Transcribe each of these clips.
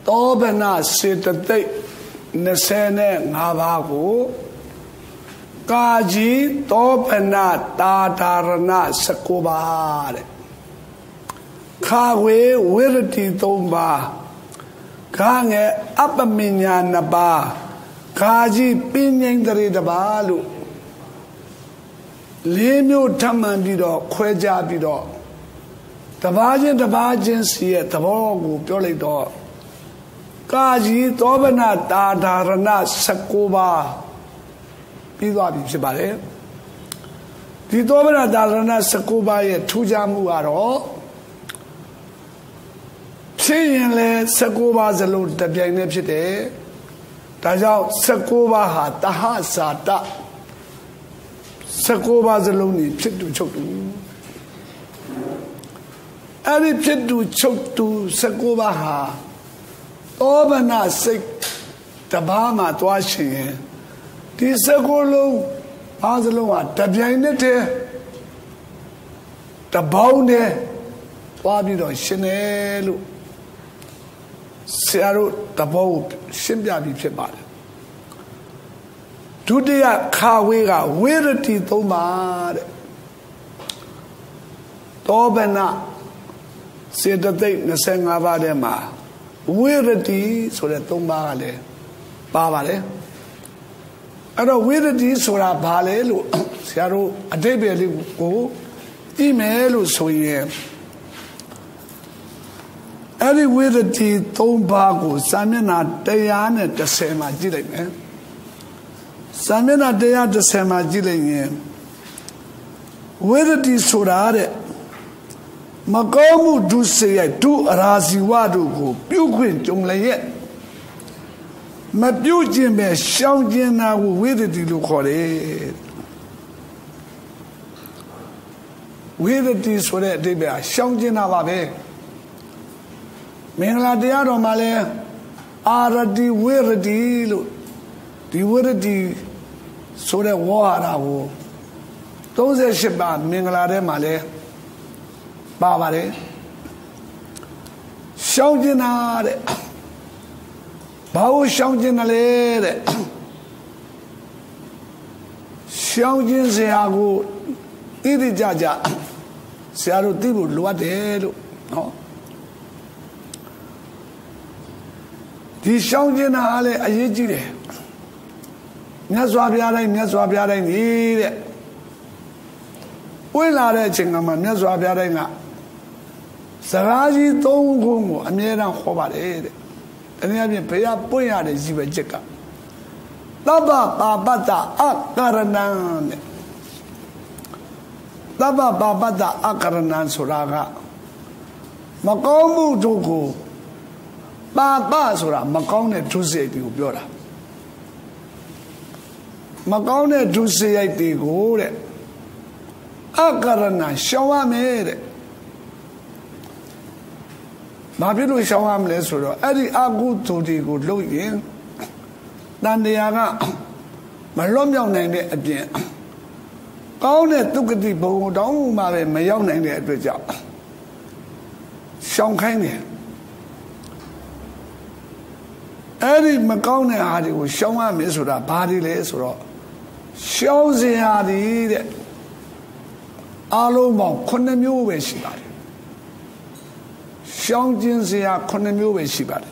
တောပနစေတသိက်25ပါးကိုကာကြီးတောပနတာဒါရဏ19ပါးတဲ့ခါဝေဝိရတိ3ပါးခါငယ်အပမညာ2ပါးခါကြီးပင်ငိမ့်တရေ1ပါးလို့4မျိုးထပ်မှန်ပြီးတော့ခွဲခြားပြီးတော့တပါးချင်းစီရဲ့သဘောကိုပြောလိုက်တော့ကာကြီးသောဗနာတာဒါရဏ19ပါးပြီးသွားပြီဖြစ်ပါတယ်ဒီသောဗနာတာဒါရဏ19ပါးရဲ့ထူးခြားမှုကတော့ဖြစ်ရင်လဲ19ပါးစလုံးတပြိုင်တည်းဖြစ်တယ်ဒါကြောင့်19ပါးဟာတဟဇာတ19ပါးစလုံးนี่ဖြစ်တူချုပ်တူအဲ့ဒီဖြစ်တူချုပ်တူ19ပါးဟာသောဗနာစိတ်တပါးမှာသွားရှင်ရင်ဒီ19လုံးအားစလုံးဟာတပြိုင်တည်းတပေါင်းတည်းသွားပြီးတော့ရှင်တယ်လို့ဆရာတို့တဘောကိုရှင်းပြပြီးဖြစ်ပါတယ်ဒုတိယခါဝေးကဝိရတိ3ပါးတဲ့တောပနစေတသိက်25ပါးထဲမှာဝိရတိဆိုတဲ့3ပါးကလည်းပါပါတယ်အဲ့တော့ဝိရတိဆိုတာဘာလဲလို့ဆရာတို့အဓိပ္ပာယ်လေးကိုကြည့်မယ်လို့ဆိုရင်အဲ့ဒီဝိရတိ3ပါးကိုစာမျက်နှာ110မှာကြည့်လိုက်မယ်စာမျက်နှာ110မှာကြည့်လိုက်ရင်ဝိရတိဆိုတာတဲ့မကောင်းမှုဒုစရိုက်ဒုအရာဇီဝတို့ကိုပြုခွင့်ကြုံလျက်မပြုခြင်းပဲရှောင်ခြင်းနာကိုဝိရတိလို့ခေါ်တယ်ဝိရတိဆိုတဲ့အဓိပ္ပာယ်ရှောင်ခြင်းနာပါပဲမင်္ဂလာတရားတော်မှာလဲအာရတိဝိရတိလို့ဒီဝိရတိဆိုတဲ့ဝါဟာရကို38ပါမင်္ဂလာထဲမှာလဲပါပါတယ်ရှောင်ကျင်တာတဲ့ဘာလို့ရှောင်ကျင်တယ်လဲတဲ့ရှောင်ကျင်စရာကိုတိတိကျကျဆရာတို့သိဖို့လိုအပ်တယ်လို့နော်ဒီရှောင်ကျင်တာကလည်းအရေးကြီးတယ်မြတ်စွာဘုရားတိုင်းနေတဲ့ဝင်လာတဲ့အချိန်ကမှမြတ်စွာဘုရားတိုင်းကစကားကြီး3ခုကိုအမြဲတမ်းဟောပါတယ်တဲ့တနည်းအားဖြင့်ဘုရားပွင့်ရတဲ့ကြီးပဲချက်ကသဗ္ဗပါပတ္တအကရဏံတဲ့သဗ္ဗပါပတ္တအကရဏံဆိုတာကမကောင်းမှုတို့ကိုပါပဆိုတာမကောင်းတဲ့ဒုစရိုက်တွေကိုပြောတာမကောင်းတဲ့ဒုစရိုက်တွေကိုတဲ့အကရဏရှောင်ရမယ်တဲ့ဘာဖြစ်လို့ရှောင်ရမလဲဆိုတော့အဲ့ဒီအကုသိုလ်တွေကိုလုပ်ရင်တန်တရားကမလွတ်မြောက်နိုင်တဲ့အပြင်ကောင်းတဲ့သုက္ကတိဘုံတောင်းမှပဲမရောက်နိုင်တဲ့အတွက်ကြောင့်ရှောင်ခိုင်းတယ်အဲ့ဒီမကောင်းတဲ့ဟာတွေကိုရှောင်ရမယ်ဆိုတာဘာတွေလဲဆိုတော့ရှောင်စရာတွေတဲ့အားလုံးပေါင်း9မျိုးပဲရှိပါတယ်ရှောင်ကျင်စရာ9မျိုးပဲရှိပါတယ်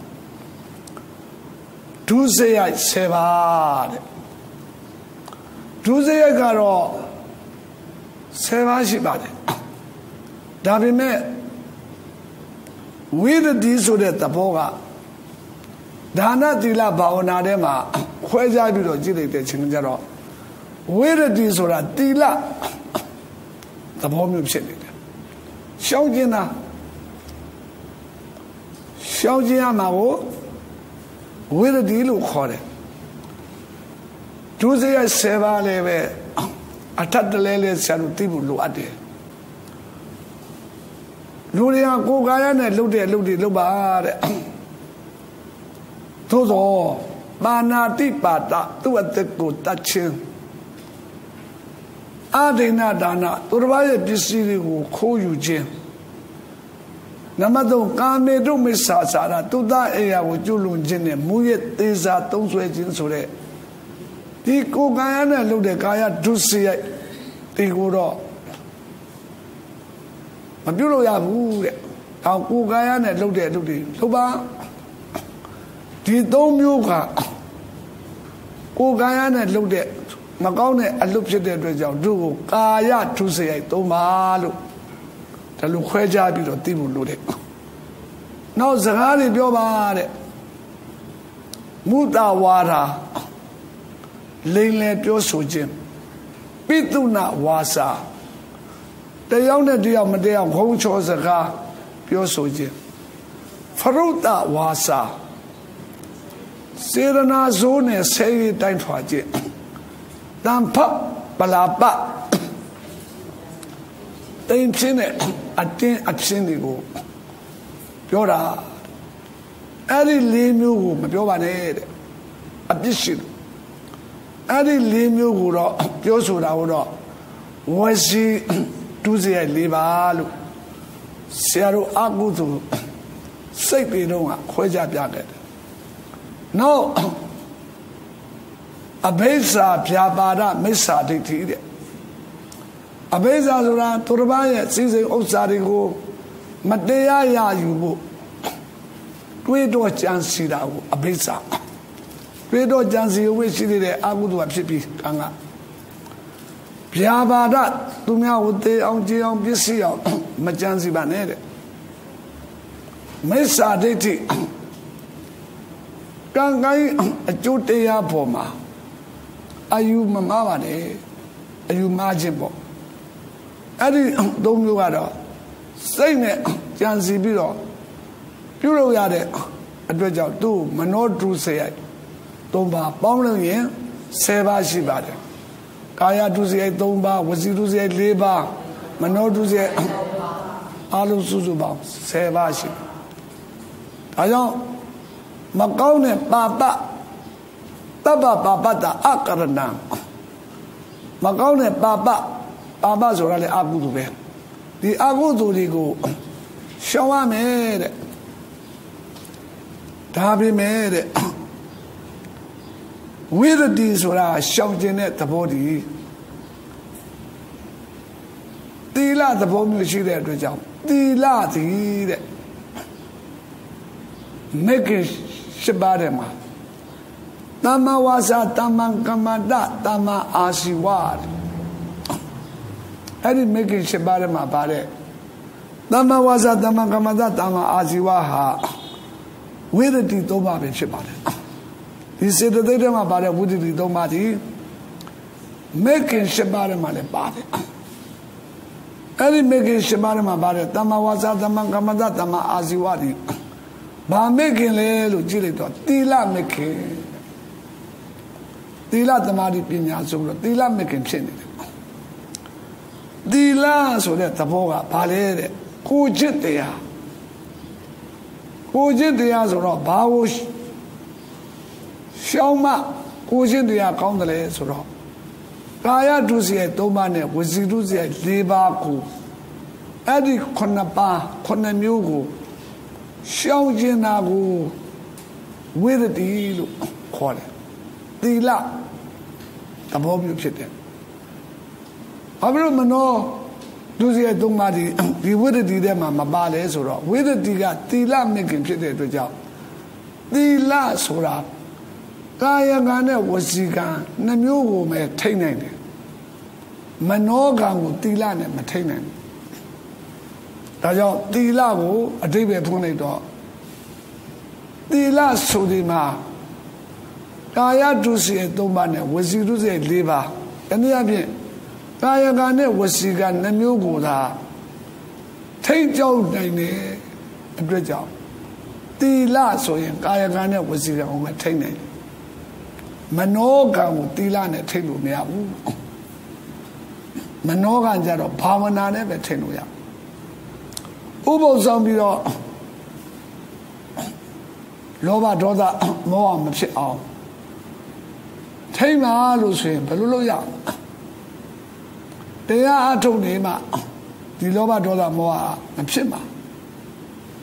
ဒုစရိုက်10ပါးတဲ့ဒုစရိုက်ကတော့10ပါးရှိပါတယ်ဒါပေမဲ့ဝိရတိဆိုတဲ့သဘောကဒါနသီလဘာဝနာထဲမှာခွဲခြားပြီးတော့ကြည့်လိုက်တဲ့ချိန်ကျတော့ဝိရတိဆိုတာသီလသဘောမျိုးဖြစ်နေတယ်ရှောင်ကျင်တာရှောင်ကျင်ရမှာကိုဝိရတိလို့ခေါ်တယ်ဒုစရိုက်10ပါးလည်းပဲအထက်တလဲလဲဆရာတို့သိဖို့လိုအပ်တယ်လူတွေကကိုယ်ကာယနဲ့လှုပ်တဲ့အလုပ်တွေလုပ်ပါတဲ့သို့သောမာနာတိပါဒသူ့အသက်ကိုတတ်ခြင်းအာဒိဏဒါနသူတစ်ပါးရဲ့ပစ္စည်းတွေကိုခိုးယူခြင်းနံပါတ်3ကာမေတုမိစ္ဆာစာရတုဒ္ဒအေယကိုကျွလွန်ခြင်းနဲ့မူရဲ့သေးစာသုံးဆွဲခြင်းဆိုတဲ့ဒီကိုယ်ကာယနဲ့လုပ်တဲ့ကာယဒုစရိုက်ဒီကိုတော့မပြုလို့ရဘူးတဲ့။ဒါကိုယ်ကာယနဲ့လုပ်တဲ့အလုပ်တွေလုပ်ပါဒီ3မျိုးကကိုယ်ကာယနဲ့လုပ်တဲ့မကောင်းတဲ့အလုပ်ဖြစ်တဲ့အတွက်ကြောင့်သူ့ကိုကာယဒုစရိုက်3ပါလို့ဒါလိုခွဲခြားပြီးတော့သိဖို့လိုတယ်။နောက်စကားတွေပြောပါတဲ့မုဒဝါဒလိမ့်လေပြောဆိုခြင်းပိသုဏဝါစာတယောက်နဲ့တယောက်မတယောက်ခုံးချောစကားပြောဆိုခြင်းဖရုဒ္ဒဝါစာစေရနာဇိုးနဲ့ဆဲရီတိုင်းထွာခြင်းတန်ဖတ်ပလာပတိမ်ချင်းနဲ့အတင်းအချင်းတွေကိုပြောတာအဲ့ဒီ4မျိုးကိုမပြောပါနဲ့တဲ့အပြစ်ရှိတယ်အဲ့ဒီ4မျိုးကိုတော့ပြောဆိုတာတော့ဝစီဒုစရိုက်4ပါလို့ဆရာတို့အကုသိုလ်စိတ်တွေတော့ခွဲခြားပြခဲ့တယ်။နောက်အဘိဇ္ဇာဗျာပါဒမိစ္ဆာဒိဋ္ဌိတဲ့အဘိဇ္ဇာဆိုတာသူတစ်ပါးရဲ့စိစိမ်ဥစ္စာတွေကိုမတရားရယူဖို့တွေးတော့ကြံစီတာကိုအဘိဇ္ဇာတွေးတော့ကြံစီဝိရှိနေတဲ့အကုသိုလ်ဖြစ်ပြီးကံကဗျာပါဒသူများကိုသေအောင်ကြည်အောင်ပြည့်စုံအောင်မကြံစီပါနဲ့တဲ့မိစ္ဆာဒိဋ္ဌိကံကိုင်းအကျိုးတရားပေါ်မှာအယူမမှားပါနဲ့အယူမှားခြင်းပေါ့အဲ့ဒီ3မျိုးကတော့စိတ်နဲ့ကြံစီပြီးတော့ပြုလုပ်ရတဲ့အတွက်ကြောင့်သူ့မနောဒုစရိုက်3ပါပေါင်းလို့ရင်10ပါးရှိပါတယ်ကာယဒုစရိုက်3ပါးဝစီဒုစရိုက်4ပါးမနောဒုစရိုက်အလုံးစုစုပေါင်း10ပါးရှိဒါကြောင့်မကောင်းတဲ့ပါပတပ္ပပါပတ္တအကရဏံမကောင်းတဲ့ပါပဆိုတာလေအကုသိုလ်ပဲဒီအကုသိုလ်တွေကိုရှောင်ရမယ်တဲ့ဒါပေမဲ့တဲ့ဝိရတိဆိုတာရှောင်ခြင်းတဲ့သဘောတည်းသီလသဘောမျိုးရှိတဲ့အတွက်ကြောင့်သီလသည်တဲ့မေကိရှိပါတဲ့မှာသမ္မာဝါစာသမ္မာကမ္မန္တသမ္မာအာရှိဝအဲ့ဒီမေကိရှိပါတဲ့မှာပါတဲ့သမ္မာဝါစာသမ္မာကမ္မန္တသမ္မာအာရှိဝဟာဝိရတိ3ပါးပဲဖြစ်ပါတယ်ဒီစေတသိက်ထဲမှာပါတဲ့ဝိရတိ3ပါးဒီမေကိရှိပါတဲ့မှာလည်းပါတယ်အဲ့ဒီမေကိရှိပါတဲ့မှာပါတဲ့သမ္မာဝါစာသမ္မာကမ္မန္တသမ္မာအာရှိဝဒီဘာမေခင်လဲလို့ကြည့်လိုက်တော့သီလမေခင်သီလသမာဓိပညာဆိုလို့သီလမေခင်ဖြစ်နေတယ်သီလဆိုတဲ့သဘောကဘာလဲတဲ့ကိုယ်จิตတရားကိုယ်จิตတရားဆိုတော့ဘာကိုရှောင်းမှကိုယ်จิตတရားကောင်းတယ်လဲဆိုတော့ကာယဒုစရိုက်3ပါးနဲ့ဝစီဒုစရိုက်4ပါးကိုအဲ့ဒီ9ပါး9မျိုးကိုရှောင်ကျင်တာကိုဝိရတိလို့ခေါ်တယ်သီလသဘောမျိုးဖြစ်တယ်ဘာဖြစ်လို့မနောဒုစရိုက်3ပါးဒီဝိရတိထဲမှာမပါလဲဆိုတော့ဝိရတိကသီလမြင့်ခင်ဖြစ်တဲ့အတွက်ကြောင့်သီလဆိုတာကာယကံနဲ့ဝစီကံ2မျိုးကိုပဲထိန်းနိုင်တယ်မနောကံကိုသီလနဲ့မထိန်းနိုင်ဘူးဒါကြောင့်သီလကိုအဓိပ္ပာယ်ဖွင့်လိုက်တော့သီလဆိုဒီမှာကာယဒုစရိုက်3ပါးနဲ့ဝစီဒုစရိုက်4ပါးတနည်းအားဖြင့်ကာယကံနဲ့ဝစီကံ2မျိုးကိုသာထိန်းကျောင်းနိုင်တဲ့အတွက်ကြောင့်သီလဆိုရင်ကာယကံနဲ့ဝစီကံကိုမထိန်းနိုင်မနောကံကိုသီလနဲ့ထိန်းလို့မရဘူးမနောကံကြတော့ဘာဝနာနဲ့ပဲထိန်းလို့ရဥပုသ်ဆောင်ပြီးတော့လောဘဒေါသမောဟမဖြစ်အောင်ထိမ့်ပါလို့ဆိုရင်ဘယ်လိုလုပ်ရတရားအထုတ်နေမှဒီလောဘဒေါသမောဟမဖြစ်မှာ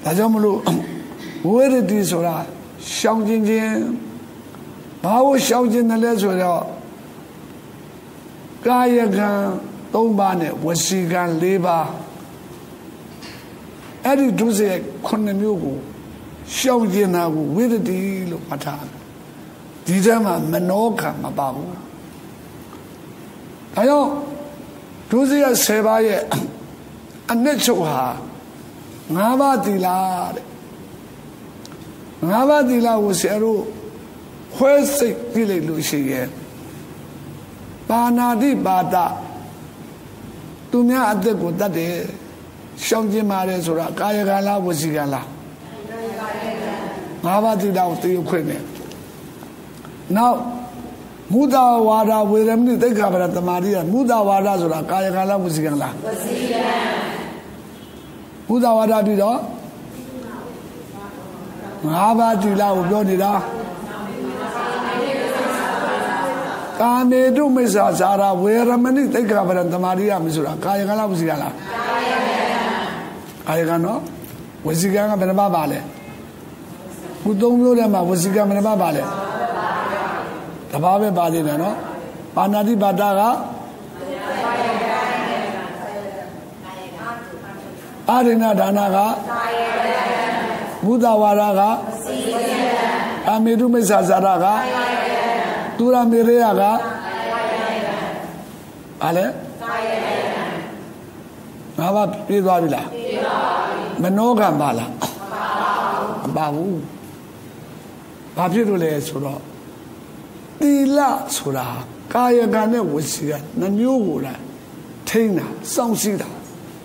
ဒါကြောင့်မလို့ဝိရတိဆိုတာရှောင်ခြင်းဘာလို့ရှောင်ခြင်းလဲဆိုတော့ကာယကံ3ပါးနဲ့ဝစီကံ4ပါးအဲ့ဒီဒုစရိုက်9မျိုးကိုရှောင်ခြင်းတာကိုဝိရတိလို့မှတ်ထားတယ်ဒီထဲမှာမနောကံမပါဘူးဒါကြောင့်ဒုစရိုက်10ပါးရဲ့အနှစ်ချုပ်ဟာ5ပါးသီလတဲ့5ပါးသီလကိုဆရာတို့ခွဲစိတ်ပြလိုက်လို့ရှိရင်ပါဏာတိပါဒသူများအသက်ကိုတတ်တယ်ရှောင်ကျင်ပါတယ်ဆိုတာကာယကံလားဝစီကံလား5ပါးသီလကိုသိရခွင့်နဲ့နောက်မုဒ္ဒဝါဒဝေရမဏိသိက္ခာပဒသမာဓိကမုဒ္ဒဝါဒဆိုတာကာယကံလားဝစီကံလားဝစီကံမုဒ္ဒဝါဒပြီးတော့5ပါးသီလကိုပြောနေတာကာမေတုမိစ္ဆာဇာရဝေရမဏိသိက္ခာပဒသမာဓိရမဆိုတာကာယကံလားဝစီကံလားကာယကံနော်ဝစီကံကဘယ်နှပါပါလဲခု3မျိုးထဲမှာဝစီကံဘယ်နှပါပါလဲတပါးပဲပါသေးတယ်နော်ပါဏာတိပါဒကအာရိဏဒါနကဘုဒ္ဓဝါဒကကာမေတုမိစ္ဆာဇာရကသူရမေရေယကအားလဲငါးပါးပြေးသွားပြီလားပြေးပါပြီမနောကံပါလားမပါဘူးဘာဖြစ်လို့လဲဆိုတော့သီလဆိုတာကာယကံနဲ့ဝစီကံနှမျိုးကိုလားထိန်းတာစောင့်စည်းတာ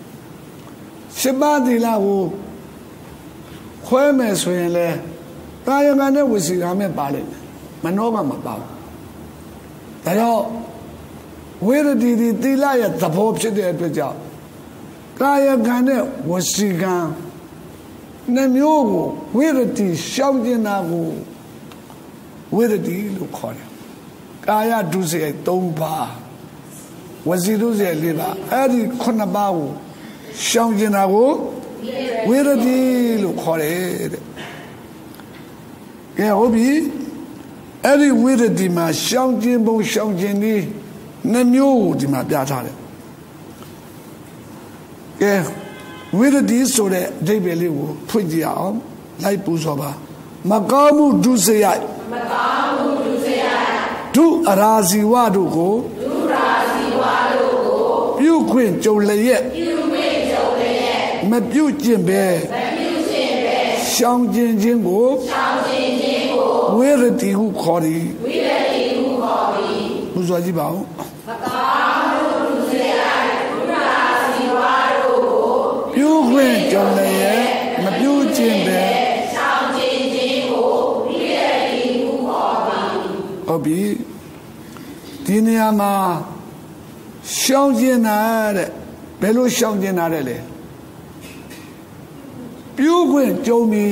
7ပါးသီလကိုခွဲမယ်ဆိုရင်လေကာယကံနဲ့ဝစီကံနဲ့ပါလိမ့်မယ်မနောကမပါဘူးဒါကြောင့်ဝိရတိဒီသီလရဲ့သဘောဖြစ်တဲ့အတွက်ကြောင့်ကာယကံနဲ့ဝစီကံနှမျိုးကိုဝိရတိရှောင်ကျင်တာကိုဝိရတိလို့ခေါ်တယ်ကာယဒုစရိုက်3ပါးဝစီဒုစရိုက်4ပါးအဲ့ဒီ9ပါးကိုရှောင်ကျင်တာကိုဝိရတိလို့ခေါ်တယ်တဲ့ကဲဟုတ်ပြီအဲ့ဒီဝိရတိမှာရှောင်ကျင်ပုံရှောင်ကျင်နည်းနှမျိုးကိုဒီမှာပြထားတယ်ကဲဝိရတိဆိုတဲ့အဓိပ္ပာယ်လေးကိုဖွင့်ကြည့်အောင်လိုက်ပူဇော်ပါမကောင်းမှုဒုစရိုက်မကောင်းမှုဒုစရိုက်ဒုအရာဇီဝတို့ကိုဒုရာဇီဝတို့ကိုပြုခွင့်ကြုံလျက်ပြုခွင့်ကြုံလျက်မပြုကျင့်ပဲမပြုကျင့်ပဲရှောင်ကျင်ခြင်းကိုရှောင်ကျင်ခြင်းကိုဝိရတိဟုခေါ်သည်ဝိရတိဟုခေါ်သည်ပူဇော်ကြည့်ပါဦးမကောင်းမှုဒုစရိုက်ဒုရာဇီဝတို့ကိုပြုခွင့်ကြုံလျက်မပြုကျင့်ပဲဟုတ်ပြီဒီနေရာမှာရှောင်ကျင်တာတဲ့ဘယ်လိုရှောင်ကျင်တာတဲ့လဲပြုခွင့်ကြုံပြီ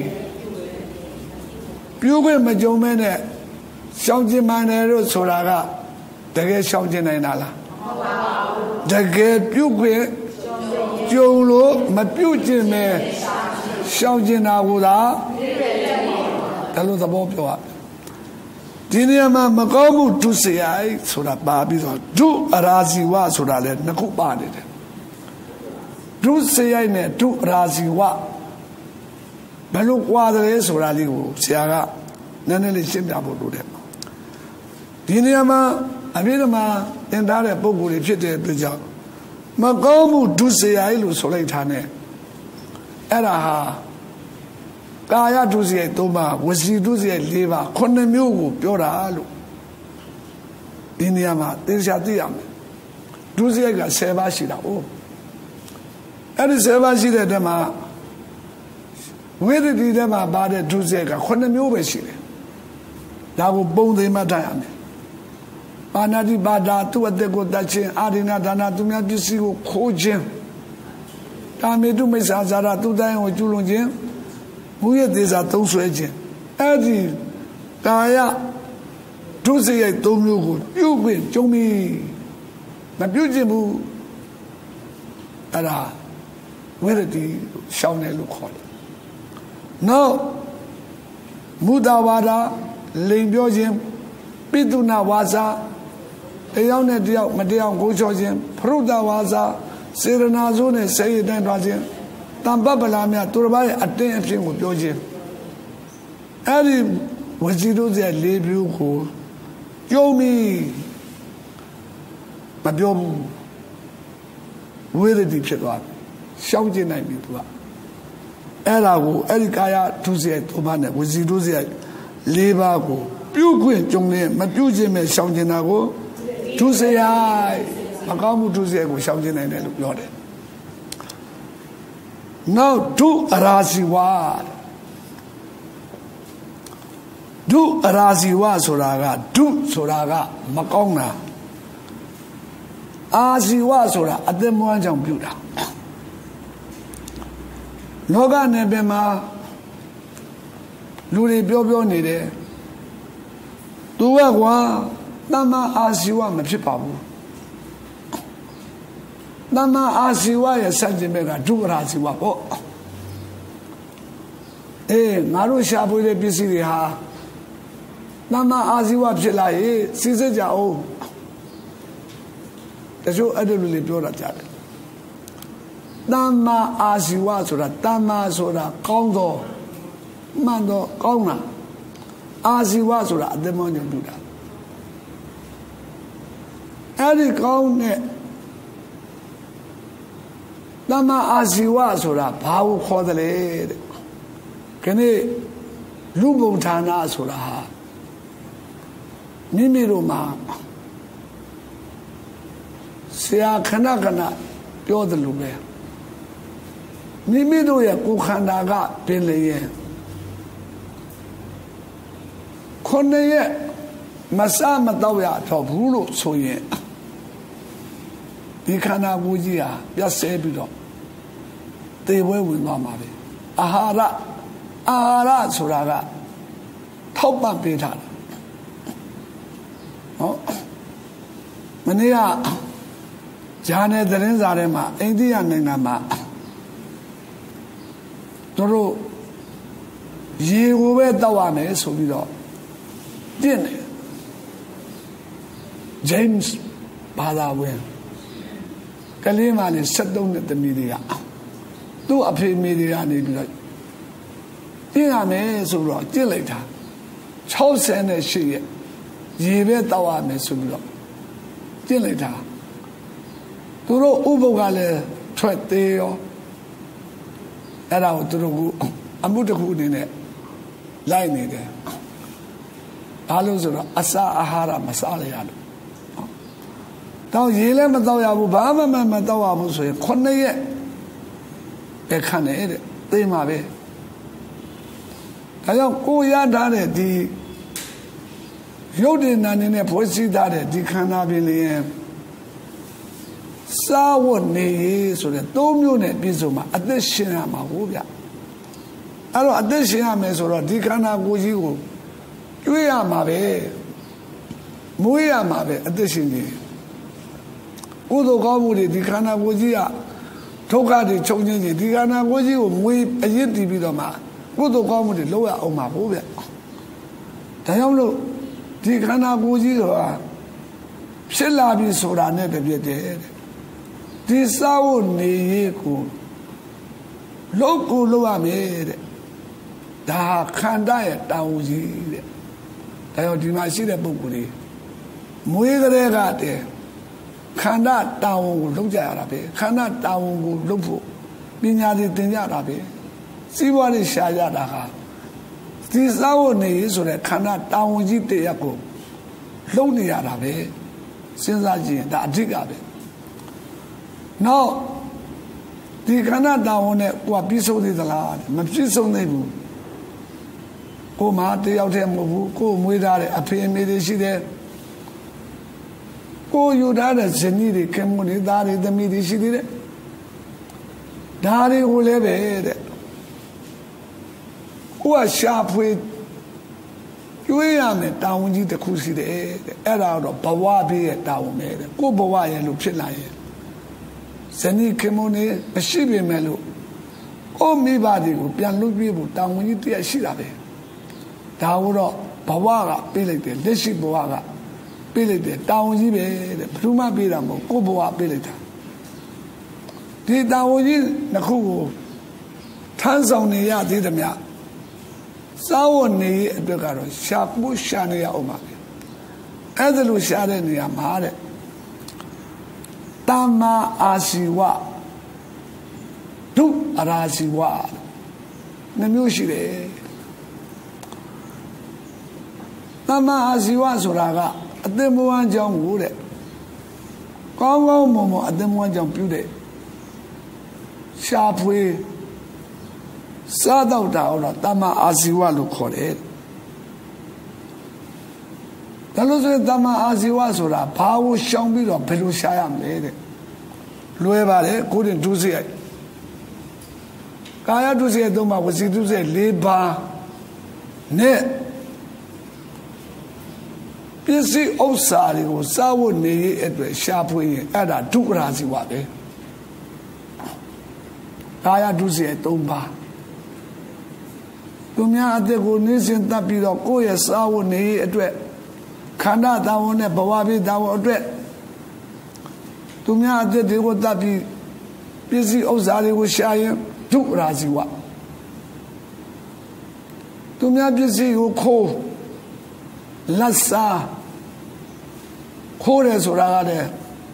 ပြုခွင့်မကြုံမဲနဲ့ရှောင်ကျင်မှန်တယ်လို့ဆိုတာကတကယ်ရှောင်ကျင်နိုင်တာလားမဟုတ်ပါဘူးတကယ်ပြုခွင့်ကြုံလို့မပြုကျင်မဲရှောင်ကျင်တာကိုသာဒါလို့သဘောပြောရဒီနေရာမှာမကောင်းမှုဒုစရိုက်ဆိုတာပါပြီးတော့ဒုအရာဇီဝဆိုတာလည်းနှစ်ခုပါနေတယ်ဒုစရိုက်နဲ့ဒုအရာဇီဝဘယ်လိုကွာတယ်ဆိုတာလေးကိုဆရာကနည်းနည်းလေးရှင်းပြဖို့လိုတယ်ဒီနေရာမှာအပြည့်အစုံသင်ထားတဲ့ပုံကိုယ်တွေဖြစ်တဲ့အတွက်ကြောင့်မကောင်းမှုဒုစရိုက်လို့ဆိုလိုက်တာ ਨੇ အဲ့ဒါဟာကာယဒုစရိုက်3ပါးဝစီဒုစရိုက်4ပါး9မျိုးကိုပြောတာလို့ဒီနေရာမှာသိချာသိရမယ်ဒုစရိုက်က10ပါးရှိတာ哦အဲ့ဒီ10ပါးရှိတဲ့ထဲမှာဝိရတိထဲမှာပါတဲ့ဒုစရိုက်က9မျိုးပဲရှိတယ်ဒါကိုပုံသိမှတ်ထားရမယ်ပါဏာတိပါဒသူ့အသက်ကိုတတ်ခြင်းအာရိဏဒါနသူများပစ္စည်းကိုခိုးခြင်းကာမေတုမိစ္ဆာဇာရသူတိုင်းကိုကျူးလွန်ခြင်းမူရသေးစာသုံးဆွဲခြင်းအဲ့ဒီကာယဒုစရိုက်3မျိုးကိုပြုခွင့်ကြုံပြီမပြုခြင်းဘူးအဲ့ဒါဝိရတိရှောင်းတယ်လို့ခေါ်တယ်နောက်မုဒဝါဒလိန်ပြောခြင်းပိတုနာဝါစာတယောက်နဲ့တယောက်မတရားကိုချောခြင်းဖရုဒဝါစာစေရနာစိုးနဲ့စေရတန်းသွားခြင်းတံပပလာမြသူတစ်ပါးရဲ့အတင်းအဖြစ်ကိုပြောခြင်းအဲ့ဒီဝစီတို့ရဲ့လေးမျိုးကိုကြုံပြီးမပြောဘူးဝိရတိဖြစ်သွားရှောင်ကျင်နိုင်ပြီသူကအဲ့ဒါကိုအဲ့ဒီကာယဒုစရိုက်၃ပါးနဲ့ဝစီဒုစရိုက်၄ပါးကိုပြုခွင့်ကြုံနေမပြုခြင်းမဲ့ရှောင်ကျင်တာကိုဒုစရိုက်မကောင်းမှုဒုစရိုက်ကိုရှောင်ကျင်နိုင်တယ်လို့ပြောတယ်နောက်ဒုအရာဇီဝဒုအရာဇီဝဆိုတာကဒုဆိုတာကမကောင်းတာအာဇီဝဆိုတာအသက်မွေးကြောင့်ပြုတာလောကနယ်ပင်မှာလူတွေပြောနေတယ်သူကကွာတမ္မာအာဇီဝမဖြစ်ပါဘူးတမ္မာအာဇီဝရဲ့စัจကျင်ဘက်ကဒုအရာဇီဝပေါ့ငါတို့ရှာဖွေတဲ့ပစ္စည်းတွေဟာတမ္မာအာဇီဝဖြစ်လာရင်စီစစ်ကြအောင်တချို့အဲ့လိုလေးပြောတာကြားတယ်တမ္မာအာဇီဝဆိုတာတမ္မာဆိုတာကောင်းသောမှန်သောကောင်းတာအာဇီဝဆိုတာအတ္တမောညပြုတာအဲ့ဒီကောင်းတဲ့တမ္မာအာဇီဝဆိုတာဘာကိုခေါ်တယ်လဲတဲ့ခဏလူဘုံဌာနဆိုတာဟာမိမိတို့မှာဆရာခဏပြောတယ်လို့ပဲမိမိတို့ရဲ့ကိုယ်ခန္ဓာကပင်လျင်ခုနှစ်ရက်မစားမတော့ရတော့ဘူးလို့ဆိုရင်ဒီခန္ဓာကိုယ်ကြီးဟာပြတ်ဆဲပြီးတော့သေပွဲဝင်သွားမှာပဲအာဟာရဆိုတာကထောက်ပံ့ပေးထားတယ်ဟောမနေ့ကဂျာနယ်သတင်းစာထဲမှာအိန္ဒိယနိုင်ငံမှာတို့ရေကိုပဲတောက်ရမယ်ဆိုပြီးတော့ပြင့်တယ်ဂျိမ်းစ်ဘာသာဝင်ကလေးမလေး73နှစ်သမီးတွေကသူ့အဖေမေတွေကနေပြီးတော့ပြင့်ရမယ်ဆိုတော့ပြင့်လိုက်တာ68ရက်ရေပဲတောက်ရမယ်ဆိုပြီးတော့ပြင့်လိုက်တာသူတို့ဥပုပ်ကလည်းထွက်သေးရောအဲ့ဒါကိုသူတို့ကအမှုတစ်ခုအနေနဲ့လိုက်နေတယ်ဘာလို့ဆိုတော့အစာအာဟာရမစားရလို့တော့ရေလည်းမတော့ရဘူးဘာမှမတော့ရဘူးဆိုရင်9ရက်ပဲခံနေတဲ့သိမှာပဲဒါကြောင့်ကိုရထားတဲ့ဒီရုပ်တည်နာနေနဲ့ဖွဲ့စည်းထားတဲ့ဒီခန္ဓာပင်လေးစာဝတ်နေဆိုတဲ့၃မျိုးနဲ့ပြည့်စုံမှာအသက်ရှင်ရမှာဟုတ်ဗျအဲ့တော့အသက်ရှင်ရမယ်ဆိုတော့ဒီခန္ဓာကိုယ်ကြီးကိုကျွေးရမှာပဲမွေးရမှာပဲအသက်ရှင်နေဥဒ္ဒကောမှုတွေဒီခန္ဓာကိုယ်ကြီးကဒုက္ခတွေချုပ်ငြိမ်းခြင်းဒီခန္ဓာကိုယ်ကြီးကိုမွေးအရစ်တည်ပြီးတော့မှဥဒ္ဒကောမှုတွေလောက်ရအောင်မှာဟုတ်ဗျဒါကြောင့်လို့ဒီခန္ဓာကိုယ်ကြီးကဖြစ်လာပြီဆိုတာနဲ့တပြည့်တည်းဒီစာဝတ်နေရေးကိုလောက်ရမယ်တဲ့ဒါခန္ဓာရဲ့တာဝန်ကြီးတဲ့ဒါကြောင့်ဒီမှာရှိတဲ့ပုဂ္ဂိုလ်တွေမွေးကလေးကတည်းခန္ဓာတာဝန်ကိုလုပ်ကြရတာပဲခန္ဓာတာဝန်ကိုလုပ်ဖို့ပညာတွေသင်ကြတာပဲစီးပွားရေးရှာကြတာဟာဒီစာဝတ်နေရေးဆိုတဲ့ခန္ဓာတာဝန်ကြီးတရားကိုလုပ်နေရတာပဲစဉ်းစားကြည့်ရင်ဒါအဓိကပဲနောက်ဒီခန္ဓာတာဝန်နဲ့ကိုယ်ပြည့်စုံသေးသလားမပြည့်စုံသေးဘူးကိုမှတယောက်တည်းမဟုတ်ဘူးကိုမွေးထားတဲ့အဖေအမေတွေရှိတယ်ကိုယူထားတဲ့ဇနီးတွေခင်မွန်းတွေသားတွေသမီးတွေရှိသေးတယ်ဒါတွေကိုလည်းပဲတဲ့ကိုကရှာဖွေကျွေးရမယ်တာဝန်ကြီးတစ်ခုရှိတယ်တဲ့အဲ့ဒါတော့ဘဝဘေးရဲ့တာဝန်ပဲတဲ့ကိုဘဝရဲ့လို့ဖြစ်လာရင်ဇနီးခင်မွန်းတွေမရှိပေမဲ့လို့ကိုမိဘတွေကိုပြန်လွတ်ပြေးဖို့တာဝန်ကြီးတရားရှိတာပဲဒါတော့ဘဝကပေးလိုက်တယ်လက်ရှိဘဝကပေးလိုက်တယ်တာဝန်ကြီးပဲတဲ့ဘယ်သူမှပေးတာမဟုတ်ကိုဘဝပေးလိုက်တာဒီတာဝန်ကြီးနှစ်ခုကိုထမ်းဆောင်နေရသေးသမျှစာဝတ်နေရဲ့အတွက်ကတော့ရှာဖို့ရှာနေရအောင်ပါပဲအဲ့ဒါလို့ရှာတဲ့နေရာမှာတဲ့တမ္မာအာစီဝဒုအရာစီဝနှမျိုးရှိတယ်တမ္မာအာစီဝဆိုတာကအသင်္ဘောအကြောင်းကိုတဲ့ကောင်းကောင်းမွန်မွန်အသင်္ဘောအကြောင်းပြုတဲ့ရှာဖွေစားတော့တာတော့တမ္မာအာစီဝလို့ခေါ်တယ်ဒါလို့ဆိုရင်တမ္မာအာစီဝဆိုတာဘာကိုရှောင်ပြီးတော့ဘယ်လိုရှာရမလဲတဲ့လွယ်ပါတယ်ကိုယ်တင်ဒုစရိုက်ကာယဒုစရိုက်3ပါးဝစီဒုစရိုက်4ပါးနဲ့ပစ္စည်းဥစ္စာတွေကိုစားဝတ်နေရေးအတွက်ရှာဖွေရင်အဲ့ဒါဒုက္ခရာစီဝပဲကာယဒုစရိုက်3ပါးသူများအသက်ကိုနေစဉ်တပ်ပြီးတော့ကိုယ့်ရဲ့စားဝတ်နေရေးအတွက်ခန္ဓာတာဝန်နဲ့ဘဝပြည့်တာဝန်အတွက်သူများအသက်တွေကိုတပ်ပြီးပစ္စည်းဥစ္စာတွေကိုရှာရင်ဒုရာဇီဝသူများပစ္စည်းကိုခိုးလက်စားခိုးတယ်ဆိုတာကလည်း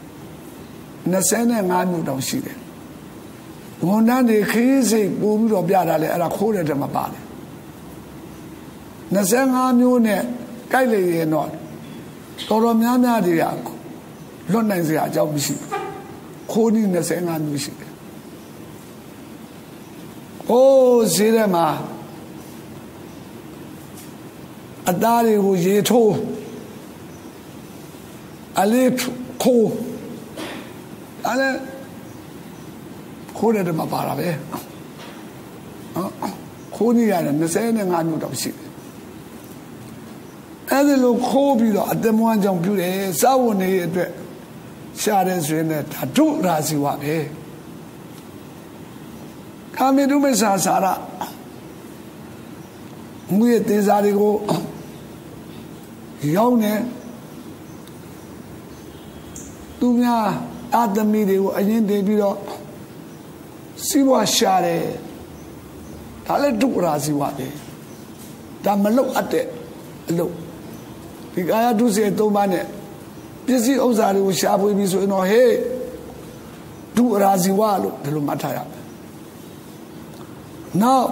25မျိုးတောင်ရှိတယ်ဝန်ထမ်းတွေခရီးစိတ်ပို့ပြီးတော့ပြတာလေအဲ့ဒါခိုးတယ်တမပါတယ်25မျိုးနဲ့ကြိုက်လိုက်ရင်တော့တော်တော်များများတွေကလွတ်နိုင်စရာအကြောင်းမရှိဘူးခိုးနည်း25မျိုးရှိတယ်โอ้ဈေးထဲမှာအသားတွေကိုရေထိုးအလေးခိုးအဲ့ဒါခိုးတယ်တမပါတာပဲခိုးနည်းရတယ်25မျိုးတောင်ရှိတယ်အဲ့ဒီလိုခိုးပြီးတော့အတမွန်းကြောင့်ပြုတယ်စာဝန်နေအတွက်ရှာတယ်ဆိုရင်လည်းဓုရာဇီဝပဲကာမေတုမိစ္ဆာစာရငွေသေးစားတွေကိုရောင်းနေသူများအာသမီတွေကိုအရင်တည်ပြီးတော့စီးပွားရှာတယ်ဒါလည်းဒုရာဇီဝပဲဒါမလုတ်အပ်တဲ့အလုပ်ဒီကာယဒုစရိုက်3ပါးနဲ့ပစ္စည်းဥစ္စာတွေကိုရှာဖွေပြီးဆိုရင်တော့ဟေးဒုရာဇီဝလို့ဒီလိုမှတ်ထားရမယ်နောက်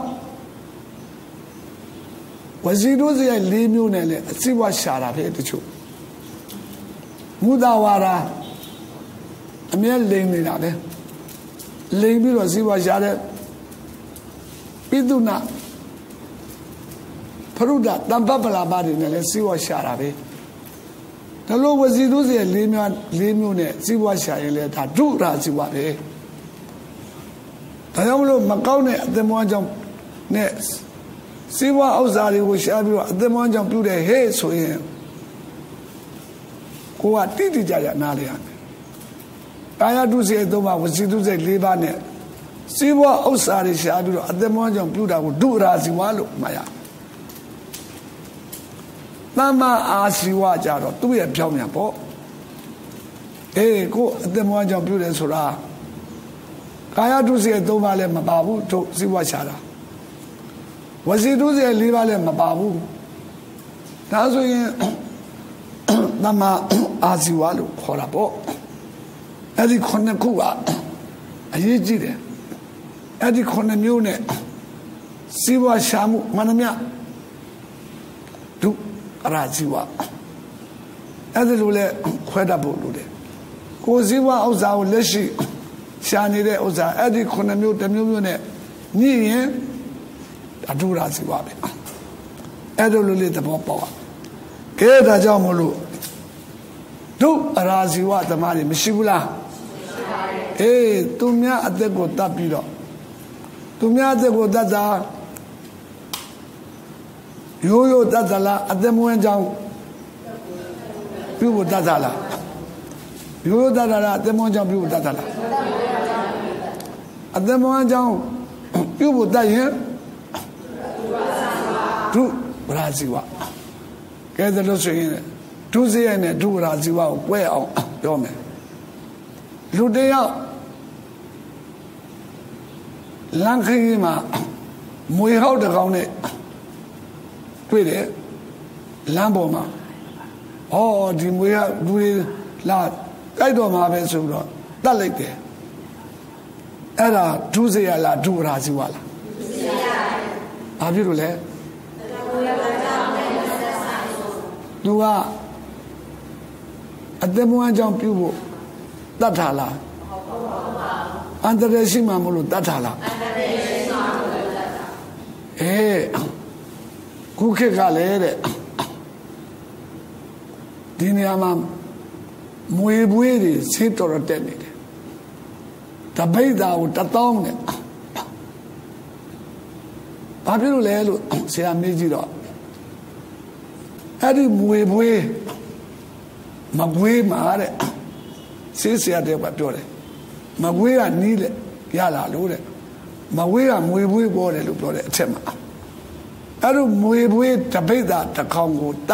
ဝစီဒုစရိုက်4မျိုးနဲ့လည်းအစိဝရှာတာပဲတချို့မုဒဝါဒအမြဲလိမ်နေတာပဲလိမ်ပြီးတော့စိဝရှာတဲ့ပိသုနာဖရုဒ္ဒတမ္ပပလာပါတွေနဲ့လည်းစိဝရှာတာပဲဒါလို့ဝစီဒုစရိုက်4မျိုးနဲ့စိဝရှာရင်လည်းဒါဒုရာဇီဝပဲဒါကြောင့်မလို့မကောင်းတဲ့အသင်္ဘောကြောင့်နဲ့စီးပွားဥစ္စာတွေကိုရှာပြီးတော့အသင်္ဘောကြောင့်ပြုတယ်ဟဲ့ဆိုရင်ကိုကတိတိကျကျနားလည်ရတယ်ကာယဒုစရိုက်3ပါးဝစီဒုစရိုက်4ပါးနဲ့စီးပွားဥစ္စာတွေရှာပြီးတော့အသင်္ဘောကြောင့်ပြုတာကိုဒုရာဇီဝလို့မှတ်ရသမ္မာအာစီဝကြတော့သူ့ရဲ့ပြောင်းပြန်ပေါ့အေးကိုအသင်္ဘောကြောင့်ပြုတယ်ဆိုတာကာယဒုစရိုက်3ပါးလည်းမပါဘူးတို့စီးပွားရှာတာဝစီဒုစရိုက်4ပါးလည်းမပါဘူးဒါဆိုရင်သမ္မာအာဇီဝလို့ခေါ်တာပေါ့အဲ့ဒီခုကအရေးကြီးတယ်အဲ့ဒီ9မျိုးနဲ့စီးပွားရှာမှုမှန်သမျှဒုရာဇီဝအဲ့ဒီလိုလဲခွဲတတ်ဖို့လိုတယ်ကိုစီးပွားဥစ္စာကိုလက်ရှိရှာနေတဲ့ဥစ္စာအဲ့ဒီ9မျိုးတစ်မျိုးနဲ့ညှိရင်အဒုရာဇီဝပဲအဲ့လိုလိုလေးသဘောပေါက်ကဲဒါကြောင့်မလို့ဒုရာဇီဝသမားတွေမရှိဘူးလားအေးသူများအသက်ကိုတတ်ပြီးတော့သူများအသက်ကိုတတ်တာရိုးရိုးတတ်သလားအသက်မွေးကြောင်းပြုဖို့တတ်သလားရိုးရိုးတတ်တာလားအသက်မွေးကြောင်းပြုဖို့တတ်သလားအသက်မွေးကြောင်းပြုဖို့တတ်ရင်ဒုဝရဇီဝကဲဒါလို့ဆိုရင်ဒုစရိုက်နဲ့ဒုဝရဇီဝကို꿰အောင်ပြောမယ်လူတယောက်လမ်းခရီးမှာမွေဟောက်တကောင်နဲ့တွေ့တယ်လမ်းပေါ်မှာဒီမွေကလူတွေလာကြိုက်တော့မှာပဲဆိုတော့တတ်လိုက်တယ်အဲ့ဒါဒုစရိုက်လားဒုဝရဇီဝလားဒုစရိုက်ဘာဖြစ်လို့လဲသူကအသက်မွေးကြောင့်ပြုဖို့တတ်ထားလားအန္တရာယ်ရှိမှမလို့တတ်ထားလားအန္တရာယ်ရှိမှမလို့တတ်တာခုခေတ်ကလည်းတဲ့ဒီနေရာမှာမွေပွေးတွေဈေးတော်တက်နေတယ်တပိတ်သားကို1000နဲ့ဘာဖြစ်လို့လဲလို့ဆရာမေးကြည့်တော့အဲ့ဒီမွေပွေးမကွေးမှာတဲ့ဆေးဆရာတဲ့ကပြောတယ်မကွေးကနီးလေရလာလို့တဲ့မကွေးကမွေပွေးပေါ်တယ်လို့ပြောတယ်အထက်မှာအဲ့လိုမွေပွေးတပိတ်သားတစ်ခေါင်ကိုတ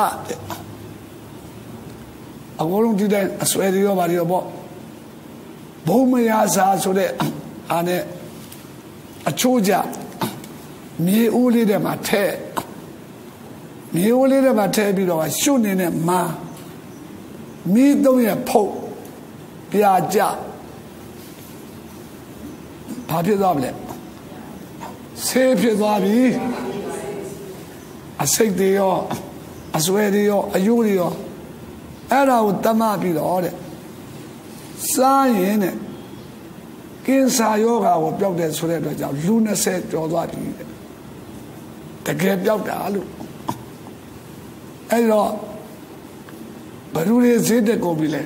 တဲ့အကုန်လုံးဒီတိုင်းအစွဲတွေရောပါရောပေါ့ဘုံမယာစာဆိုတဲ့အားနဲ့အချိုးကြမြေဦးလေးထဲမှာထဲမြေဦးလေးထဲမှာထဲပြီးတော့ရှုပ်နေတဲ့မာမီးသုံးရဖုတ်ပြာကြဘာဖြစ်သွားမလဲဆေးဖြစ်သွားပြီအစိတ်တွေရောအစွဲတွေရောအယိုးတွေရောအဲ့ဒါကိုတမပြီးတော့တဲ့စားရင်တဲ့ကင်ဆာယောဂါကိုပျောက်တယ်ဆိုတဲ့အတွက်ကြောင့်လူ20ကျော်သွားပြီတဲ့တကယ်ပျောက်တာလို့အဲ့တော့ဘယ်လိုလဲဈေးတက်ကုန်ပြီလဲ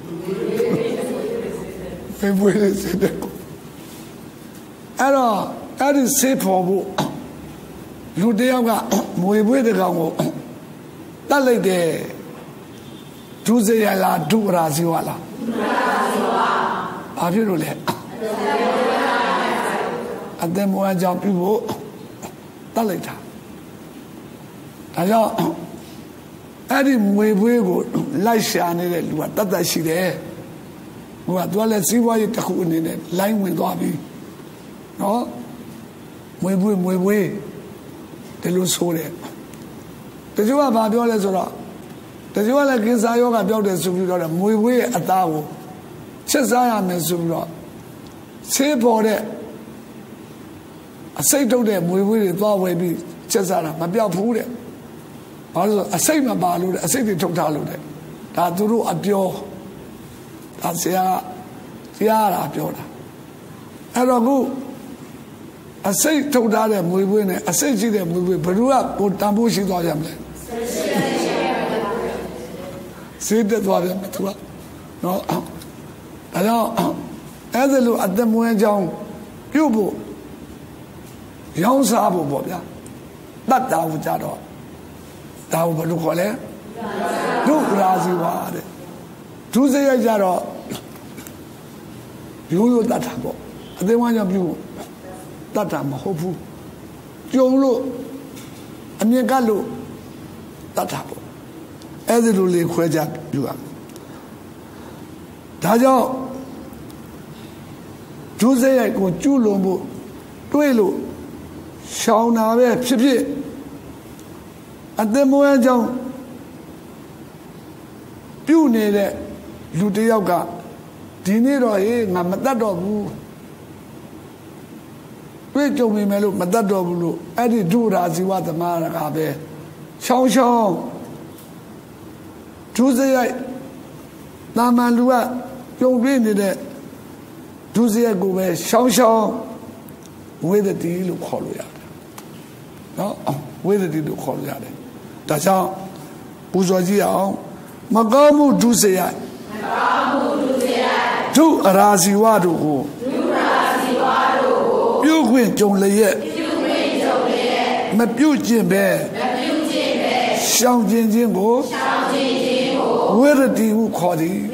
ဖေးပွေးဈေးတက်ကုန်အဲ့တော့အဲ့ဒီဆေးဖို့ဖို့လူတယောက်ကမွေပွေးတကောင်ကိုတတ်လိုက်တယ်ဒုစရိုက်လားဒုဝရဇီဝလားဒုဝရဇီဝဘာဖြစ်လို့လဲအသက်မွေးကြောင့်ပြုဖို့တတ်လိုက်တာဒါကြောင့်အဲ့ဒီမွေပွေးကိုလိုက်ရှာနေတဲ့လူကတတ်တတ်ရှိတယ်ဟိုကသူကလည်းစီးပွားရေးတစ်ခုအနေနဲ့လိုင်းဝင်သွားပြီနော်မွေပွေးဒီလိုဆိုတယ်တချို့ကဘာပြောလဲဆိုတော့တချို့ကလည်းကင်ဆာယောဂပျောက်တယ်ဆိုပြီးတော့မွေပွေးရဲ့အသားကိုချက်စားရမယ်ဆိုပြီးတော့ဆေးပေါ်တဲ့အစိတ်ထုတ်တဲ့မွေပွေးတွေသွားဝယ်ပြီးချက်စားတာမပျောက်ဘူးတဲ့ဘာလို့ဆိုအစိတ်မပါလို့တဲ့အစိတ်တွေထုတ်ထားလို့တဲ့ဒါသူတို့အပြောဒါဆရာတာပြောတာအဲ့တော့ခုအစိတ်ထုတ်ထားတဲ့မွေပွေးနဲ့အစိတ်ရှိတဲ့မွေပွေးဘယ်သူကကိုတန်ဖိုးရှိသွားကြမလဲစိတ်တက်သွားပြန်သူကနော်ဒါကြောင့်အဲ့ဒါလိုအသက်မွေးကြောင်းပြုတ်ဖို့ရောင်းစားဖို့ပေါ့ဗျာတတ်တာကိုကြတော့ဒါကိုဘယ်လိုခေါ်လဲဒုရာဇီဝတဲ့ဒုစရိုက်ကြတော့ရိုးရိုးတတ်တာပေါ့အသက်မွေးကြောင်းပြုတ်တတ်တာမဟုတ်ဘူးကြုံလို့အမြင်ကလို့တတ်တာပေါ့အဲ့ဒီလိုလေးခွဲကြပြုရဒါကြောင့်ဒုစရိုက်ကိုကျူးလွန်ဖို့တွေးလို့ရှောင်တာပဲဖြစ်ဖြစ်အသက်မွေးကြောင်းပြုနေတဲ့လူတစ်ယောက်ကဒီနေ့တော့ငါမတတ်တော့ဘူးတွေ့ကြုံမိမယ်လို့မတတ်တော့ဘူးလို့အဲ့ဒီဒုရာဇီဝသမားကပဲရှောင်းဒုစရိုက်တာမန်လူကကြုံတွေ့နေတဲ့ဒုစရိုက်ကိုပဲရှောင်းဝေဒတိလို့ခေါ်လို့ရတယ်နော်ဝေဒတိလို့ခေါ်လို့ရတယ်ဒါကြောင့်ပူဇော်ကြည့်အောင်မကောင်းမှုဒုစရိုက်ဒုရာဇီဝတို့ကိုပြုခွင့်ကြုံလျက်မပြုခြင်းပဲရှောင်ခြင်းကိုဝိရတိဟုခေါ်သည်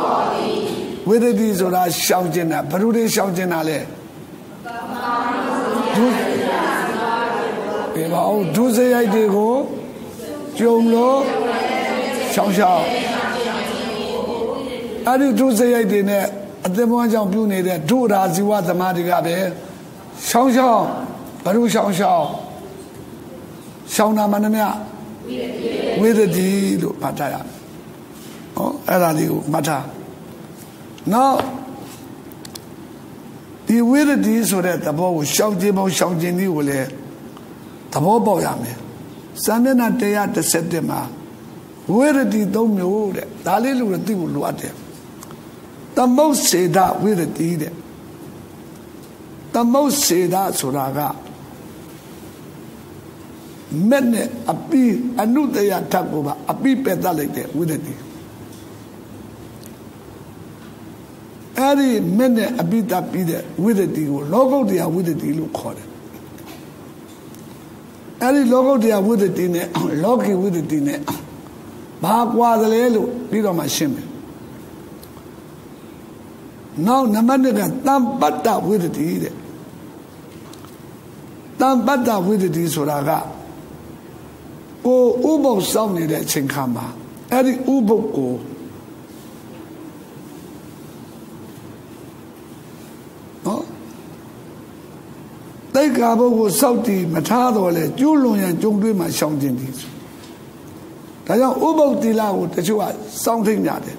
ဝိရတိဆိုတာရှောင်ခြင်းတာဘယ်လိုတွေရှောင်ခြင်းတာလဲဒုစရိုက်တွေကိုကြုံလို့ရှောင်အဲ့ဒီဒုစရိုက်တွေနဲ့အသက်မွေးကြောင့်ပြုနေတဲ့ဒုရာဇီဝသမားတွေကပဲရှောင်ဘယ်လိုရှောင်နာမနှမြဝိသတိလို့မှတ်ထားရမယ်အဲ့ဒါလေးကိုမှတ်ထားနောက်ဒီဝိသတိဆိုတဲ့သဘောကိုရှောင်ခြင်းနည်းကိုလည်းသဘောပေါက်ရမယ်စာမျက်နှာ117မှာဝိရတိ3မျိုးတဲ့ဒါလေးလူတွေသိဖို့လိုအပ်တယ်သမုတ်စေတဝိရတိတဲ့သမုတ်စေတဆိုတာကမဲ့နဲ့အပိအနုတယထပ်ကိုပါအပိပယ်တတ်လိုက်တဲ့ဝိရတိအဲ့ဒီမဲ့နဲ့အပိတပြီးတဲ့ဝိရတိကိုလောကုတ္တရာဝိရတိလို့ခေါ်တယ်အဲ့ဒီလောကုတ္တရာဝိသတိနဲ့လောကီဝိသတိနဲ့ဘာကွာသလဲလို့ပြီးတော့မှရှင်းမယ်နောက်နံပါတ်2ကတမ္ပတ္တဝိသတိတဲ့တမ္ပတ္တဝိသတိဆိုတာကကိုဥပုပ်စောင့်နေတဲ့အချိန်ခါမှာအဲ့ဒီဥပုပ်ကိုတိတ်္ခာဘုတ်ကိုစောက်တည်မထားတော့လေကျူးလွန်ရန်ကြုံတွေ့မှရှောင်ခြင်းဒီဒါကြောင့်ဥပုပ်သီလကိုတချို့ကစောင့်ထိန်ကြတယ်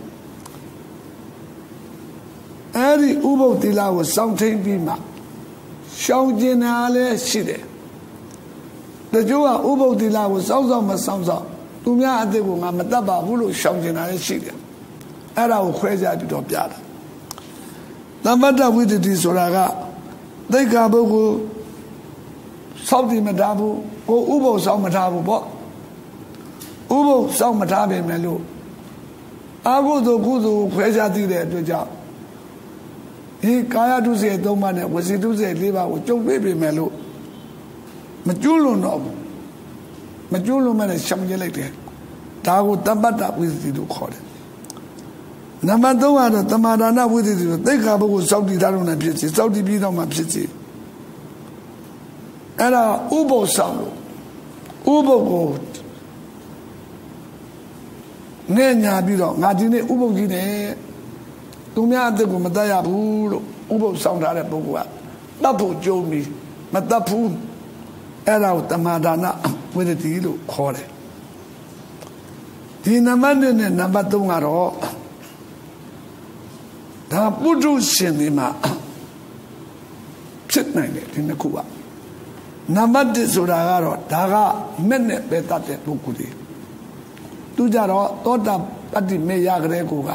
အဲ့ဒီဥပုပ်သီလကိုစောင့်ထိန်ပြီးမှရှောင်ခြင်းနာလည်းရှိတယ်တချို့ကဥပုပ်သီလကိုစောင့်မစောင့်သူများအသက်ကိုငါမတတ်ပါဘူးလို့ရှောင်ခြင်းနာလည်းရှိတယ်အဲ့ဒါကိုခွဲခြားပြီးတော့ပြတာသမ္ပတ္တဝိတ္တိဆိုတာကတိတ်္ခာဘုတ်ကိုစောင့်တည်မထားဘူးကိုဥပုပ်စောင့်မထားဘူးပေါ့ဥပုပ်စောင့်မထားပေမဲ့လို့အာဟုသောကုသိုလ်ခွဲခြားသိတဲ့အတွက်ကြောင့်ဒီကာယဒုစရိုက်3ပါးနဲ့ဝစီဒုစရိုက်4ပါးကိုကြုံတွေ့ပေမဲ့လို့မကျွလွန်တော့ဘူးမကျွလွန်မဲ့ရှောင်ကျလိုက်တယ်ဒါကိုတမ္ပတ္တဝိသတိလို့ခေါ်တယ်နံပါတ်3ကတော့သမာဒါနဝိသတိလို့သိက္ခာပုဂ္ဂိုလ်စောင့်တည်ထားလို့လည်းဖြစ်စီစောင့်တည်ပြီးတော့မှဖြစ်စီအဲ့ဒါဥပုပ်ဆောင်လို့ဥပုပ်ကိုနဲ့ညာပြီးတော့ငါဒီနေ့ဥပုပ်ကြီးနဲ့သူများအသက်ကိုမတတ်ရဘူးလို့ဥပုပ်ဆောင်ထားတဲ့ပုဂ္ဂိုလ်ကတတ်ဖို့ကြုံပြီးမတတ်ဘူးအဲ့ဒါကိုသမာဒါနဝိသတိလို့ခေါ်တယ်ဒီနံပါတ်1နဲ့နံပါတ်3ကတော့ဒါပုထုရှင်တွေမှာဖြစ်နိုင်တယ်ဒီနှစ်ခုကနံပါတ်1ဆိုတာကတော့ဒါကမဲ့နဲ့ပဲတတ်တဲ့ပုဂ္ဂိုလ်တွေသူကြတော့သောတာပတ္တိမေရကလေးကိုက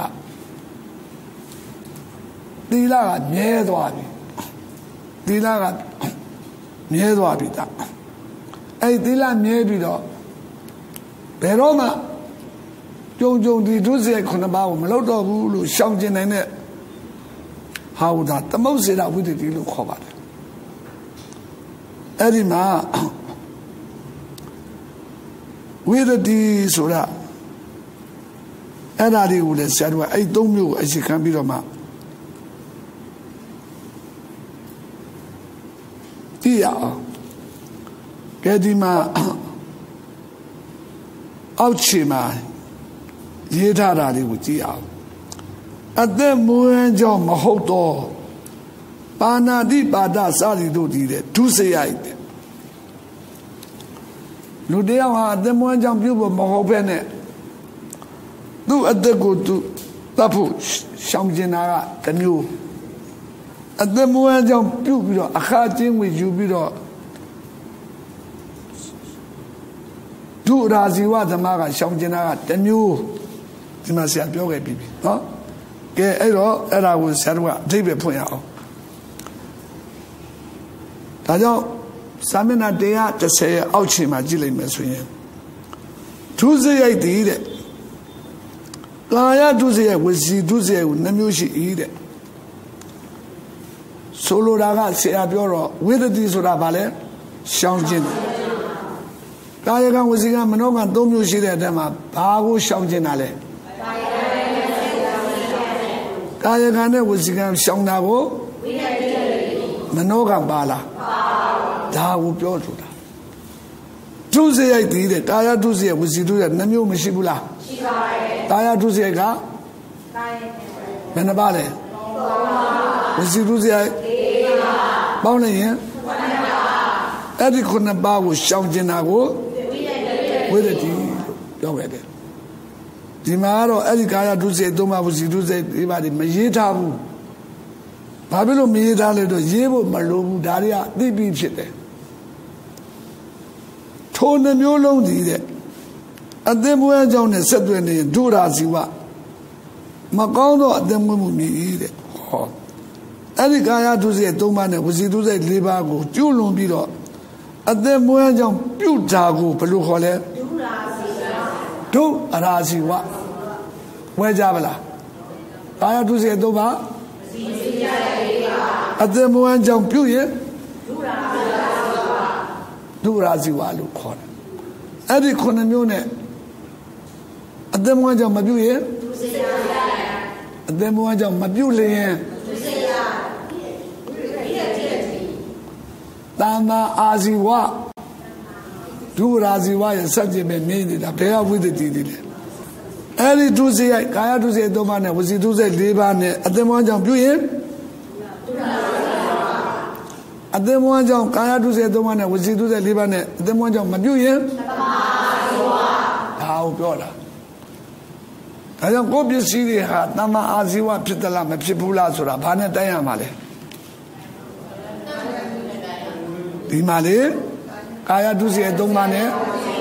သီလကမြဲသွားပြီသီလကမြဲသွားပြီတာအဲ့သီလမြဲပြီးတော့ဘယ်တော့မှကြုံဒီဒုစရိုက်9ပါးကိုမလုပ်တော့ဘူးလို့ရှောင်ကျင်နိုင်တဲ့ဟာဝဒါသမုတ်စေတဝိတ္တိလို့ခေါ်ပါတယ်အဲ့ဒီမှာဝိတ္တိဆိုတာအဲ့ဒါတွေကိုလည်းဆရာတို့ကအဲ့3မျိုးကိုအခြေခံပြီးတော့မှသိရအောင်ကဲဒီမှာအောက်ခြေမှာရေးထားတာတွေကိုကြည့်အောင်အသက်မွေးကြောင့်မဟုတ်တော့ပါဏာတိပါဒစသည်တို့တည်တဲ့ဒုစရိုက်တဲ့လူတယောက်ဟာအသက်မွေးကြောင့်ပြုဖို့မဟုတ်ဘဲနဲ့သူ့အသက်ကိုသူတတ်ဖို့ရှောင်ကျင်တာကတမျိုးအသက်မွေးကြောင့်ပြုပြီးတော့အခါချင်းဝေယူပြီးတော့ဒုရာဇီဝသမကရှောင်ကျင်တာကတမျိုးဒီမှာဆရာပြောခဲ့ပြီနော်ကဲအဲ့တော့အဲ့ဒါကိုဆရာတို့ကအဓိပ္ပာယ်ဖွင့်ရအောင်ဒါကြောင့်စာမျက်နှာ130ရဲ့အောက်ခြေမှာကြည့်လိုက်မယ်ဆိုရင်ဒုစရိုက်တည်တဲ့ကာယဒုစရိုက်ဝစီဒုစရိုက်ကို2မျိုးရှိ၏တဲ့ဆိုလိုတာကဆရာပြောတော့ဝိတ္တိဆိုတာဘာလဲရှောင်ခြင်းကာယကံဝစီကံမနောကံ3မျိုးရှိတဲ့အထက်မှာဘာကိုရှောင်ခြင်းတာလဲကာယကံနဲ့ဝစီကံရှောင်တာကိုမနောကံပါလားဒါကိုပြောဆိုတာဒုစရိုက်တည်တဲ့ကာယဒုစရိုက်ဝစီဒုစရိုက်နှမျိုးမရှိဘူးလားရှိပါတယ်ကာယဒုစရိုက်ကဘယ်နှပါလဲဝစီဒုစရိုက်ပေါင်းလိုက်ရင်အဲ့ဒီ9ပါးကိုရှောင်ကျင်တာကိုဝိရတိလို့ပြောခဲ့တယ်ဒီမှာတော့အဲ့ဒီကာယဒုစရိုက်3ပါးဝစီဒုစရိုက်4ပါးတွေမရေးထားဘူးဘာဖြစ်လို့မရေးထားလဲတော့ရေးဖို့မလိုဘူးဒါတွေကသိပြီးဖြစ်တယ်ထိုနှမျိုးလုံးတည်တဲ့အသင်မွေးကြောင့်နဲ့ဆက်သွယ်နေဒုရာဇီဝမကောင်းတော့အသင်မွေးမှုမြည်တဲ့ဟောအဲ့ဒီကာယဒုစရိုက်3ပါးနဲ့ဝစီဒုစရိုက်4ပါးကိုကျွလွန်ပြီးတော့အသင်မွေးကြောင့်ပြုတ်တာကိုဘယ်လိုခေါ်လဲဒုရာဇီဝဝဲကြပါလားကာယဒုစရိုက်3ပါးအသင်မွေးကြောင့်ပြုတ်ရင်ဒုရာဇီဝလို့ခေါ်တယ်အဲ့ဒီ9မျိုးနဲ့အသင်မွေးကြောင့်မပြုတ်ရင်အသင်မွေးကြောင့်မပြုတ်လျင်တမ္မာအာဇီဝဒုရာဇီဝရဲ့စัจจิပဲနေနေတာဘယ်ကဝိသတိတွေလဲအဲ့ဒီဒုစရိုက်ကာယဒုစရိုက်3ပါးနဲ့ဝစီဒုစရိုက်4ပါးနဲ့အသင်မွေးကြောင့်ပြုတ်ရင်အသင်မွေးကြောင့်ကာယဒုစရိုက်3ပါးနဲ့ဝစီဒုစရိုက်4ပါးနဲ့အသင်မွေးကြောင့်မပြုတ်ရင်ဒါကိုပြောတာဒါကြောင့်ကိုယ်ပစ္စည်းတွေဟာတမ္မာအာဇီဝဖြစ်သလားမဖြစ်ဘူးလားဆိုတာဘာနဲ့တိုင်းရမှာလဲဒီမှာလေကာယဒုစရိုက်3ပါးနဲ့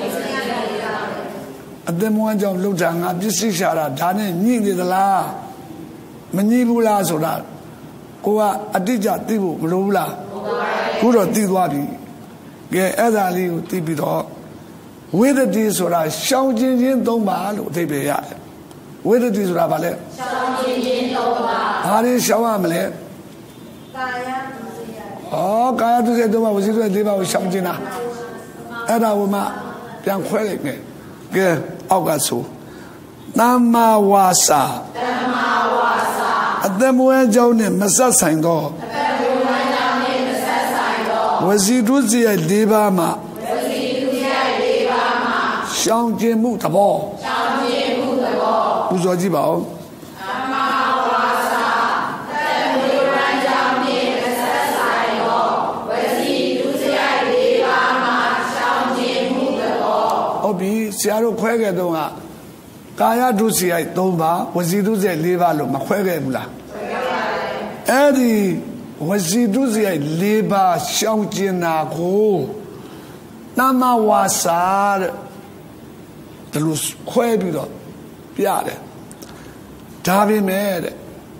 အသင်မွေးကြောင့်လှုပ်တာငါပစ္စည်းရှာတာဒါနဲ့ညှိနေသလားမညှိဘူးလားဆိုတာကိုကအတိအကျသိဖို့မလိုဘူးလားခုတော့သိသွားပြီကဲအဲ့ဒါလေးကိုသိပြီးတော့ဝိသတိဆိုတာရှောင်ကျင်ခြင်း3ပါးလို့အဓိပ္ပာယ်ရတယ်ဝိသတိဆိုတာဘာလဲရှောင်ကျင်ခြင်း3ပါးဘာတွေရှောင်ရမလဲကာယဒုစရိုက်ကာယဒုစရိုက်3ပါးဝစီဒုစရိုက်4ပါးကိုရှောင်ကျင်တာအဲ့ဒါကိုမှပြန်ခွဲလိုက်မယ်ကဲအောက်ကဆိုသမ္မာဝါစာအသက်မွေးကြောင်းနဲ့မဆက်ဆိုင်တော့ဝစီဒုစရိုက်4ပါးမှာရှောင်ကျင်မှုသဘောပူဇော်ကြည့်ပါဦးသမ္မာဝါစာသက်မွေးကြောင်းနဲ့မဆက်ဆိုင်တော့ဝစီဒုစရိုက်4ပါးမှာရှောင်ကျင်မှုသဘောဟုတ်ပြီဆရာတို့ခွဲခဲ့တော့ကကာယဒုစရိုက်3ပါးဝစီဒုစရိုက်4ပါးလို့မခွဲခဲ့ဘူးလားခွဲခဲ့ပါတယ်အဲ့ဒီဝစီဒုစရိုက်4ပါးရှောင်ကျင်တာကိုသမ္မာဝါစာတဲ့ဒါလို့ခွဲပြီးတော့ပြတယ်ဒါပေမဲ့တဲ့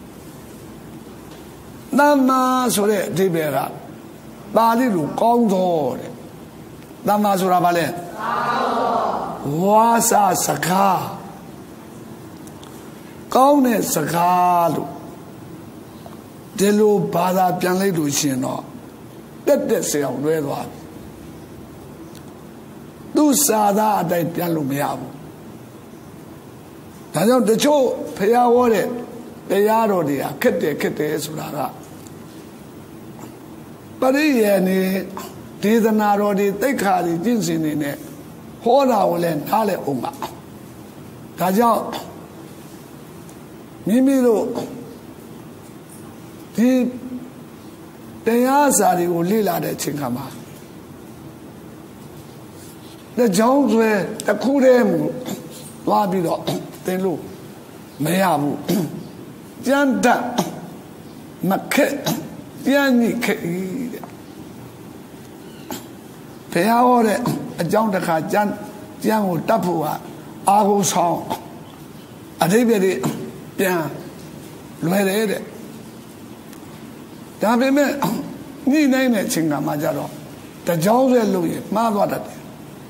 သမ္မာဆိုတဲ့အဓိပ္ပာယ်ကပါဠိလိုကောင်းသောတဲ့သမ္မာဆိုတာဘာလဲဝါစာစကားကောင်းတဲ့စကားလို့ဒီလိုဘာသာပြန်လိုက်လို့ရှင်တော့တက်ဆရာလွဲသွားပြီသူစာသားအတိုင်းပြန်လို့မရဘူးဒါကြောင့်တချို့ဖျားဝေါ်တဲ့တရားတော်တွေကခက်တယ်ဆိုတာကပရိယေနေဒေသနာတော်တွေသိက္ခာတွေကျင့်စဉ်တွေနဲ့ဟောတာကိုလည်းနားလည်အောင်ပါဒါကြောင့်မိမိတို့ဒီတရားစာတွေကိုလေ့လာတဲ့အချိန်ခါမှာတဲ့ကြောင်းဆွဲတစ်ခုတည်းမှုသွားပြီးတော့သင်လို့မရဘူးကြမ်းတတ်မခက်ပြန်ညိခက်တဲ့ဘုရားဟောတဲ့အကြောင်းတစ်ခါကြမ်းကိုတတ်ဖို့ကအာဟုဆောင်အဓိပ္ပာယ်တွေပြန်လွယ်တယ်တဲ့ဒါပေမဲ့ညှိနှိုင်းတဲ့အချိန်ကမှကြတော့တကြောင်းဆွဲလို့ရမှားသွားတတ်တယ်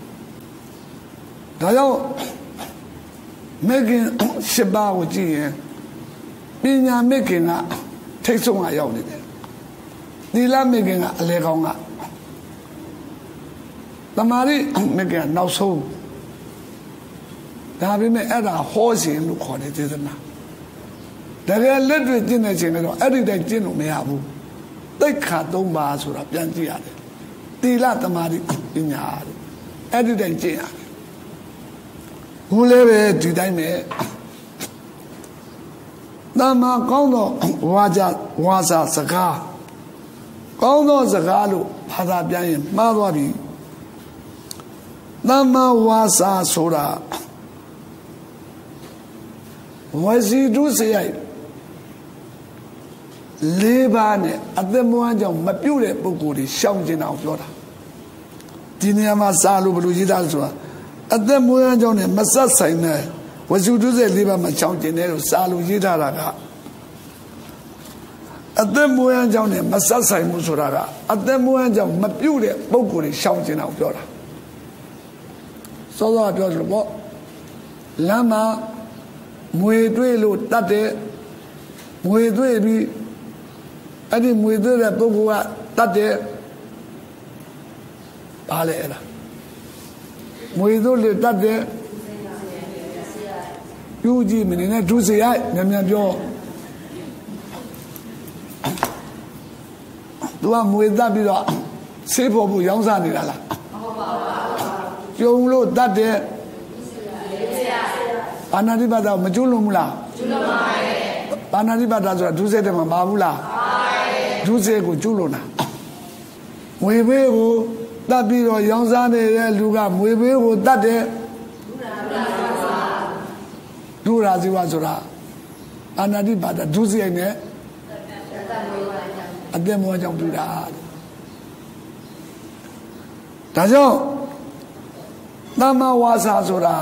ဒါကြောင့်မေခင်7ပါးကိုကြည့်ရင်ပညာမေခင်ကထိတ်ဆုံးကရောက်နေတယ်သီလမေခင်ကအလဲကောင်းကသမာဓိမေခင်ကနောက်ဆုံးဒါပေမဲ့အဲ့ဒါဟောစဉ်လို့ခေါ်တယ်သေသနာတကယ်လက်တွေ့ကျင့်တဲ့ချိန်တော့အဲ့ဒီတိုင်းကျင့်လို့မရဘူးသိက္ခာ3ပါးဆိုတာပြန်ကြည့်ရတယ်သတီလသမာဓိပညာအဲ့ဒီတိုင်းကျင့်ရတယ်ဘုလည်းပဲဒီတိုင်းပဲတမ္မာကောင်းသောဝါစာစကားကောင်းသောစကားလို့ဘာသာပြန်ရင်မှားသွားပြီတမ္မာဝါစာဆိုတာဝစီတုစရိုက်၄ပါးနဲ့အသက်မွေးကြောင့်မပြုတ်တဲ့ပုဂ္ဂိုလ်တွေရှောင်ကျင်အောင်ပြောတာဒီနေရာမှာစာလို့ဘယ်လိုရေးသားလဲဆိုတာအသက်မွေးကြောင့်နဲ့မဆက်ဆိုင်တဲ့ဝစီတုစရိုက်၄ပါးမှာရှောင်ကျင်တယ်လို့စာလို့ရေးထားတာကအသက်မွေးကြောင့်နဲ့မဆက်ဆိုင်မှုဆိုတာကအသက်မွေးကြောင့်မပြုတ်တဲ့ပုဂ္ဂိုလ်တွေရှောင်ကျင်အောင်ပြောတာစောစောပြောလို့ပေါ့လမ်းမှာမွေတွေ့လို့တတ်တယ်မွေတွေ့ပြီးအဲ့ဒီမွေတွေ့တဲ့ပုဂ္ဂိုလ်ကတတ်တယ်ဘာလဲအဲ့ဒါမွေတွေ့လို့တတ်တယ်ယူကြည့်မနေနဲ့ဒုစရိုက်မြန်မြန်ပြောသူကမွေတတ်ပြီးတော့ဆေးဖို့ရောင်းစားနေတာလားမဟုတ်ပါဘူးကျုံလို့တတ်တယ်ဘာနာတိပါဒမကျွလွန်ဘူးလားကျွလွန်ပါရဲ့ဘာနာတိပါဒဆိုတာဒုစရိုက်တယ်မှာပါဘူးလားပါရဲ့ဒုစရိုက်ကိုကျွလွန်တာမွေဘေးကိုတတ်ပြီးတော့ရောင်းစားနေတဲ့လူကမွေဘေးကိုတတ်တယ်ဒုရာဇီဝဆိုတာအာနာတိပါဒဒုစရိုက်နဲ့အပြည့်မွေးကြောင့်ပြုတာဒါကြောင့်သမ္မာဝါစာဆိုတာ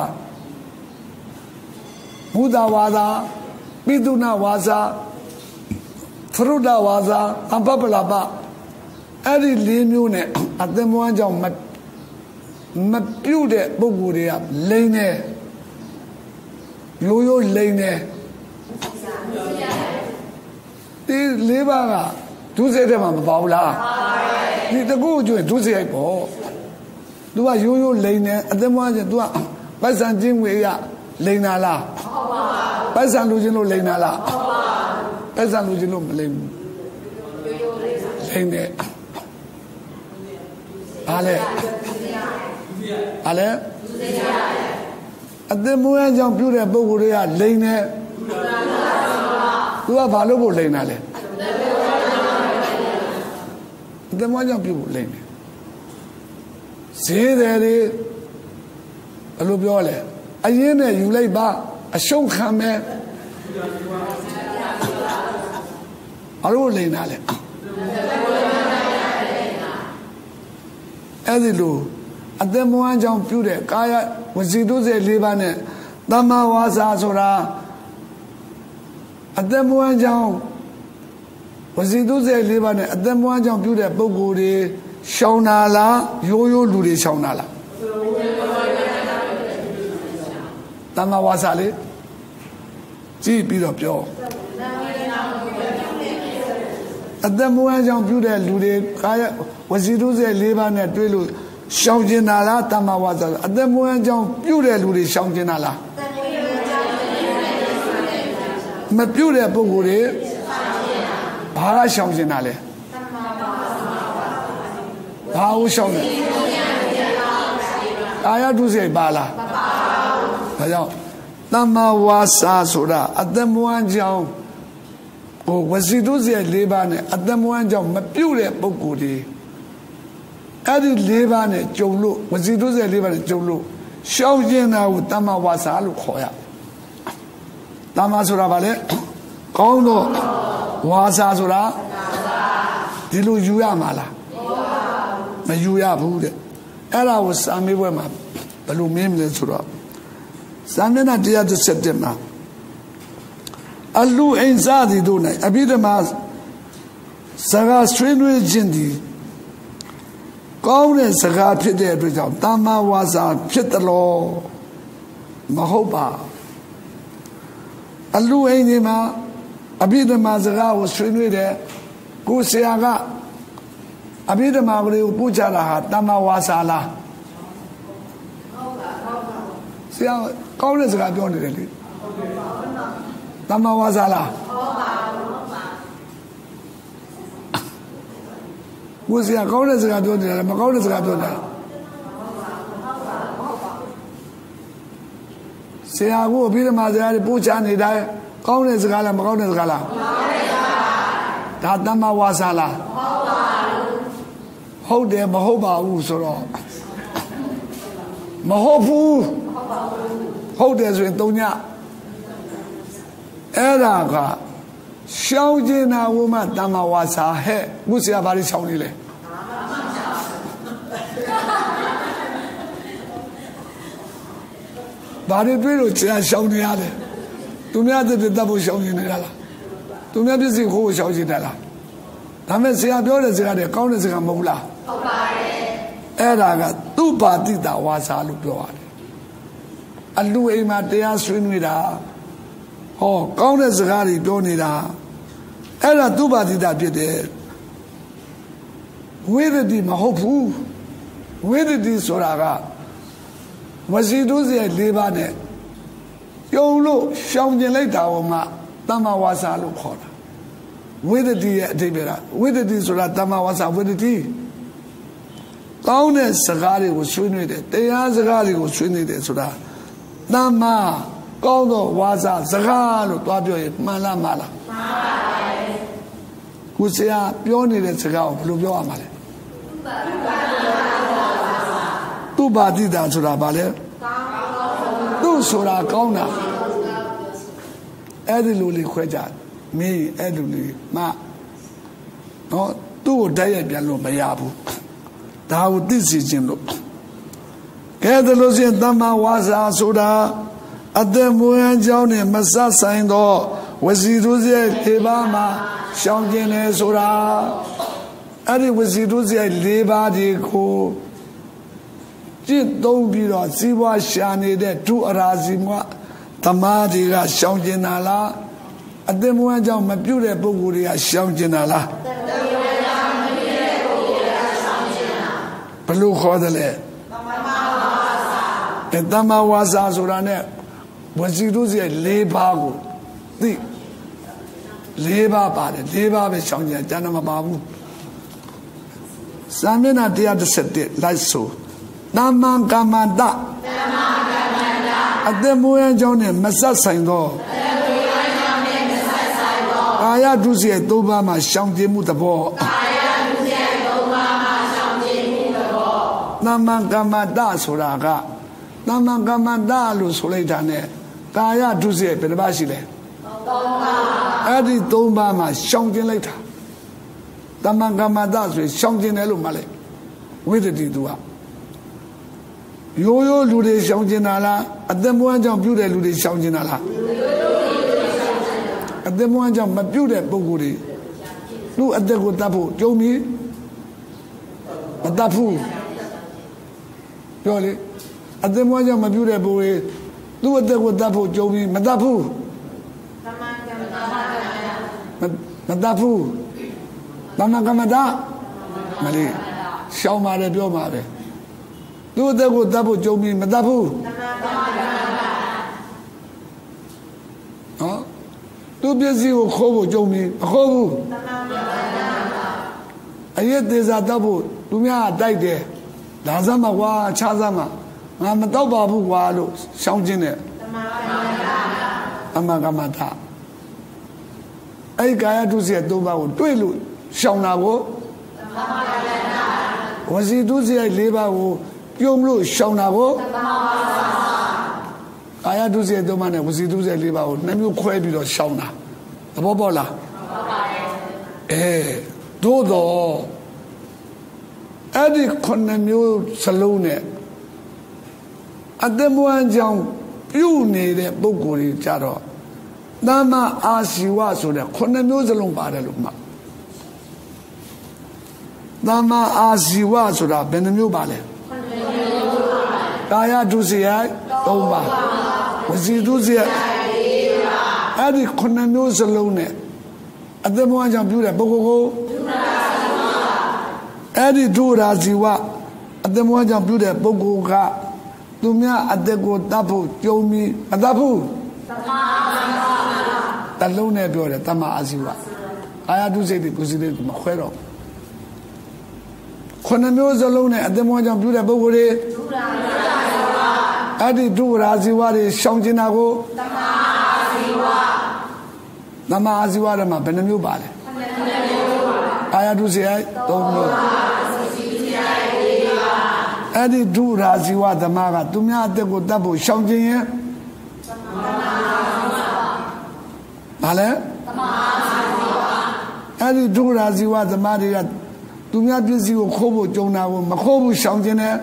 ဘုဒ္ဓဝါစာပိသုဏဝါစာသရုဒ္ဓဝါစာအပပလပအဲ့ဒီ၄မျိုးနဲ့အသက်မွေးကြောင့်မပြုတ်တဲ့ပုဂ္ဂိုလ်တွေကလိမ့်နေရိုးလိမ့်နေဒီ၄ပါးကဒုစရိုက်တဲ့မှာမပါဘူးလားဒီတကူကျွဒုစရိုက်ပေါ့သူကရိုးလိမ့်နေအသက်မွေးခြင်း तू ကပိုက်ဆံချင်းဝေရလိမ့်တာလားဟုတ်ပါဘူးပိုက်ဆံလူချင်းလို့လိမ့်တာလားဟုတ်ပါဘူးပိုက်ဆံလူချင်းလို့မလိမ့်ဘူးလိမ့်တယ်ဘာလဲအသက်မွေးကြောင့်ပြုတဲ့ပုဂ္ဂိုလ်တွေကလိမ့်တယ်သူကဘာလို့ဖို့လိမ့်တာလဲအသက်မွေးကြောင့်ပြုဖို့လိမ့်တယ်ဈေးတယ်တွေဘယ်လိုပြောလဲအရင်နဲ့ယူလိုက်ပါအရှုံးခံမယ်ဘာလို့လိမ့်တာလဲအဲ့ဒီလိုအသက်မွေးကြောင့်ပြုတဲ့ကာယဝစီတုစေ၄ပါးနဲ့သမ္မာဝါစာဆိုတာအသက်မွေးကြောင့်ဝစီတုစေ၄ပါးနဲ့အသက်မွေးကြောင့်ပြုတဲ့ပုဂ္ဂိုလ်တွေရှောင်တာလားရိုးလူတွေရှောင်တာလားသမ္မာဝါစာလေကြည့်ပြီးတော့ပြောအသက်မွေးကြောင့်ပြုတဲ့လူတွေကာယဝစီတုစေ၄ပါးနဲ့တွေ့လို့ရှောင်ကျင်တာလားသမ္မာဝါစာအသက်မွေးကြောင့်ပြုတဲ့လူတွေရှောင်ကျင်တာလားမပြုတဲ့ပုဂ္ဂိုလ်တွေဘာကရှောင်ကျင်တာလဲဘာကိုရှောင်တယ်ကာယဒုစရိုက်ပါလားမပါဘူးဒါကြောင့်သမ္မာဝါစာဆိုတာအသက်မွေးကြောင့်ဝစီတုစရိုက်၄ပါးနဲ့အသက်မွေးကြောင့်မပြုတဲ့ပုဂ္ဂိုလ်တွေအဲ့ဒီ၄ပါးနဲ့ကြုံလို့ဝစီတုစရိုက်၄ပါးနဲ့ကြုံလို့ရှောင်ကျင်တာကိုသမ္မာဝါစာလို့ခေါ်ရသမ္မာဆိုတာဗာလဲကောင်းတော့ဝါစာဆိုတာဒီလိုယူရမှာလားမယူရဘူးတဲ့အဲ့ဒါကိုစာမေးပွဲမှာဘယ်လိုမင်းမလဲဆိုတော့စာမျက်နှာ117မှာအလူအိမ်စားသည်တို့၌အဘိဓမ္မာစကားဆွေးနွေးခြင်းသည်ကောင်းတဲ့စကားဖြစ်တဲ့အတွက်ကြောင့်သမ္မာဝါစာဖြစ်တယ်လို့မဟုတ်ပါအလူအိမ်ဒီမှာအဘိဓမ္မာစကားကိုဆွေးနွေးတယ်ကိုဆရာကအဘိဓမ္မာကိုပို့ချတာဟာသမ္မာဝါစာလားဟုတ်ပါဆရာကောင်းတဲ့စကားပြောနေတယ်လေသမ္မာဝါစာလားဟုတ်ပါကိုယ်စရာကောင်းတဲ့စကားပြောနေတယ်မကောင်းတဲ့စကားပြောနေတာဆရာကိုအပြီးဓမ္မစကားတွေပို့ချနေတယ်ကောင်းတဲ့စကားလားမကောင်းတဲ့စကားလားဒါတမ္မာဝါစာလားဟုတ်တယ်မဟုတ်ပါဘူးဆိုတော့မဟုတ်ဘူးဟုတ်တယ်ဆိုရင်3ညအဲ့ဒါကရှောင်းကျင်တာဝမတမ္မာဝါစာဟဲ့ခုဆရာဘာလို့ရှောင်းနေလဲဘာတွေတွေ့လို့ဆရာရှောင်းနေရလဲသူများတဲ့တပ်ဖို့ရှောင်းနေနေတာလားသူများပြည့်စုံခိုးကိုရှောင်းနေတာလားဒါမဲ့ဆရာပြောတဲ့စကားတွေကောင်းတဲ့စကားမဟုတ်လားဟုတ်ပါတယ်အဲ့ဒါကသူ့ပါတိတာဝါစာလို့ပြောရတယ်အလူအိမ်မှာတရားဆွေးနွေးတာဟောကောင်းတဲ့စကားတွေပြောနေတာအဲ့ဒါသူ့ပါတိတာဖြစ်တယ်ဝိရတိမဟုတ်ဘူးဝိရတိဆိုတာကဝစီတုစရိုက်၄ပါးနဲ့ယုံလို့ရှောင်ကျင်လိုက်တာဟောမှတမ္မာဝါစာလို့ခေါ်တာဝိရတိရဲ့အဓိပ္ပာယ်ကဝိရတိဆိုတာတမ္မာဝါစာဝိရတိကောင်းတဲ့စကားတွေကိုဆွေးနွေးတယ်တရားစကားတွေကိုဆွေးနွေးတယ်ဆိုတာတမ္မာကောင်းသောဝါစာစကားလို့တွားပြောရင်မှန်လားမလားမှန်ပါတယ်ခုဆရာပြောနေတဲ့စကားကိုဘယ်လိုပြောရမှာလဲသူ့ပါတိတာဆိုတာဘာလဲသူ့ဆိုတာကောင်းတာအဲ့ဒီလိုလေးခွဲကြမင်းအဲ့ဒီလိုမှနော်သူ့ကိုတိုက်ရိုက်ပြန်လို့မရဘူးဒါကိုသိစေခြင်းလို့ကဲဒါလို့ရှိရင်တမ္မာဝါစာဆိုတာအသက်မွေးအကြောင်းနဲ့မဆက်ဆိုင်သောဝစီတုစရိုက်၄ပါးမှာရှောင်ကျင်တယ်ဆိုတာအဲ့ဒီဝစီတုစရိုက်၄ပါးဒီကိုကျင့်သုံးပြီးတော့စီးပွားရှာနေတဲ့ဒုအရာစီမသမားတွေကရှောင်ကျင်တာလားအသက်မွေးအကြောင်းမပြုတ်တဲ့ပုဂ္ဂိုလ်တွေကရှောင်ကျင်တာလားဘယ်လိုခေါ်တယ်လဲတမ္မာဝါစာဆိုတာနဲ့ဝစီတုစရိုက်၄ပါးကိုသိ၄ပါးပါတယ်၄ပါးပဲရှောင်ကြကျန်တော့မပါဘူးစာမျက်နှာ131လိုက်ဆိုတမ္မာကမ္မန္တအသက်မွေးအကြောင်းနဲ့မဆက်ဆိုင်သောကာယဒုစရိုက်၃ပါးမှာရှောင်ကျင်မှုသဘောတမ္မာကမ္မန္တဆိုတာကတမ္မာကမ္မန္တလို့ဆိုလိုက်တာနဲ့ကာယဒုစရိုက်ဘယ်နှပါရှိလဲ၃ပါးအဲ့ဒီ၃ပါးမှာရှောင်ကျင်လိုက်တာတမ္မာကမ္မန္တဆိုရှောင်ကျင်တယ်လို့မှလဲဝိတ္တိသူကရိုးရိုးလူတွေရှောင်ကျင်တာလားအသက်မွေးကြောင့်ပြုတဲ့လူတွေရှောင်ကျင်တာလားအသက်မွေးကြောင့်မပြုတဲ့ပုဂ္ဂိုလ်တွေသူ့အသက်ကိုတတ်ဖို့ကြုံပြီးမတတ်ဘူးပြောလေအသက်မွေးကြောင့်မပြုတဲ့ပုဂ္ဂိုလ်တွေသူ့အသက်ကိုတတ်ဖို့ကြုံပြီးမတတ်ဘူးမတတ်ဘူးတမ္မာကမ္မန္တမလေးရှောင်ပါတယ်ပြောပါတယ်သူ့အသက်ကိုတတ်ဖို့ကြုံပြီးမတတ်ဘူးနော်သူ့ပစ္စည်းကိုခိုးဖို့ကြုံပြီးမခိုးဘူးအရက်သေးစားတတ်ဖို့သူများတိုက်တယ်ဒါစမ်းမကွာခြားစမ်းမငါမတော့ပါဘူးကွာလို့ရှောင်းခြင်းနဲ့တမ္မာကမ္မန္တအဲ့ကာယဒုစရိုက်၃ပါးကိုတွေ့လို့ရှောင်တာကိုဝစီဒုစရိုက်၄ပါးကိုပြုံးလို့ရှောင်တာကိုကာယဒုစရိုက်၃ပါးနဲ့ဝစီဒုစရိုက်၄ပါးကိုနှမျိုးခွဲပြီးတော့ရှောင်တာသဘောပေါက်လားသို့တော့အဲ့ဒီ9မျိုးစလုံးနဲ့အတ္တမွမ်းကြောင့်ပြုနေတဲ့ပုဂ္ဂိုလ်တွေကြတော့တမ္မာအာရှိဝဆိုတဲ့9မျိုးစလုံးပါတယ်လို့မှတ်တမ္မာအာရှိဝဆိုတာဘယ်နှမျိုးပါလဲကာယဒုစရိုက်၃ပါးဝစီဒုစရိုက်အဲ့ဒီ9မျိုးစလုံးနဲ့အတ္တမွမ်းကြောင့်ပြုတဲ့ပုဂ္ဂိုလ်ကိုအဲ့ဒီဒုရာဇီဝအတ္တမွမ်းကြောင့်ပြုတဲ့ပုဂ္ဂိုလ်ကသူများအတ္တကိုတတ်ဖို့ကြုံပြီးမတတ်ဘူးတလုံးနဲ့ပြောတယ်တမ္မာအာဇီဝကာယဒုစိတ်တွေပုစိတ်တွေမခွဲတော့ Khonamyo Zalone at the Mojan Buddha Bogore Adi Duraziwari Shangjinago Nama Aziwarama Benamu Bale Ayaduzia don't know Adi Duraziwa the Maga Dumia de go double Shangjin Bale Adi Duraziwa the Maria Dumia busy with Kobo Jonah Makobu Shangjine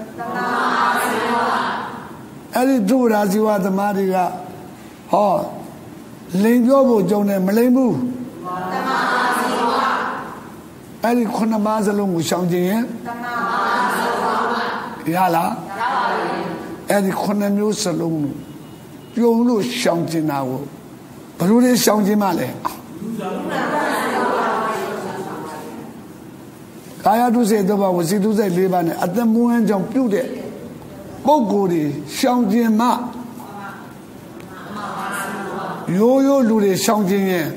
Adi Duraziwa the Maria Oh Lingobo Jonah Malembu Adi Konamazalum Shangjin Yala Adi Konamio Salum Yolu Shangjinago Brule Shangjimale Kaya to say the was it to say Liban at the moment of beauty. Bogori, Shangjima Yo Lure Shangjin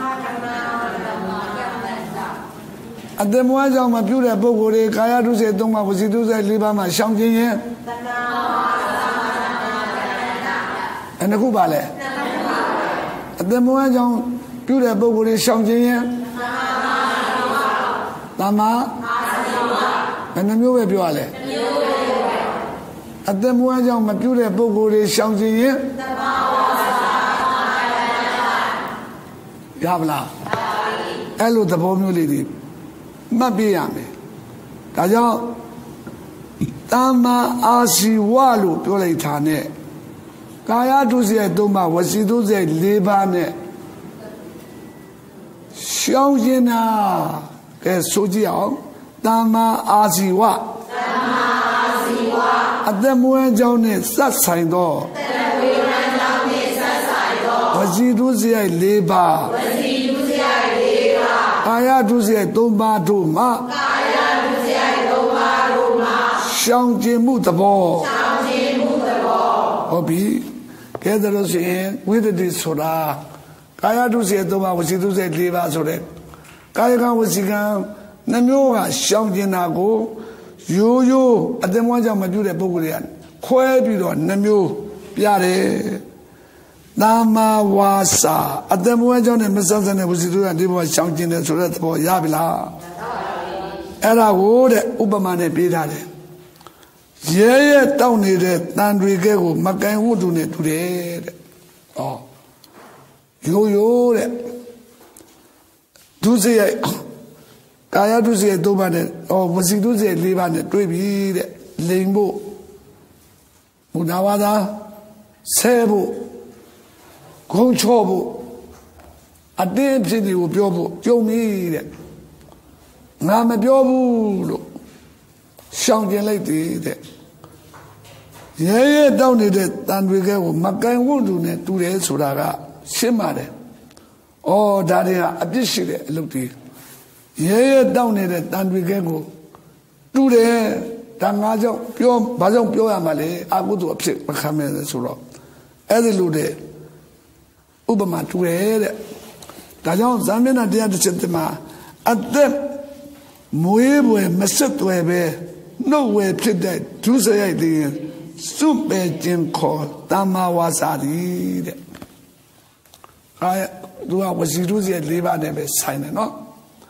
at the moment of my beauty Bogori, Kaya to say Doma was it to say Libama Shangjin and the Kubale at the moment of beauty Bogori Shangjin Lama and the Mue Buale at the Muajam Mapure Bogore Shangjin Yabla Elo the Bomuli Mabiame Tajo Tama Asiwalu Puletane Kaya to say Doma was it to say Libane Shangjina Sojiao Dama Aziwa at the Muan Jones, that sign door. Was he do the labor? Kaya do the Doma Doma Shangjin Mutabo Obi gather us in with the Sora Kaya do the Doma was he do the labor so that Kaya was again Namoga Shangjinago Yo at the Moja Majura Bogorian Quabido Namu Piare Nama Wasa at the Moja and Messazan was doing a demo Shangjin so that for Yabila Era wood Ubamane Pidade Yea down it Nandrigo Macan Woodune today Oh Yo Do say Kaya to say Domane or was it to say Liban, Tribi, Limbo Munawada, Sebo, Conchobo, a damn city of Jobo, Jomi, Nama Jobu, Shangjin lady. Yea, down it, and we go Macan Woodune to the Suraga, Shimade. Oh, Daddy, I just see it, look here. Yea, down it, and we can go. Do the Tangajo, Pure, Bazon Pure Amale, I go to upset Macame Suro. Edelude Ubama to head. Dajon Zamina dear the Sentema. At them, Muebu, Messetwebe, no way to that, to say idea. Super Jim call, Tama was Adi. I do I was using a liver never sign, no?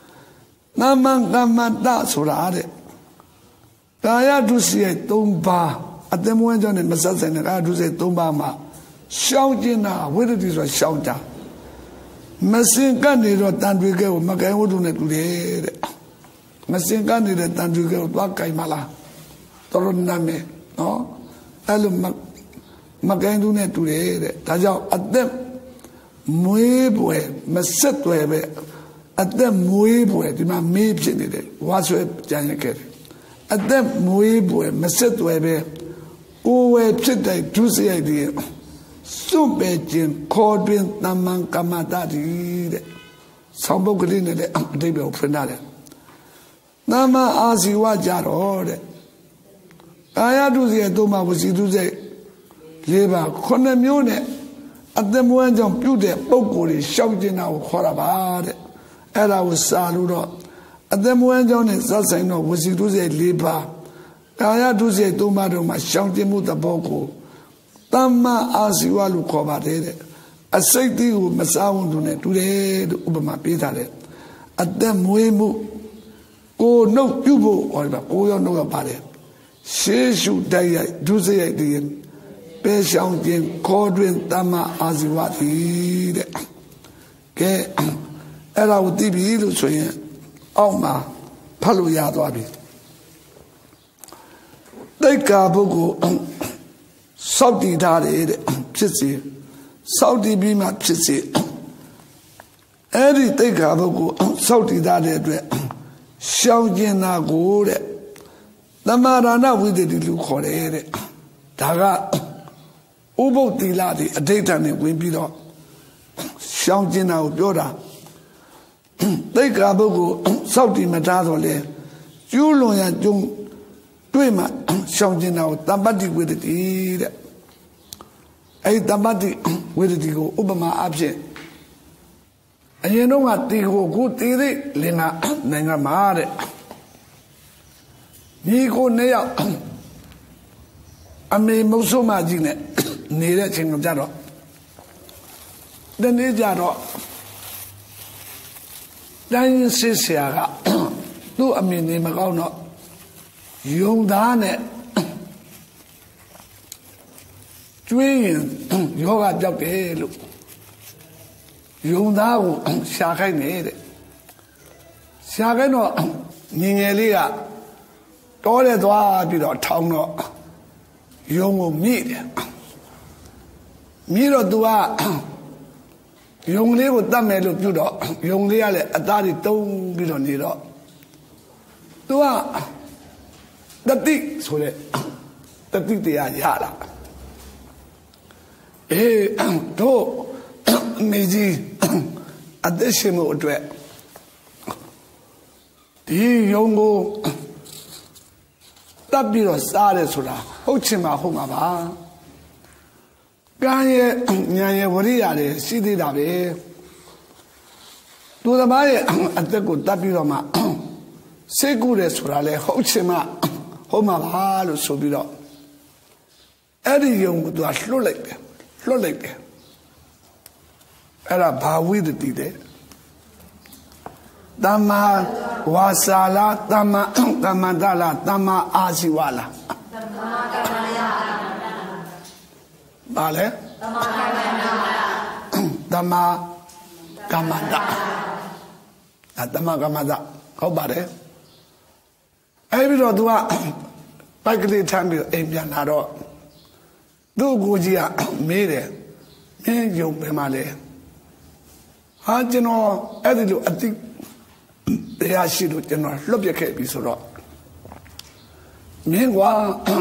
Namanda Surade. Kaya to see a tomba at the moment on the Massas and I do say Tombama. Shangjina, whether it is a shouter. Massin or Tandrigo, Macan would do it today. Massin candidate Tandrigo, Bakaimala, Toroname, no? Alum Macan do it today. Taja at them. Muebue, Massetwebe. At them Muebue, the man made it. What's with Janet? At them Muebue, Massetwebe. Uwe Chitay, Tuesday idea. Subejin, Corbin, Naman Kamatadi. Sambo Green, the Debo Frenade. Nama Asiwa Jarode. I do the Doma was you do the Leva Conamune. At them went on Pude, Bogori, shouting out Horabad. And I was Saludo. အသက်မွေးကြောင်းနဲ့စဆိုင်တော့ဝစီဒုစရိုက်၄ပါးကာယဒုစရိုက်၃ပါးတို့မှာရှောင်ကျဉ်မှုသဘောကိုသမ္မာအာဇီဝလို့ခေါ်ပါတယ်တဲ့အစိတ်သေးကိုမစားဝန်သူနဲ့တူတယ်လို့ဥပမာပေးထားတယ်အသက်မွေးမှုကိုနှုတ်ပြုဖို့ဟောဒီမှာကိုရောနှုတ်ရပါတယ်ရှေးရှုတိုက်ရိုက်ဒုစရိုက်တည်းပဲရှောင်ကျဉ်ခေါ်တွင်သမ္မာအာဇီဝသည်တဲ့ကဲအဲ့ဒါကိုသိပြီလို့ဆိုရင်အောက်မှာဖတ်လို့ရသွားပြီတိတ်ကာပုဂ္ဂိုလ်စောက်တည်ထားတယ်တဲ့ဖြစ်စေစောက်တည်ပြီးမှဖြစ်စေအဲ့ဒီတိတ်ကာပုဂ္ဂိုလ်စောက်တည်ထားတဲ့အတွက်ရှောင်ကျင်တာကိုတဲ့သမารဏဝိတ္တိလို့ခေါ်တယ်တဲ့ဒါကဥပုပ်တိလတွေအဋိဋ္ဌာနဲ့ဝင်ပြီးတော့ရှောင်ကျင်တာကိုပြောတာတိတ်ကာပုဂ္ဂိုလ်စောက်တည်မထားတော့လေကျူးလွန်ရကျုံတွေ့မှရှောင်ကျင်တာကိုတမ္ပတ္တိဝိတ္တိတဲ့အဲ့ဒီတမ္ပတ္တိဝိတ္တိကိုဥပမာအဖြစ်အရင်တော့ကတီကိုခုတီသေးလင်္ကာနိုင်ငံမှာတဲ့ညီကိုနှစ်ယောက်အမေမုတ်ဆိုးမကြီးနဲ့နေတဲ့အချိန်ကကြတော့တနေ့ကြတော့တိုင်းစစ်ဆရာကသူ့အမေနေမကောင်းတော့ယုံသားနဲ့ကျွေးရင်ယောဂပြောက်တယ်လို့ယုံသားကိုရှာခိုင်းနေတဲ့ရှာခိုင်းတော့ငငယ်လေးကတောထဲသွားပြီးတော့ထောင်းတော့ယုံကိုမြည်တယ်မြည်တော့ तू ကယုံလေးကိုတတ်မယ်လို့ပြုတော့ယုံလေးကလည်းအသားတွေတုံးပြီးတော့နေတော့ तू ကတတိဆိုတဲ့တတိတရားရလာအေးတို့မိကြီးအသက်ရှင်မှုအတွက်ဒီယုံကိုတပ်ပြီးတော့စားတယ်ဆိုတာဟုတ်ချင်မှာဟုတ်မှာပါကံရဲ့ဉာဏ်ရဲ့ဝရိယရဲ့ရှိသေးတာပဲသူသမားရဲ့အသက်ကိုတပ်ပြီးတော့မှစိတ်ကူးတယ်ဆိုတာလေဟုတ်ချင်မှာဟုတ်မှာပါလို့ဆိုပြီးတော့အဲ့ဒီယုံကိုသူကလွတ်လိုက်တယ်အဲ့ဒါဘာဝိတ္တိတဲ့သမ္မာဝါစာလားသမ္မာကမ္မန္တလားသမ္မာအာဇီဝလားသမ္မာကမ္မန္တဘာလဲသမ္မာကမ္မန္တသမ္မာကမ္မန္တဟုတ်ပါတယ်အဲ့ပြီးတော့ तू ကပိုက်ကလေးထမ်းပြီးအိမ်ပြန်လာတော့သူ့ကိုကြီးကမေးတယ်မင်းယုံပဲမလဲဟာကျွန်တော်အဲ့ဒီလိုအတိတရားရှိလို့ကျွန်တော်လွတ်ပြခဲ့ပြီဆိုတော့မင်းကွာ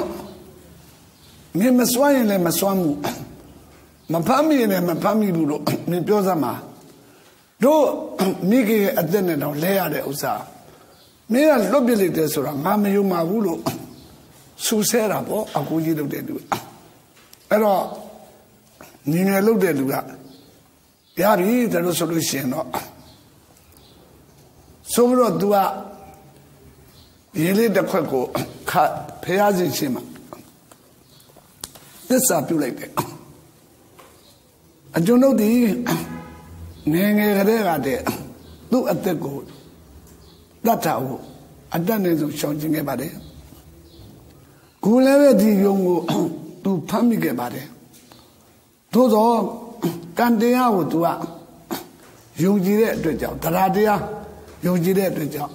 မင်းမစွမ်းရင်လည်းမစွမ်းဘူးမဖမ်းမိရင်လည်းမဖမ်းမိဘူးလို့မင်းပြောစမ်းပါတို့မိခင်ရဲ့အသက်နဲ့တော့လဲရတဲ့ဥစ္စာမင်းကလွတ်ပြလိုက်တယ်ဆိုတာငါမယုံပါဘူးလို့စူဆဲတာပေါ့အကူကြီးလုပ်တဲ့လူအဲ့တော့ညီငယ်လုပ်တဲ့လူကရပြီဒါလို့ဆိုလို့ရှိရင်တော့ဆိုပြီးတော့ तू ကရေလေးတစ်ခွက်ကိုဖျားစီချင်းမှာသစ္စာပြုလိုက်တယ်အကျွန်ုပ်ဒီငယ်ငယ်ကလေးကတည်းကသူ့အသက်ကိုတတ်တာကိုအတတ်နဲ့ဆိုရှောင်ကျင်ခဲ့ပါတယ်ကိုလည်းပဲဒီယုံကို तू ဖမ်းမိခဲ့ပါတယ်သို့သောကံတရားကို तू ကယုံကြည်တဲ့အတွက်ကြောင့်တရားတရားယုံကြည်တဲ့အတွက်ကြောင့်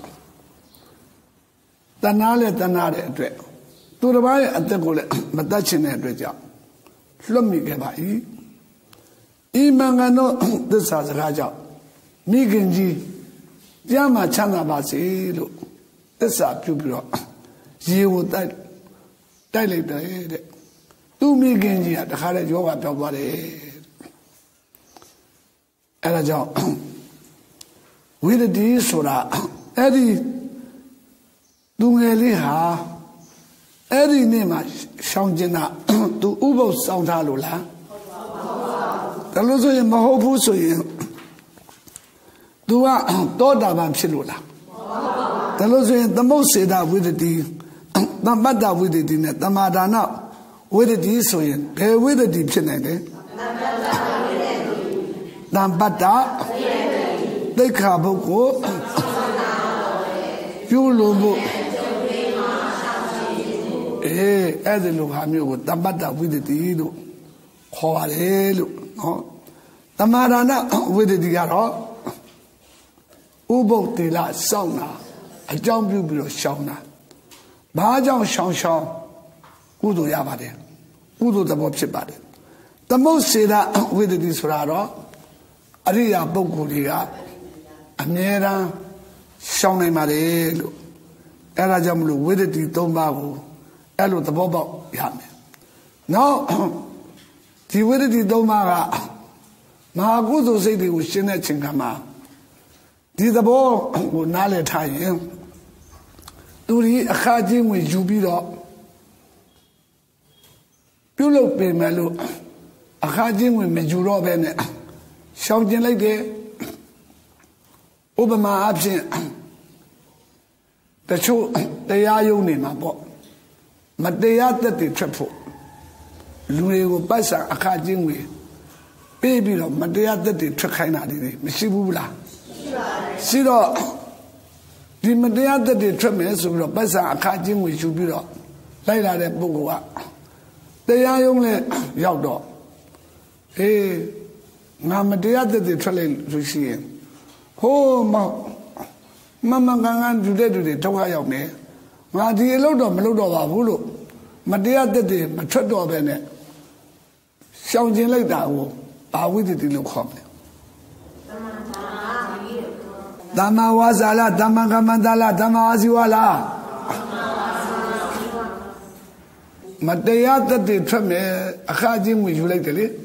တဏှာနဲ့တဏှာတဲ့အတွက်သူတစ်ပါးရဲ့အသက်ကိုလည်းမတတ်ချင်တဲ့အတွက်ကြောင့်လွတ်မိခဲ့ပါ၏ဤမင်္ဂန်သောသစ္စာစကားကြောင့်မိခင်ကြီးကြမ်းမှချမ်းသာပါစေလို့သစ္စာပြုပြီးတော့ရေကိုတိုက်လိုက်တယ်တဲ့သူမိခင်ကြီးကတခါတည်းယောဂပြောက်သွားတယ်အဲ့ဒါကြောင့်ဝိတ္တိဆိုတာအဲ့ဒီသူငယ်လေးဟာအဲ့ဒီနေ့မှာရှောင်ကျင်တာသူဥပုသ်စောင့်ထားလို့လားဒါလို့ဆိုရင်မဟုတ်ဘူးဆိုရင် तू ကတောတာပန်ဖြစ်လို့လားဒါလို့ဆိုရင်သမုတ်စေတဝိတ္တိသမ္ပတ္တဝိတ္တိနဲ့သမာဒါနဝိတ္တိဆိုရင်ဘယ်ဝိတ္တိဖြစ်နိုင်လဲသမ္ပတ္တသိက္ခာပုဂ္ဂိုလ်ပြုလို့ဖို့အဲ့ဒီလိုဟာမျိုးကိုသမ္ပတ္တဝိတ္တိလို့ခေါ်ပါတယ်လို့နော်သမာဒါနဝိတ္တိကတော့ဥပုပ်တေလစောင့်တာအကြောင်းပြုပြီးတော့ရှောင်တာဘာကြောင့်ရှောင်ကုသိုလ်ရပါတယ်ကုသိုလ်သဘောဖြစ်ပါတယ်သမုတ်စေတဝိတ္တိဆိုတာတော့အရိယာပုဂ္ဂိုလ်တွေကအမြဲတမ်းရှောင်နိုင်ပါတယ်လို့အဲ့ဒါကြောင့်မလို့ဝိတ္တိ၃ပါးကိုအဲ့လိုသဘောပေါက်ရမယ်နောက်ဒီဝိတ္တိ၃ပါးကမဟာကုသိုလ်စိတ်တွေကိုရှင်းတဲ့ချိန်ခါမှာဒီသဘောကိုနားလည်ထားရင်သူဒီအခါချင်းဝင်ယူပြီးတော့ပြုလုပ်ပေမဲ့လို့အခါချင်းဝင်မယူတော့ဘဲနဲ့ရှောင်ကျင်လိုက်တယ်ဥပမာအဖြစ်တချို့တရားယုံနေမှာပေါ့မတရားသက်တွေထွက်ဖို့လူတွေကိုပတ်စံအခါချင်းဝင်ပေးပြီးတော့မတရားသက်တွေထွက်ခိုင်းတာတွေမရှိဘူးလားရှိတော့ဒီမတရားသက်တွေထွက်မယ်ဆိုပြီးတော့ပတ်စံအခါချင်းဝင်ယူပြီးတော့လိုက်လာတဲ့ပုဂ္ဂိုလ်ကတရားယုံနဲ့ရောက်တော့ငါမတရားသက်တွေထွက်လိုက်လို့ရှိရင်ဟိုးမကန်ကန်ဒုတဲ့တွေဒုက္ခရောက်နေငါဒီအလုပ်တော့မလုပ်တော့ပါဘူးလို့မတရားသက်တွေမထွက်တော့ပဲနဲ့ရှောင်ကျင်လိုက်တာကိုဘာဝိတ္တိလို့ခေါ်မလဲသမ္မာဝါစာလားသမ္မာကမ္မန္တလားသမ္မာအာဇီဝလားမတရားသက်တွေထွက်မယ်အခါချင်းဝင်ယူလိုက်တယ်လေ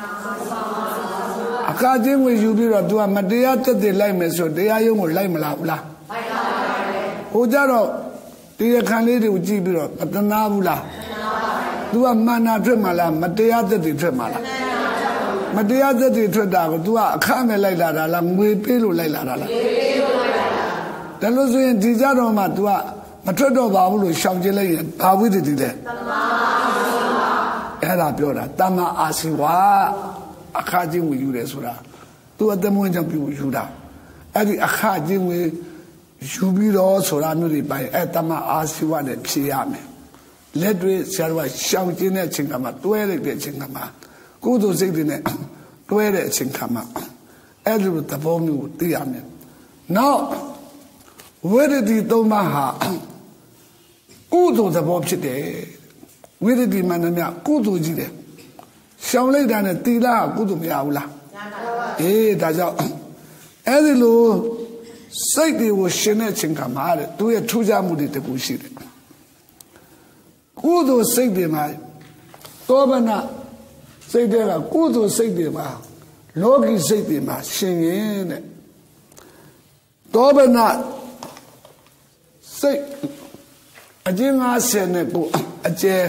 အခါချင်းဝင်ယူပြီးတော့ तू ကမတရားသက်တွေလိုက်မယ်ဆိုတရားယုံကိုလိုက်မလားဘူးလားလိုက်ပါပါတယ်ဟိုကြတော့တရားခံလေးတွေကိုကြည့်ပြီးတော့မတနာဘူးလားतू ကမာနထွက်မှာလားမတရားသက်တွေထွက်မှာလားမတရားသက်တွေထွက်တာကို तू ကအခမဲ့လိုက်လာတာလားငွေပေးလို့လိုက်လာတာလားငွေပေးလို့လိုက်လာတာဒါလို့ဆိုရင်ဒီကြတော့မှ तू ကမထွက်တော့ပါဘူးလို့ရှောင်ကျင်လိုက်ရင်ဘာဝိတ္တိလဲသမ္မာအာဇီဝအဲ့ဒါပြောတာသမ္မာအာဇီဝအခါချင်းဝင်ယူတယ်ဆိုတာ तू အသက်မွေးကြောင့်ပြုယူတာအဲ့ဒီအခါချင်းဝင်ယူပြီးတော့ဆိုတာမျိုးတွေပိုင်းအဲ့သမ္မာအာဇီဝနဲ့ဖြေရမယ်လက်တွေဆရာတော်ကရှောင်ကျင်တဲ့အချိန်ကမှတွဲလိုက်တဲ့အချိန်ကမှကုသိုလ်စိတ်တွေနဲ့တွဲတဲ့အချိန်ကမှအဲ့လိုသဘောမျိုးကိုသိရမယ်နောက်ဝိတ္တိ၃ပါးဟာကုသိုလ်သဘောဖြစ်တယ်ဝိတ္တိမှန်တယ်မြကုသိုလ်ကြီးတယ်ရှောင်လိုက်တာနဲ့သီလကုသိုလ်မရဘူးလားဒါကြောင့်အဲ့ဒီလိုစိတ်တွေကိုရှင်တဲ့အချိန်ကမှတဲ့သူရဲ့ထူးခြားမှုတွေတခုရှိတယ်ကုသိုလ်စိတ်တွေမှာသောဗနာစိတ်တွေကကုသိုလ်စိတ်တွေမှာလောကီစိတ်တွေမှာရှင်ရင်တဲ့သောဗနာစိတ်အကျဉ်း50နဲ့ကိုအကျဲ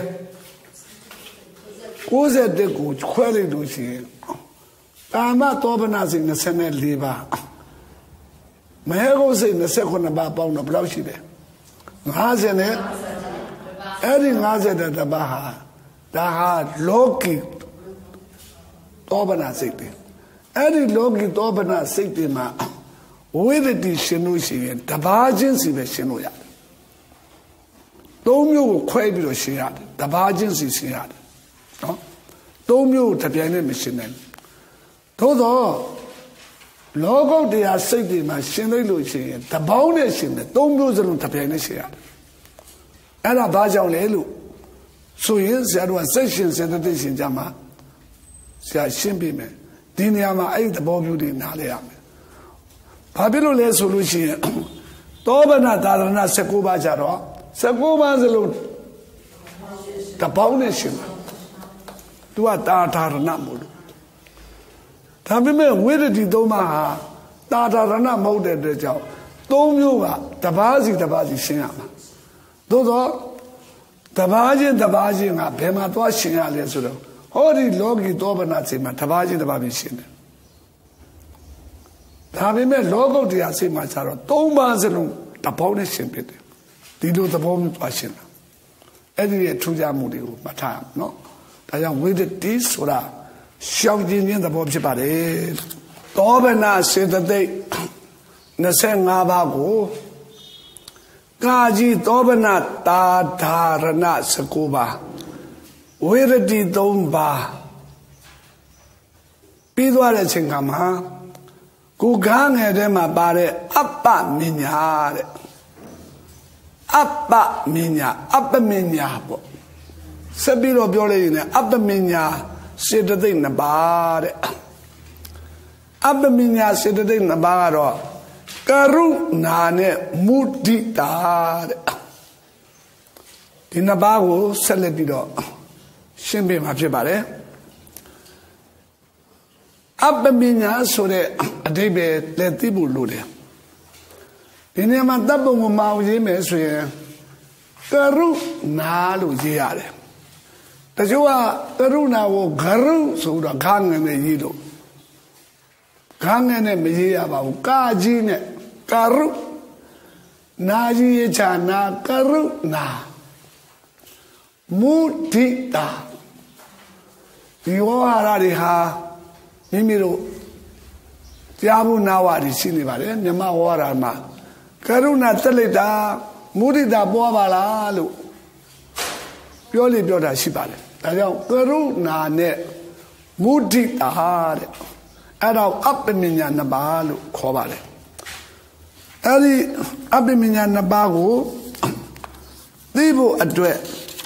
61ကိုခွဲလိုက်လို့ရှိရင်ကာမသောဗနာစိတ်24ပါးမဟေဂုစိတ်29ပါးပေါင်းတော့ဘယ်လောက်ရှိလဲ50နဲ့အဲ့ဒီ50ပါးဟာဒါဟာလောကီသောဗနာစိတ်တွေအဲ့ဒီလောကီသောဗနာစိတ်တွေမှာဝိတ္တိရှင်လို့ရှိရင်တပါးချင်းစီပဲရှင်လို့ရတယ်၃မျိုးကိုခွဲပြီးတော့ရှင်ရတယ်တပါးချင်းစီရှင်ရတယ်နော်၃မျိုးတပြိုင်တည်းမရှင်နိုင်သို့သောလောကုတ္တရာစိတ်တွေမှာရှင်လိုက်လို့ရှိရင်တပေါင်းနဲ့ရှင်တယ်၃မျိုးစလုံးတပြိုင်တည်းရှင်ရတယ်အဲ့ဒါဘာကြောင့်လဲလို့ဆိုရင်ဆရာတို့ကစိတ်ရှင်စေတသိက်ရှင်ကြမှာဆရာရှင်းပြမယ်ဒီနေရာမှာအဲ့ဒီသဘောမျိုးတွေနားလည်ရမယ်ဘာဖြစ်လို့လဲဆိုလို့ရှိရင်သောဗနာသာရဏ19ပါးကြတော့19ပါးစလုံးတပေါင်းနဲ့ရှင်တာသူကတာထာရဏမို့လို့ဒါပေမဲ့ဝိတ္တိ၃ပါးဟာတာထာရဏမဟုတ်တဲ့အတွက်ကြောင့်၃မျိုးကတပါးစီရှင်းရမှာသို့သောတပါးချင်းကဘယ်မှာသွားရှင်းရလဲဆိုတော့ဟောဒီလောကီသောဗနာစိတ်မှာတပါးချင်းပဲရှင်းတယ်ဒါပေမဲ့လောကုတ္တရာစိတ်မှာကျတော့၃ပါးစလုံးတဘောနဲ့ရှင်ဖြစ်တယ်ဒီလိုသဘောမျိုးသွားရှင်တာအဲ့ဒီရဲ့ထူးခြားမှုတွေကိုမှတ်ထားရအောင်နော်ဒါကြောင့်ဝိတ္တိဆိုတာရှောင်ကျင်ခြင်းသဘောဖြစ်ပါတယ်သောဗနာစေတသိက်25ပါးကိုကာကြီးသောဗနာတာဓာရဏ19ပါးဝိရတိ3ပါးပြီးသွားတဲ့အချိန်ကမှာကိုကားငယ်ထဲမှာပါတဲ့အပ္ပမညာတဲ့အပ္ပမညာအပ္ပမညာပေါ့ဆက်ပြီးတော့ပြောလိုက်ရင်အပ္ပမညာစေတသိက်2ပါးတဲ့အပ္ပမညာစေတသိက်2ပါးကတော့ကရုဏာနဲ့မုဒိတာတဲ့ဒီ2ပါးကိုဆက်လက်ပြီးတော့ရှင်းပြမှာဖြစ်ပါတယ်အပ္ပမညာဆိုတဲ့အဓိပ္ပာယ်လည်းသိဖို့လိုတယ်ဒီနေရာမှာတပ်ပုံကိုမအောင်ရေးမယ်ဆိုရင်ကရုဏာလို့ရေးရတယ်တချို့ကကရုဏာကိုဂရုဆိုတော့ခါငယ်နဲ့ရေးလို့ခါငယ်နဲ့မရေးရပါဘူးကာကြီးနဲ့ကရုနာကြီးရဲ့ခြာနာကရုဏာမုဒိတာဒီဝါရတွေဟာမိမိတို့ကြားဖို့နာဝတွေရှိနေပါတယ်မြမဝါရမှာကရုဏာတက်လိုက်တာမုဒိတာပွားပါလားလို့ပြောလေပြောတာရှိပါတယ်ဒါကြောင့်ကရုဏာနဲ့မုဒိတာတဲ့အဲ့တော့အပ္ပမညာ2ပါးလို့ခေါ်ပါတယ်အဲ့ဒီအပ္ပမညာ2ပါးကိုသိဖို့အတွက်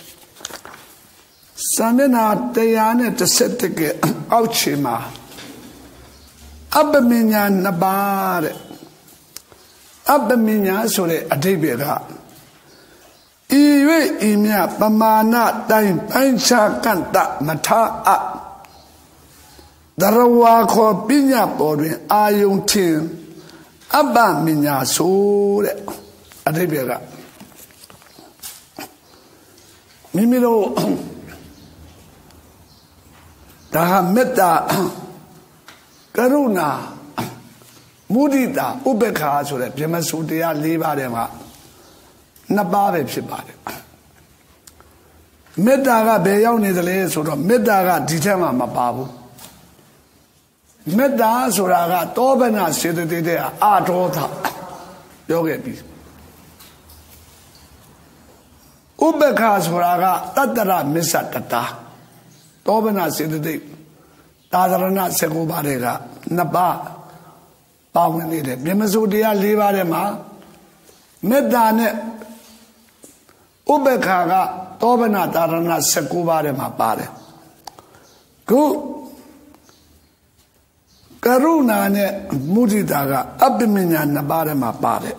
စာမျက်နှာ111ကအောက်ခြေမှာအပ္ပမညာ2ပါးတဲ့အပ္ပမညာဆိုတဲ့အဓိပ္ပာယ်ကဤ၍ဤမြပမာဏတိုင်းပိုင်းခြားကန့်တမထားအပ်ဒရဝါခေါ်ပညာပေါ်တွင်အာယုံထင်အပ္ပမညာဆိုတဲ့အဓိပ္ပာယ်ကမိမိတို့ဒါဟာမေတ္တာကရုဏာမုဒိတာဥပေက္ခာဆိုတဲ့ဗြဟ္မစိုရတရား4ပါးထဲမှာ2ပါးပဲဖြစ်ပါတယ်မေတ္တာကဘယ်ရောက်နေသလဲဆိုတော့မေတ္တာကဒီထက်မှမပါဘူးမေတ္တာဆိုတာကတောပနာစေတသိက်တဲ့အာဒေါသပြောခဲ့ပြီဥပေက္ခာဆိုတာကတတ္တရမစ္ဆတတာတောပနာစေတသိက်သာသရဏ19ပါးတွေက2ပါးပါဝင်နေတယ်ဗြဟ္မစိုရတရား4ပါးထဲမှာမေတ္တာနဲ့ဥပေက္ခာကတောပနာသာရဏ19ပါးထဲမှာပါတယ်ခုကရုဏာနဲ့မုဒိတာကအပ္ပမညာ2ပါးထဲမှာပါတယ်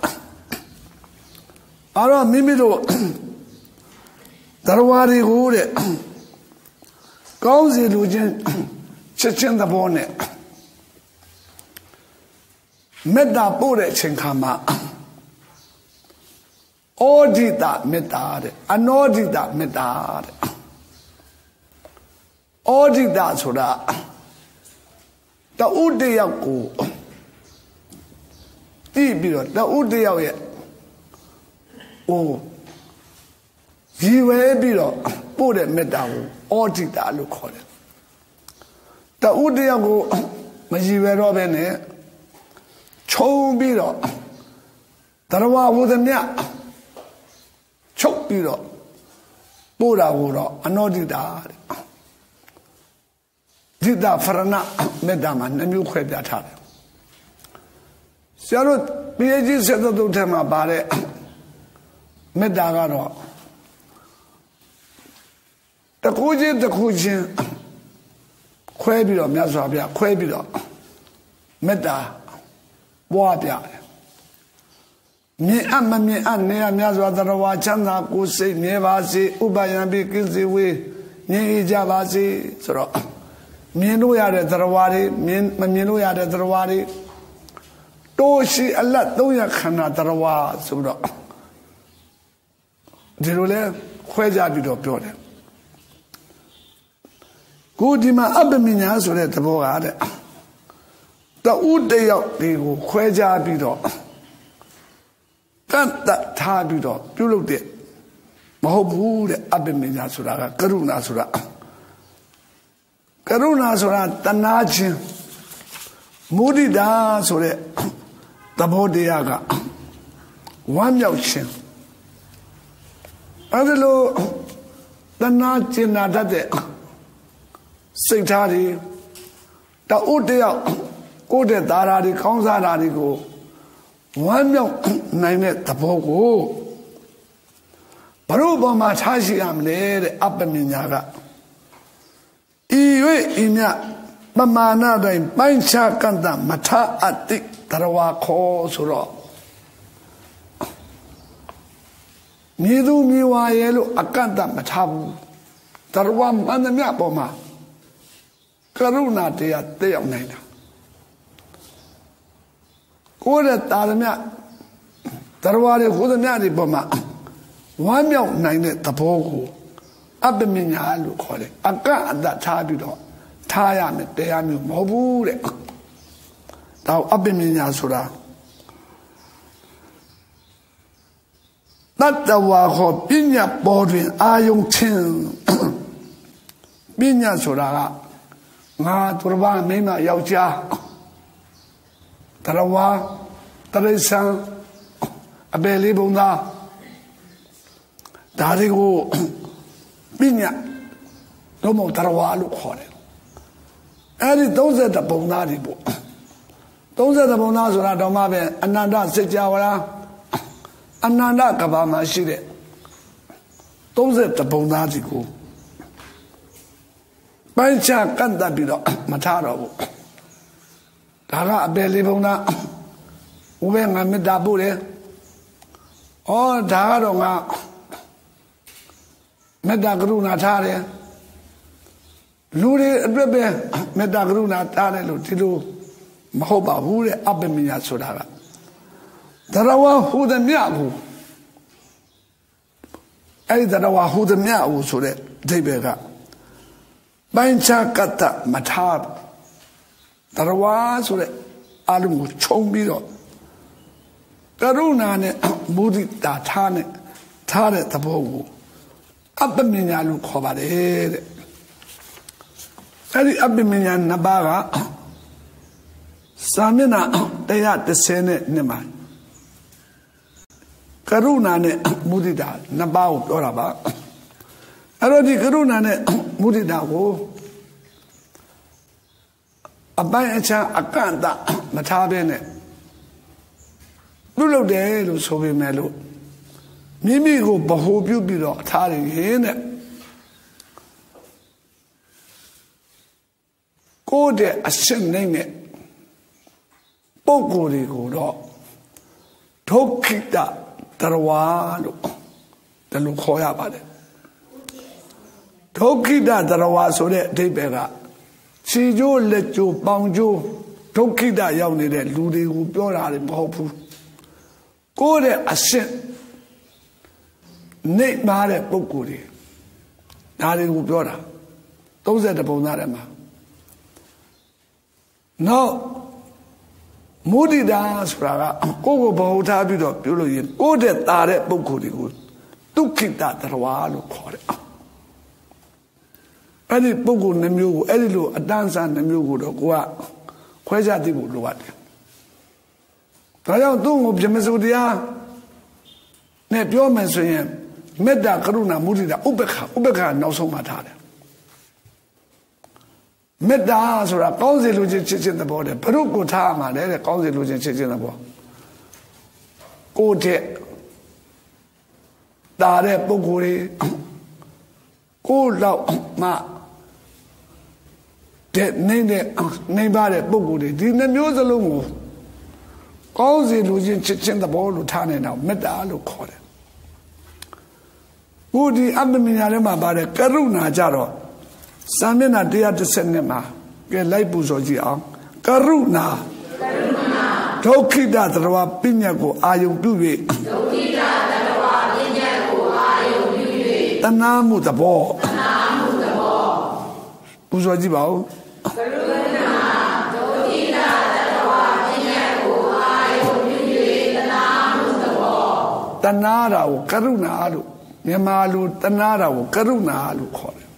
အဲ့တော့မိမိတို့တရားတွေကိုတဲ့ကောင်းစီလူချင်းချက်ချင်းသဘောနဲ့မေတ္တာပို့တဲ့အချိန်ခါမှာဩဒိတမေတ္တာတဲ့အနောဒိတမေတ္တာတဲ့ဩဒိတဆိုတာတဥတယောက်ကိုတည်ပြီးတော့တဥတယောက်ရဲ့ရည်ဝဲပြီးတော့ပို့တဲ့မေတ္တာကိုဩဒိတလို့ခေါ်တယ်တဥတယောက်ကိုမရည်ဝဲတော့ဘဲနဲ့ခြုံပြီးတော့တရားဝုဒမြချုပ်ပြီးတော့ပို့တာကိုတော့အနောဒိတာတဲ့ဒိတာဖရဏမေတ္တာမှာ2မျိုးခွဲပြထားတယ်ဆရာတို့ PhD ဆက်တဲ့ထဲမှာပါတဲ့မေတ္တာကတော့တခုချင်းခွဲပြီးတော့မြတ်စွာဘုရားခွဲပြီးတော့မေတ္တာပွားပြတယ်မြင်အပ်မမြင်အပ်နေရမြတ်စွာသရဝါချမ်းသာကိုယ်စိတ်မြဲပါစေဥပယံပိကိစေဝေငြိမ်းကြပါစေဆိုတော့မြင်လို့ရတဲ့သရဝါတွေမမြင်လို့ရတဲ့သရဝါတွေတိုးရှိအလတ်300ခန္ဓာသရဝါဆိုတော့ဒီလိုလဲခွဲကြပြီးတော့ပြောတယ်ကိုဒီမှာအပ္ပမညာဆိုတဲ့သဘောကတဲ့တဦးတယောက်ဒီကိုခွဲခြားပြီးတော့ Kanta tabido, Pulo de Mahobu, Abimina Sura, Karuna Sura. Karuna Sura, Tanajin, Moody da Sura, Tabodiaga, one Yaushin. Adelo, Tanajin Nadade, Saitari, the Udea, Ode Daradi, Konzaradi go. One milk name it the Pogo. Paruba Matashi am laid up in Yaga. Iwe inya Mamana in Pancha Kanda Mata Atik Tarawa Ko Suro. Midu Miwa Yellow Akanta Matabu Tarawam Manamapoma Karuna dea Nina. Ode Taramia Tarawari Hudamia Boma. One milk nine at the Pogo. Up the Minya look for it. I got that tabido. Tayam, they are new mobile. Thou up in Minya Sura. Not the Waho Pinya Bodwin Ayung Chin Pinya Sura. Nga Turba Mima Yauja. Tarawa, Tarasan, Abelibuna, Darigo, Binya, no more Tarawa look for it. And those at the Bonadi book. Those at the Bonazura Domabe, Ananda Sejawara, Ananda Kabama Shide. Those at the Bonadi go. Bancha Kanda Bido, Mataro. Daga Belibona Ubenga Medabure or Dagadonga Medagruna Tare Luri Rebe Medagruna Tare Lutilu Mahoba Hure Abemia Sudara Darawa who the Miahu Darawa who the Miahu Sure Debega Bancha Kata Matar Tarawa Sure Alumu Chombiro Karuna Mudita Tane Tare Tabogu Abamina look over the head. Very Abimina Nabaga Samina, they had the Senate Nema Karuna Mudida Nabao Doraba Arodi Karuna Mudida go. Abayacha Akanta Matabene Lulo de Lusobi Melo Mimi go Bahobu Bido Tari Hene Go de Ashen name it Bogori go Tokita Tarawano the Lukoya Bade Tokita Tarawa so that they bega. See you let you bound you. Tokida Yoni, the Ludi who brought out in Popu. Go there, a sin. Nate Mare Bokuri. Nari who brought out. Those are the Bonarama. No. Moody dance, Praga. Go about Tabido, Pulian. Go there, Tare Bokuri. Tukita Tarawalo call it. Any Bogu Nemu, Elilu, a dancer Nemu, Goa, Quajati would do what. I don't know of Jemesudia. Net your mention, Meda Karuna Mudida, Ubeka, no so matade. Meda or a council which in the border, Peruco Tama, there a council which is in the border. Go take Dare Boguri, go out, ma. Name by the Bogudi, didn't use the lungo. All the illusion chitchin the ball, Tane now, Medalu call it. Woody Abdominalema by the Karuna Jaro. Samina dear to send him a get Laibuzogia. Karuna Tokida Rawa Pinago, Ayu Duvi. Tokida Rawa Pinago, Ayu Duvi. Tanamu the ball. Buzojibao. Tanara or Karuna Alu, Yamalu, Tanara or Karuna Alu call it.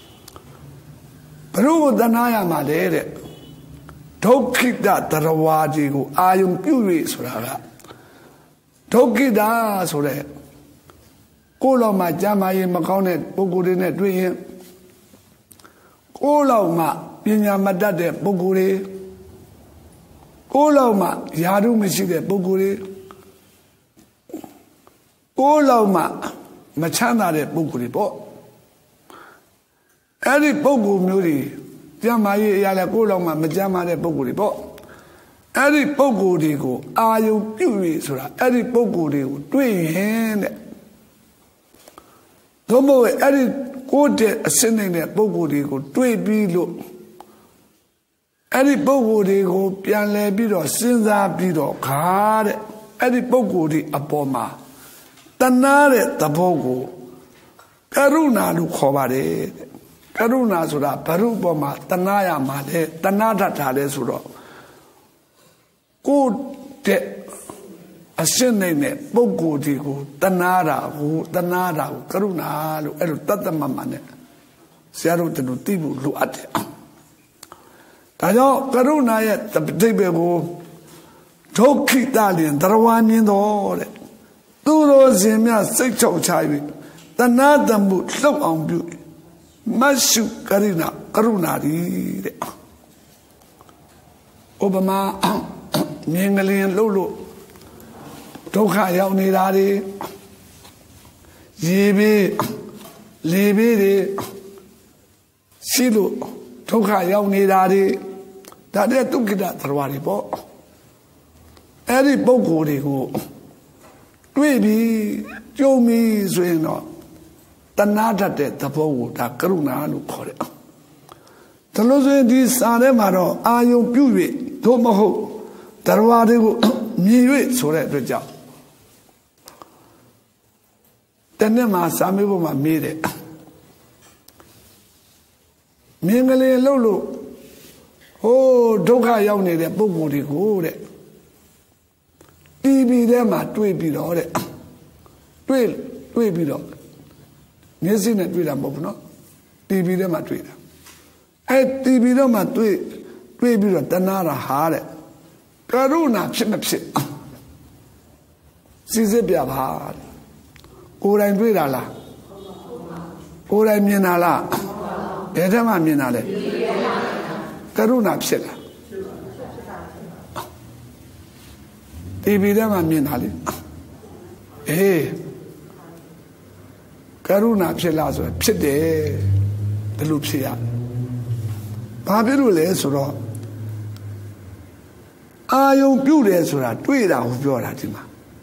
Peru Danaya Madere. Don't keep that Tarawadi who Ayum Puri Sura. Don't keep that Sura. Call on my Jamai Maconet, Bogurinet, Dream. Call on my Pinya Madade, Boguri. Call on my Yadu Mishide, Boguri. Call on my Machana de Boguri. Every Bogu Muri. Jamai Yala Goloma, Majama de Boguribo. Every Bogurigo, are you Purisura? Every Bogurigo, doing hand. Domo, every good ascending at Bogurigo, doing below. Every Bogurigo, Pianle Bido, Sinza Bido, card. Every Boguri Aboma. Tanare Tabogo. Karuna Lucovare. Karuna Sura, Peruboma, Tanaya Made, Tanada Tale Sura. Good de ascending it, Bogu Digo, Tanada, Tanada, Karuna, El Tatamamane, Seru Tibu, Luate. Tayo, Karuna yet, the Tibego, Toki Italian, Tarawani in the Ore. Duro Zimia, Sexo Chivi, Tanada Mood, so on beauty. Mashu Karina, Karunari Obama, Mingali and Lulu, Toka Yaunidari, Yibi, Libiri, Silu, Toka Yaunidari, that they took it at Rawaribo. Every Boguri who, Baby, Jomi Zwino. Tanada de Tapo, da Karuna, no Korea. The Lose di Sanemaro, Ayo Puvi, Tomaho, Tarwadi, Miwe, so that the job. Tanema Samiboma made it. Mingali Lulu, oh, Doka Yoni, the Bogudi, good. Bibi them at Twibi or it. Twibi. Nesi na tuida mbono, tibi de matuida. Tibi de matui, tuibi de tanara hare. Karuna chimepsi. Size biabhar. Kurai tuida la. Kurai mina la. Edema mina le. Karuna psila. Tibi de ma mina le. Karuna Pilazo, Pide, the Lupsia. Babylule Suro. I own beauty Sura, Twida of your Atima.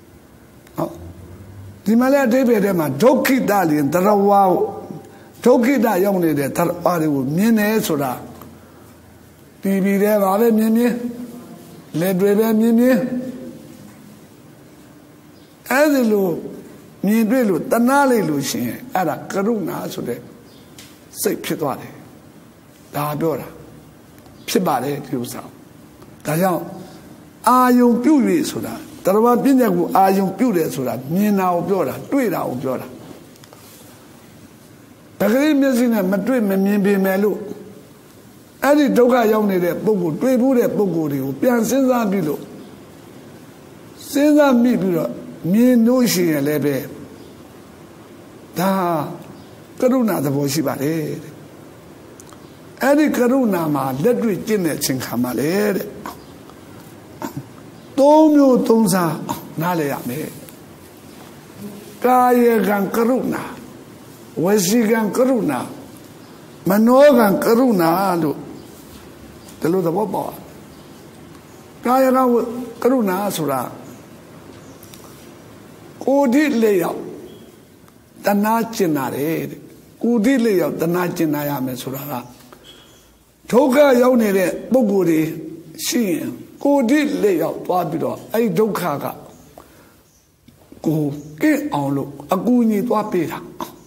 The Malay David Emma, Toki Dalian, Tarawao, Toki da Yoni, the Tarawadi, Mine Sura. Bibi de Vave Mimi, Ledrebe Mimi. As Mibilu, Tanali Lucian, Ada Karuna, so they say Pitwadi, Dabora, Pibade, you sound. Tayan, are you beauty, Suda? Tarawa Binagu, are you beauty, Suda? Mina Obora, Tuida Obora. Pagri Messina, Madrid, Mimbi Melu. Adi Toga Yoni, Bogu, Twebu, Bogu, Pian Senza Bilo. Senza Mibilo. Me no she a lebe. Da Karuna the Boshibare. Adi Karuna ma, let me get it in Kamale. Tomio Tonsa, Naleame. Kaya Gan Karuna. Wesigan Karuna. Manogan Karuna. The Lord of Boba. Kaya Karuna Sura. Kudi layout, the Nachinare, Kudi layout, the Nachinaya Mesura. Toga Yoni, Boguri, she, Kudi layout, Wabido, I don't caga. Go, get on look, a goony wapita.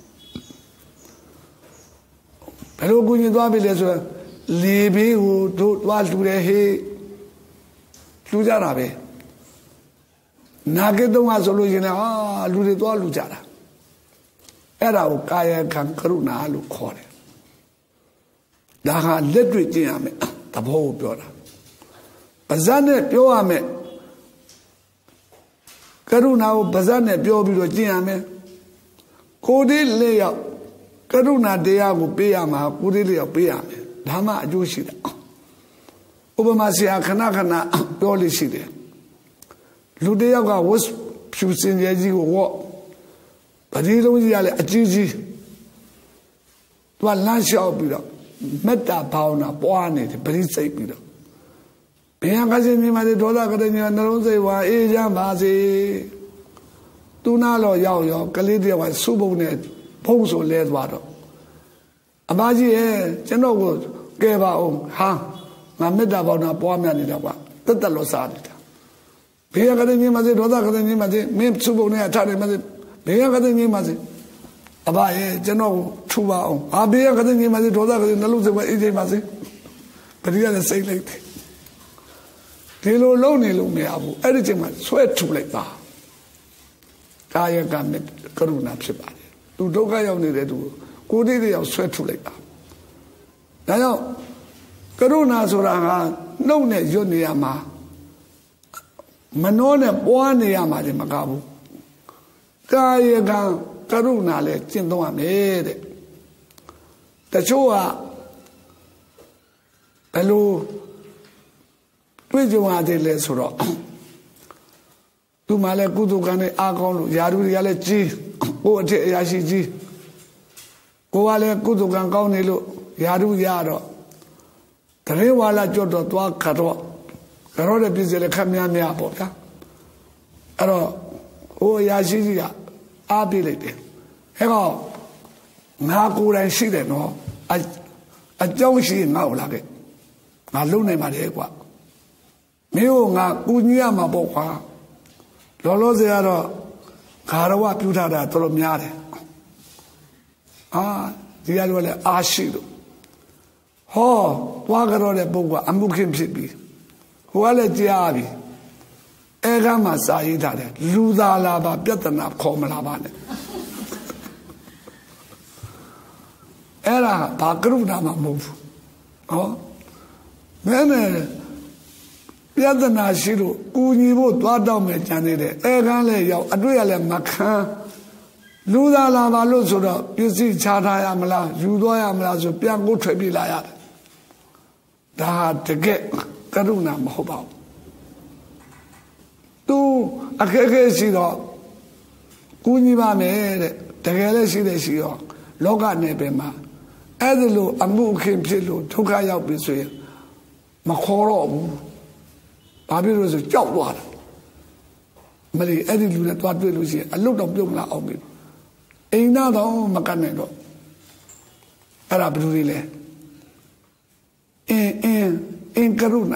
Pero goony wabiles, Libby who do what do they hate? Tujarabe. နာဂေတုံးကဆိုလို့ရှင်လေလူတွေသွားလူကြတာအဲ့ဒါကိုကာယကံကရုဏာလို့ခေါ်တယ်ဒါဟာလက်တွေ့ကျင့်ရမယ်သဘောကိုပြောတာပါဇက်နဲ့ပြောရမယ်ကရုဏာကိုပါဇက်နဲ့ပြောပြီးတော့ကျင့်ရမယ်ကိုယ်ဒီလေးယောက်ကရုဏာတရားကိုပေးရမှာကိုယ်ဒီလေးယောက်ပေးရမယ်ဒါမှအကျိုးရှိတယ်ဥပမာဆရာခဏခဏပြောလို့ရှိတယ်လူတယောက်ကဝတ်ဖြူစင်ကြယ်ကြီးကိုဝတ်ပတိလုံးကြီးကလည်းအကြီးကြီးသူကလမ်းလျှောက်ပြီးတော့မေတ္တာဘာဝနာပွားနေတယ်ပရိစိတ်ပြီးတော့ဘယ်ဟာကရှင်မြင်ပါစေဒေါသကတည်းကနှလုံးစိတ်ဝါအေးချမ်းပါစေသူနာတော့ရောက်ရောကလေးတယောက်ကစုပုံနဲ့ဖုံးဆိုလဲသွားတော့အမကြီးရဲ့ကျွန်တော်ကိုကဲပါအောင်ဟာငါမေတ္တာဘာဝနာပွားများနေတာကွာတက်တက်လို့စားနေတာဘယ်ဟာကတည်းကမြင်ပါစေဒေါသကတည်းကမြင်ပါစေမင်းစုပုံနဲ့ထားတယ်မစေဘယ်ဟာကတည်းကမြင်ပါစေအဘရဲ့ကျွန်တော်ထူပါအောင်ဟာဘေးကတည်းကမြင်ပါစေဒေါသကတည်းကနှလုံးစိတ်ဝါအေးချမ်းပါစေပရိယနဲ့စိတ်လိုက်တယ်ဒီလိုလုံးနေလို့မရဘူးအဲ့ဒီချိန်မှာဆွဲထူလိုက်ပါကာယကမေတ္တာကရုဏာဖြစ်ပါတယ်သူဒုက္ခရောက်နေတဲ့သူကိုယ်တည်းတည်းရောက်ဆွဲထူလိုက်ပါဒါကြောင့်ကရုဏာဆိုတာကနှုတ်နဲ့ရွတ်နေရမှာမနှောနဲ့ပွားနေရမှာလည်းမကဘူးကာယကံကရုဏာလည်းကျင့်သုံးရမယ်တဲ့တချို့ကဘယ်လိုတွေ့ကြုံရတယ်လဲဆိုတော့သူမှလည်းကုသိုလ်ကံနဲ့အားကောင်းလို့ယာရုတွေကလည်းကြီးကိုယ်အထက်အရာရှိကြီးကိုယ်ကလည်းကုသိုလ်ကံကောင်းနေလို့ယာရုရတော့တရေဝါလာကြွတော့သွားခတ်တော့ကတော့တဲ့ပြည်စလည်းခက်များများပေါ့ဗျာအဲ့တော့ဟိုအရာရှိကြီးကအားပေးလိုက်တယ်အဲ့တော့ငါကိုယ်တိုင်ရှိတယ်နော်အကြောင်းရှိငါ့ကိုလာခဲ့ငါလုံနိုင်ပါတယ်ကွာမင်းကိုငါကူညီရမှာပေါ့ကွာလောလောဆယ်ကတော့ခါရဝပြုထားတာတော်တော်များတယ်ဒီရတော့လည်းအားရှိလို့ဟောသွားကြတော့တဲ့ပုဂ္ဂိုလ်အမှုခင်ဖြစ်ပြီဟိုကလည်းကြားပြီအဲကမှစာရေးထားတယ်လူသာလာပါပြဿနာခေါ်မလာပါနဲ့အဲ့ဒါဘာကရုဏာမှမဟုတ်ဘူးဟောမင်းနဲ့ပြဿနာရှိလို့ကူညီဖို့သွားတော့မယ်ကြံနေတယ်အဲကန်းလည်းရောက်အတွေ့ရလည်းမခံလူသာလာပါလို့ဆိုတော့ပစ္စည်းချထားရမလားယူသွားရမလားဆိုပြန်ကိုထွက်ပြေးလာရတယ်ဒါဟာတကယ်ကရုဏာမဟုတ်ပါဘူးသူအခက်အခဲရှိတော့ကူညီပါမယ်တဲ့တကယ်လည်းရှိတယ်ရှိရောလောကနယ်ပယ်မှာအဲ့ဒါလို့အမှုအခင်းဖြစ်လို့ဒုက္ခရောက်ပြီဆိုရင်မခေါ်တော့ဘူးဘာဖြစ်လို့ဆိုကြောက်သွားတာမလီအဲ့ဒီလူနဲ့တွားတွေ့လို့ရှိရင်အလုတ်တော့ပြုတ်မလာအောင်ပြီအိမ်သားတော့မကတ်နိုင်တော့အဲ့ဒါဘယ်လိုလဲအင်ကရုဏာ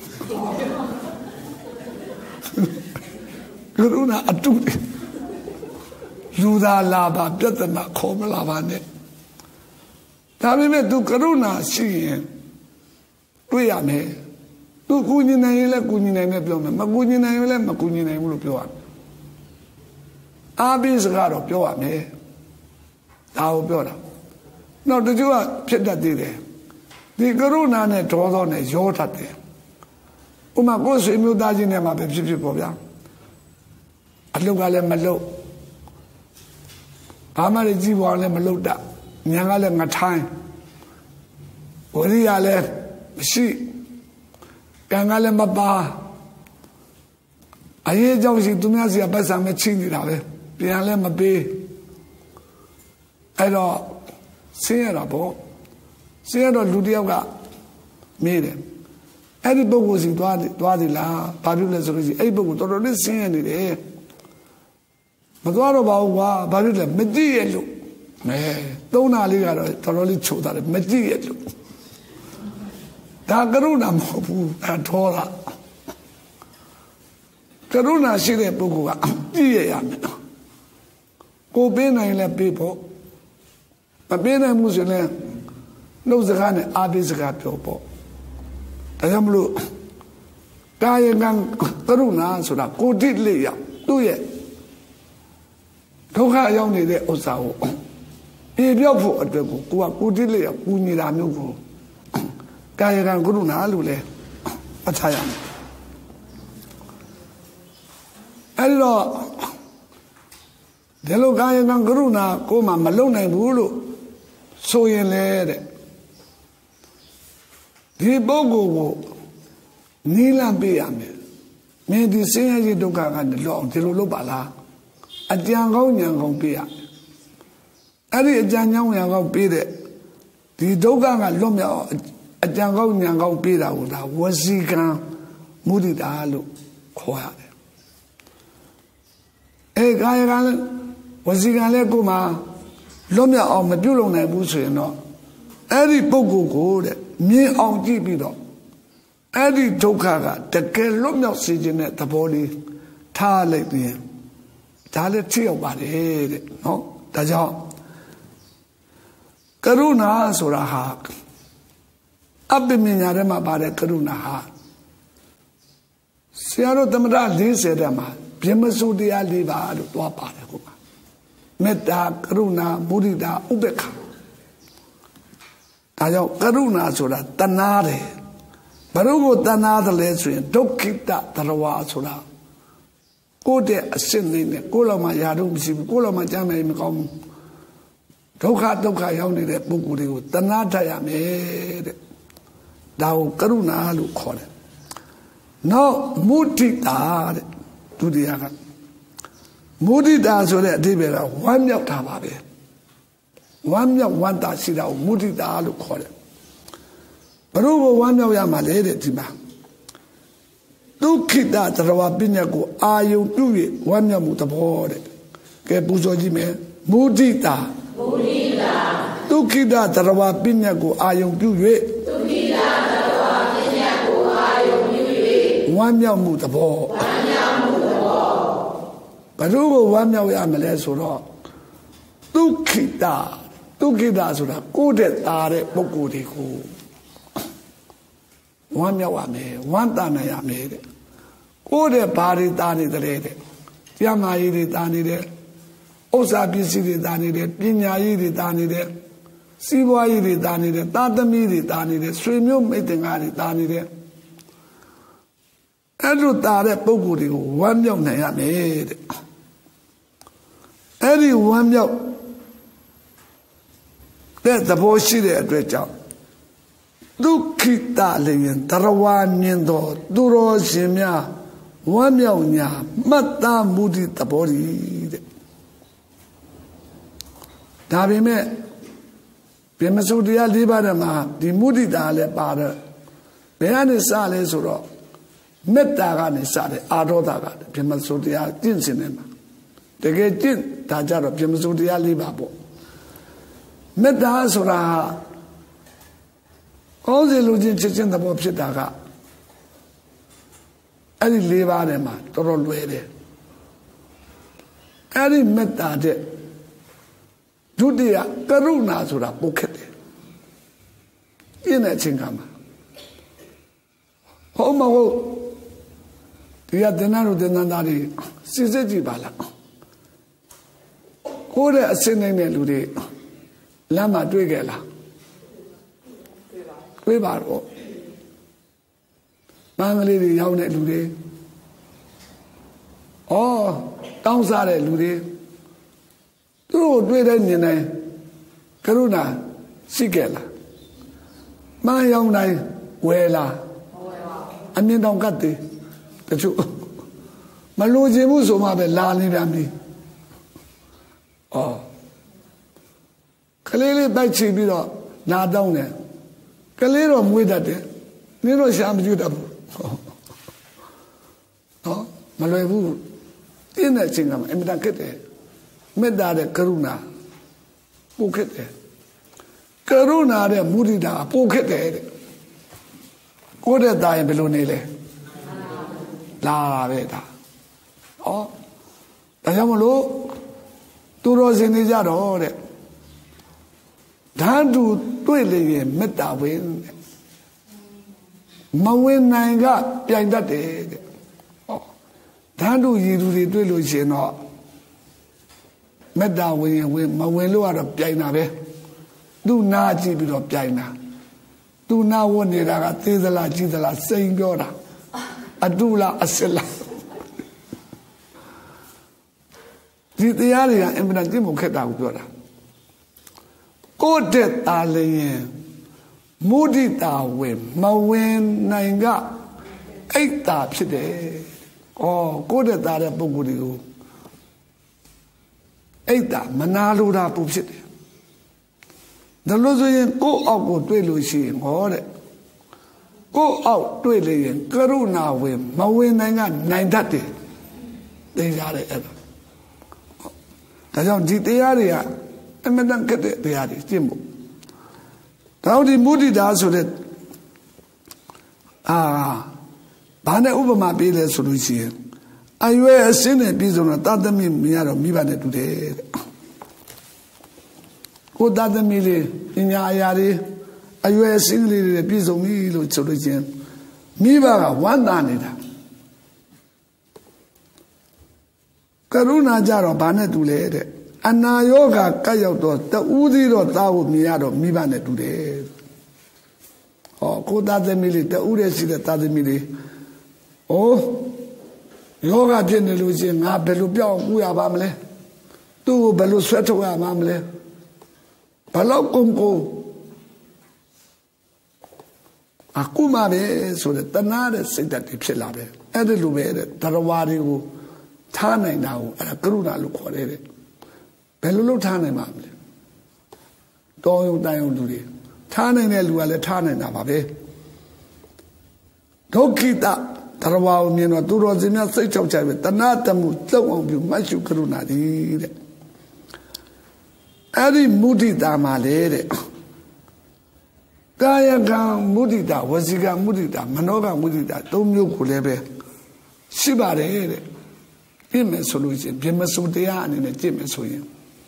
ကရုဏာအတုလူသာလာပါပြဿနာခေါ်မလာပါနဲ့ဒါပေမဲ့သူကရုဏာရှိရင်တွေ့ရမယ်သူကူညီနိုင်ရင်လည်းကူညီနိုင်မယ်ပြောမယ်မကူညီနိုင်ရင်လည်းမကူညီနိုင်ဘူးလို့ပြောရမယ်အားပေးစကားတော့ပြောရမယ်ဒါကိုပြောတာနောက်တချို့ကဖြစ်တတ်သေးတယ်ဒီကရုဏာနဲ့ဒေါသနဲ့ရောတတ်တယ်ဥမာကိုယ်ဆွေမျိုးသားချင်းနဲ့မှပဲဖြစ်ဖြစ်ပေါ့ဗျာအလုပ်ကလည်းမလုပ်ဘာမှလည်းကြည့်ပေါ်လည်းမလုပ်တတ်ညာကလည်းငထိုင်းဝရိယလည်းမရှိကံကလည်းမပါအရေးကြောင့်ရှိသူများစီကပတ်စံမဲ့ချင်းနေတာပဲပြန်လည်းမပေးအဲ့တော့ဆင်းရတာပေါ့ဆင်းရတော့လူတယောက်ကမေးတယ်အဲ့ဒီပုဂ္ဂိုလ်စီသွားသည်လားဘာဖြစ်လဲဆိုလို့ရှိရင်အဲ့ဒီပုဂ္ဂိုလ်တော်တော်လေးဆင်းရနေတယ်မသွားတော့ပါဘူးကွာဘာဖြစ်လဲမကြည့်ရလို့သုံးနာလေးကတော့တော်တော်လေးချိုးတာတယ်မကြည့်ရလို့ဒါကရုဏာမဟုတ်ဘူးဒါထောတာကရုဏာရှိတဲ့ပုဂ္ဂိုလ်ကကြည့်ရမယ်ကိုပေးနိုင်လဲပေးဖို့မပေးနိုင်မှုဆိုရင်နှုတ်စကားနဲ့အားပေးစကားပြောဖို့ဒါကြောင့်မလို့ကာယကံကရုဏာဆိုတာကိုတိလေးရသူ့ရဲ့ဒုက္ခရောက်နေတဲ့ဥစ္စာကိုပြေပြောက်ဖို့အတွက်ကိုကိုတိလျောက်ပူညီတာမျိုးကိုကာယကံကရုဏာလို့လဲအချရမယ်အဲ့တော့ဒီလိုကာယကံကရုဏာကိုမှမလုံနိုင်ဘူးလို့ဆိုရင်လေတဲ့ဒီပုဂ္ဂိုလ်ကိုနီးလန့်ပေးရမယ်မင်းဒီဆင်းရဲခြင်းဒုက္ခကနေလွတ်အောင်ဒီလိုလုပ်ပါလားအကြံကောင်းဉာဏ်ကောင်းပေးရအဲ့ဒီအကြံဉာဏ်ဉာဏ်ကောင်းပေးတဲ့ဒီဒုက္ခကလွတ်မြောက်အကြံကောင်းဉာဏ်ကောင်းပေးတာကိုဒါဝစီကံမုဒိတာလို့ခေါ်ရတယ်ကာယကံဝစီကံလည်းကိုမှလွတ်မြောက်အောင်မပြုလုပ်နိုင်ဘူးဆိုရင်တော့အဲ့ဒီပုဂ္ဂိုလ်ကိုတဲ့မြင်အောင်ကြည့်ပြီးတော့အဲ့ဒီဒုက္ခကတကယ်လွတ်မြောက်စေခြင်းတဲ့သဘောလေးထားလိုက်ပြီးဒါလည်းထိရောက်ပါတယ်တဲ့နော်ဒါကြောင့်ကရုဏာဆိုတာဟာအပ္ပမညာထဲမှာပါတဲ့ကရုဏာဟာဆရာတို့သမထ40တဲ့မှာဗြဟ္မစုတရား4ပါးလို့တွားပါတယ်ခုမှာမေတ္တာကရုဏာမုဒိတာဥပေက္ခဒါကြောင့်ကရုဏာဆိုတာတနာတယ်ဘာလို့ကိုတနာတယ်လဲဆိုရင်ဒုက္ခိတတရဝဆိုတာကိုယ့်တဲ့အစစ်လေးနဲ့ကိုယ့်လောက်မှယာတော့မရှိဘူးကိုယ့်လောက်မှကြမ်းမယ်မကောင်းဘူးဒုက္ခရောက်နေတဲ့ပုဂ္ဂိုလ်တွေကိုတနာတတ်ရမယ်တဲ့ဒါကိုကရုဏာလို့ခေါ်တယ်နောက်မုဒိတာတဲ့ဒုတိယကမုဒိတာဆိုတဲ့အဓိပ္ပာယ်ကဝမ်းမြောက်တာပါပဲဝမ်းမြောက်ဝမ်းသာရှိတာကိုမုဒိတာလို့ခေါ်တယ်ဘယ်လိုဝမ်းမြောက်ရမှာလဲတဲ့ဒီမှာဒုက္ခိတသရဝပညာကိုအာယုံပြု၍ဝမ်းမြောက်မှုသဘောတဲ့ကဲပူဇော်ကြည့်မယ်မုဒိတာဒုက္ခိတသရဝပညာကိုအာယုံပြု၍ဝမ်းမြောက်မှုသဘောဘယ်လိုကိုဝမ်းမြောက်ရမလဲဆိုတော့ဒုက္ခိတဆိုတာကိုယ့်တဲ့သားတဲ့ပုဂ္ဂိုလ်တွေကိုဝမ်းမြောက်ရမယ်ဝမ်းသာနိုင်ရမယ်တဲ့ကိုယ့်တဲ့ဘာတွေတာနေတယ်တဲ့ကျမ်းမာရေးတွေတာနေတယ်ဥစ္စာပစ္စည်းတွေတာနေတယ်ပညာရေးတွေတာနေတယ်စီးပွားရေးတွေတာနေတယ်သားသမီးတွေတာနေတယ်ဆွေမျိုးမိတ်တင်ကားတွေတာနေတယ်အဲ့လိုတာတဲ့ပုဂ္ဂိုလ်တွေကိုဝမ်းမြောက်နိုင်ရမယ်တဲ့အဲ့ဒီဝမ်းမြောက်တဲ့သဘောရှိတဲ့အတွက်ကြောင့်ဒုက္ခိတလည်းတရဝမြင်တော်သူတော်ရှင်များဝမ်းမြောက်ညာမှတ်သားမှုဒီသဘောတည်းတဲ့ဒါပေမဲ့ဗြဟ္မစုတရား၄ပါးထဲမှာဒီမုဒိတာလည်းပါတယ်ဘယ်ကနေစလဲဆိုတော့မေတ္တာကနေစတယ်အာရောဓကဗြဟ္မစုတရားကျင့်စဉ်တယ်မှာတကယ်ကျင့်ဒါကြတော့ဗြဟ္မစုတရား၄ပါးပေါ့မေတ္တာဆိုတာကောင်းစီလူချင်းချစ်ချင်းသဘောဖြစ်တာကအဲ့ဒီ၄ပါးထဲမှာတော်တော်လွယ်တယ်အဲ့ဒီမေတ္တာတဲ့ဒုတိယကရုဏာဆိုတာပုတ်ခက်တယ်ပြင်းတဲ့အချိန်ကမှာဟုတ်မဟုတ်ဒီကတင်နာတို့တင်နာသားတွေစစ်စစ်ကြည့်ပါလားကိုယ်တဲ့အစင်းနေတဲ့လူတွေလမ်းမှာတွေ့ခဲ့လားတွေ့ပါတော့မင်္ဂလေးတွေရောက်တဲ့လူတွေတောင်းစားတဲ့လူတွေသူတို့တွေ့တဲ့မြင်တိုင်းကရုဏာရှိခဲ့လားမန်းရောက်တိုင်းဝယ်လားအမြင်တောင်ကတ်သေးတချို့မလိုချင်ဘူးဆိုမှပဲလာနေပြန်ပြီကလေးလေးပိုက်ချပြီးတော့လာတောင်းတယ်ကလေးတော့မွေးတတ်တယ်နင်းတော့ရှာမကြည့်တတ်ဘူးနော်မလွယ်ဘူးတင်းတဲ့အချိန်ကမှအင်မတန်ခက်တယ်မေတ္တာတဲ့ကရုဏာပိုခက်တယ်ကရုဏာတဲ့မုဒိတာပိုခက်တယ်တဲ့ကိုယ့်တဲ့သားရင်ဘယ်လိုနေလဲလာပဲဒါဒါကြောင့်မလို့သူတော်စင်နေကြတော့တဲ့ဓာတုတွေ့လေရင်မေတ္တာဝင်တဲ့မဝင်နိုင်ကပြိုင်တတ်တယ်တဲ့ Dandu Yiduri Dulucino Meda when Mawelo out of Jaina. Do not keep it up Jaina. Do not want it. I got Tizala, Gizala, saying Gora. Adula Asela. The area and Benadimu kept out Gora. Go dead, Alien. Moody Tawin, Mawin, Nainga. 8 တာဖြစ်တယ်။ကိုယ့်တဲ့သားတဲ့ပုဂ္ဂိုလ်တွေကို8တာမနာလိုတာပူဖြစ်တယ်။ဒါလို့ဆိုရင်ကိုယ့်အောက်ကိုတွေ့လို့ရှိရင်ဟောတဲ့။ကိုယ့်အောက်တွေ့လေရင်ကရုဏာဝင်မဝင်နိုင်ကနိုင်တတ်တယ်။သိကြတယ်အဲ့ဒါ။ဒါကြောင့်ဒီတရားတွေကအမှန်တန်ကတဲ့တရားတွေကျင့်ဖို့။ဒါဒီမုဒိတာဆိုတဲ့ဘာနဲ့ဥပမာပေးလဲဆိုလို့ရှိရင်အရွယ်အစင်းနဲ့ပြည်စုံတော့သာသမီမရတော့မိဘနဲ့တူတယ်တဲ့ကိုသာသမီလေးပညာအရာတွေအရွယ်အစင်းလေးတွေပြည်စုံပြီလို့ဆိုလို့ချင်းမိဘကဝမ်းသာနေတာကရုဏာကြတော့ဘာနဲ့တူလဲတဲ့အနာယောဂကတ်ရောက်တော့တူးသေးတော့သားဖို့မြင်ရတော့မိဘနဲ့တူတယ်ကိုသာသမီလေးတူးတဲ့ရှိတဲ့သာသမီလေးယောဂဖြစ်နေလို့ချင်းငါဘယ်လိုပြောင်းကူရပါမလဲသူ့ကိုဘယ်လိုဆွဲထုတ်ရမှာမလဲဘလောက်ကုန်အခုမှပဲဆိုတဲ့တနာတဲ့စိတ်ဓာတ်တွေဖြစ်လာတယ်အဲ့ဒါလိုပဲတဲ့တရားဝါတွေကိုထားနိုင်တာကိုအဲ့ဒါကရုဏာလို့ခေါ်တယ်တဲ့ဘယ်လိုလုပ်ထားနိုင်မှာမလဲတော်ရုံတန်ရုံလူတွေထားနိုင်တဲ့လူကလည်းထားနိုင်တာပါပဲဒုက္ခိတတရားဝါကိုမြင်တော့သူတော်စင်များစိတ်ချောက်ချပဲတဏှာတမှုလောက်အောင်ပြုမှတ်ရှုကရုဏာတည်းတဲ့အဲ့ဒီမုဒိတာမှာလေတဲ့ကာယကံမုဒိတာဝစီကံမုဒိတာမနောကံမုဒိတာ၃မျိုးကိုလည်းပဲရှိပါတယ်တဲ့ပြည့်မယ်ဆိုလို့ရှိရင်ပြမစုတရားအနေနဲ့ကြည့်မယ်ဆိုရင်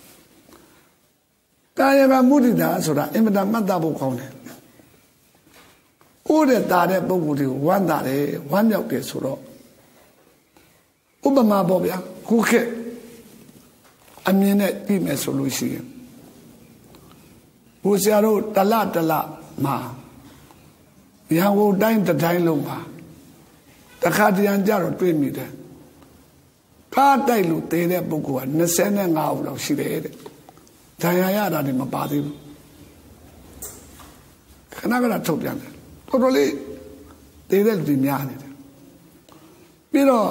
ကာယကံမုဒိတာဆိုတာအင်မတန်မှတ်သားဖို့ကောင်းတယ်ကိုယ်တဲ့တာတဲ့ပုဂ္ဂိုလ်တွေကိုဝမ်းသာတယ်ဝမ်းမြောက်တယ်ဆိုတော့ဥပမာပေါ့ဗျာခုခေတ်အမြင်နဲ့ပြီးမယ်ဆိုလို့ရှိရင်ဘုရားတို့တလမှာရန်ကုန်တိုင်းတိုင်းလုံးမှာတခါတရံကြတော့တွေ့မိတယ်ကားတိုက်လို့တည်တဲ့ပုဂ္ဂိုလ်က25ဦးလောက်ရှိတယ်တဲ့ဒဏ်ရာရတာတွေမပါသေးဘူးခဏခဏထုတ်ပြန်တယ်တော်တော်လေးတည်တဲ့လူတွေများနေတယ်ပြီးတော့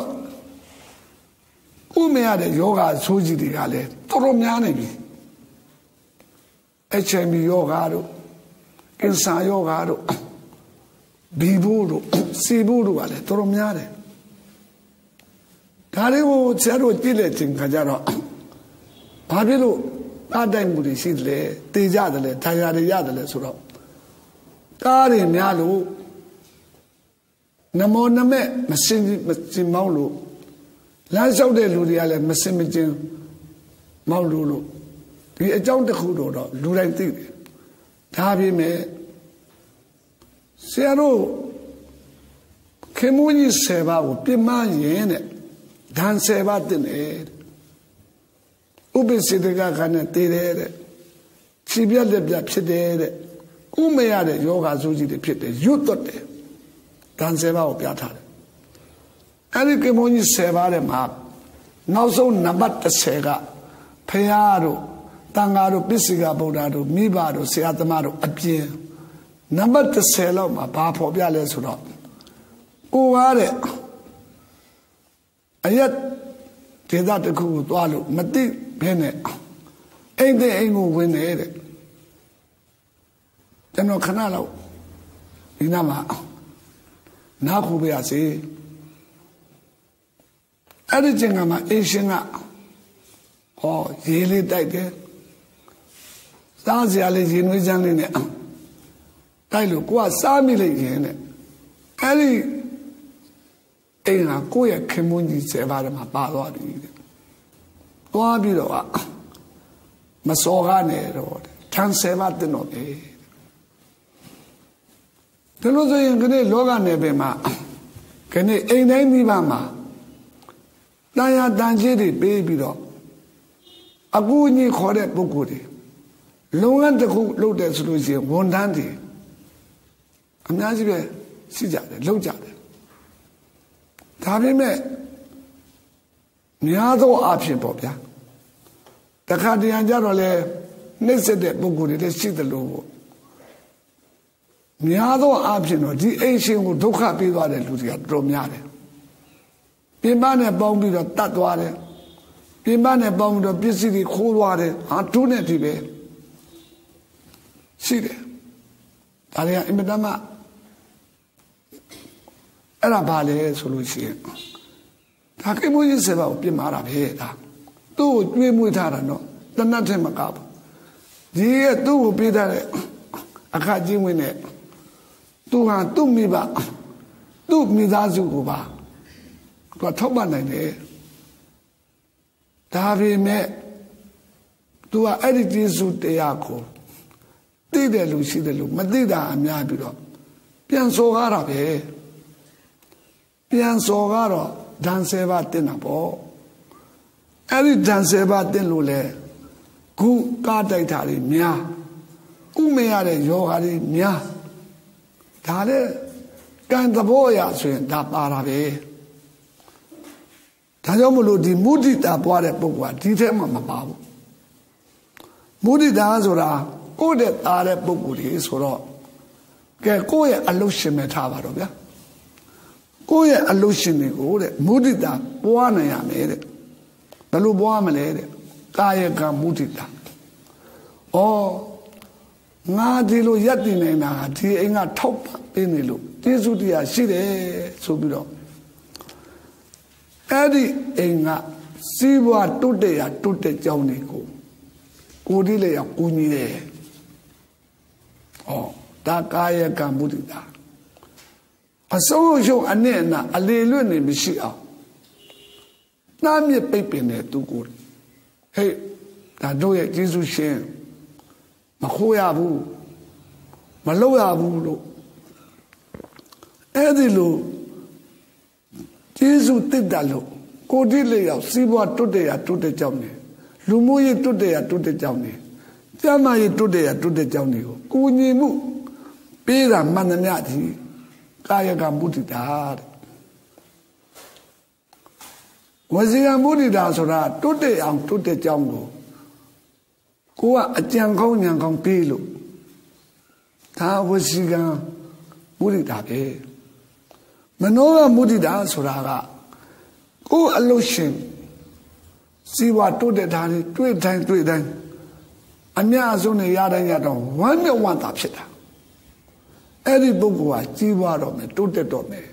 ဥမရတဲ့ယောဂဆိုးကြီးတွေကလည်းတော်တော်များနေပြီHIV ယောဂတို့ကင်ဆာယောဂတို့ဘီဘူးတို့စီဘူးတို့ကလည်းတော်တော်များတယ်ဒါတွေကိုဆရာတို့ကြည့်လက်ချင်းခါကြတော့ဘာဖြစ်လို့အတိုင်းမှုတွေရှိတယ်တည်ကြတယ်လေထိုင်ရတယ်ရတယ်လေဆိုတော့ကားတွေများလို့နမောနမဲ့မစင်မောင်းလို့လမ်းလျှောက်တဲ့လူတွေကလည်းမစင်မကျင်မောင်းလို့ဒီအကြောင်းတစ်ခုတော့လူတိုင်းသိတယ်ဒါပြင်မဲ့ဆရာတို့ခေမူကြီး10ပါးကိုပြမရင်တဲ့ဒဏ်10ပါးတင်တယ်ဥပ္ပစေတကခဏနဲ့တည်တယ်တဲ့ခြေပြက်လက်ပြက်ဖြစ်တယ်တဲ့ဥမရတဲ့ယောဂဆိုးကြီးတွေဖြစ်တယ်ရွတ်တော့တယ်ဒဏ်10ပါးကိုပြထားတယ်အဲ့ဒီခေမူကြီး10ပါးတဲ့မှာနောက်ဆုံးနံပါတ်10ကဖရာတို့တန်ဃာတို့ပစ္စည်းကဗုဒ္ဓတို့မိဘတို့ဆရာသမားတို့အပြင်နံပါတ်10လောက်မှာဘာဖော်ပြလဲဆိုတော့ကိုကားတဲ့အရက်ဒေသတစ်ခုကိုသွားလို့မသိဘဲနဲ့အိမ်ကိုဝင်နေတဲ့ကျွန်တော်ခဏလောက်ဒီနားမှာနားခုပြရစီအဲ့ဒီချိန်ကမှအေရှင်ကရေလေးတိုက်တယ်စားစရာလေးရေနွေးချမ်းလေးနဲ့တိုက်လို့ကိုကစားမိလိုက်ရင်တဲ့အဲ့ဒီအိမ်ကကိုယ့်ရဲ့ခင်မွန်းကြီး10ပါးထဲမှာပါသွားပြီတဲ့သွားပြီးတော့မစော်ကားနဲ့တော့ထန်10ပါးတင်တော့ပဲဒီလိုဆိုရင်ခဏလောကနယ်ပယ်မှာခဏအိမ်တိုင်းမိဘမှာ Naya Danjiri baby dog. A good new cornet bookwoody. Long and the cook looked at Lucy, one dandy. I'm not even see that, look at it. Tabi me Niado option, Popia. The Cardian Jarole, next day bookwoody, they see the logo. Niado option or the Asian would do happy about it, Lucia, Dromiade. Pimane bomb with a tatware. Pimane bomb with a busy cool water, and two native. See there. Talia Imedama Arabale solution. Takimu is about Pimara Heda. Two, we mutarano, the Natemacab. Dear, two be there. A cajin win it. Two and two miba. Two midazuba. Got top one idea. Tavi me to a editing suit de Yaco. Did the Lucy the Lu, Madida and Yabido. Pianso Arabe. Pianso Garo, Danseva Tenabo. Every Danseva Tenlule. Gu Gadaitari, Mia. Umeare, Yohari, Mia. Tale, Gan the boy as in that Arabe. Tajamulu di Mudita Boare Bugua, Ditem Mababu. Mudita Zora, go that Are Bugudi is for get go a lotion metavaro. Go a lotion, go that Mudita, Buana made it. Balu Boama lady, Kaya Mudita. Oh, Nadilu Yatina, Tia top Pinilu, Tisudia Shide, Subido. Eddie Inga, Siwa today at Tute Jaunico. Udile a Unide. Oh, Takaya Gamudita. A social anena, a lelun in Mishia. Name a paper in there too good. Hey, that do it, Jesus shame. Mahoyabu, Maloyabu. Eddie Lu. Jesus did that look. Go delay, see what today at to the journey. Lumuy today at to the journey. Jamai today at to the journey. Kuni mu. Pira mananati. Kaya Gambutita. Was he a Mudida Sora today on to the jungle? Kua a Jankong Yankong Pilu. Ta was he a Mudida. Manova Mudida Suraga. Go a lotion. See what to the tiny, 3 times. Anyazone Yada Yadon, 1 tapsita. Every Bugua, Jiwa me, to the dome.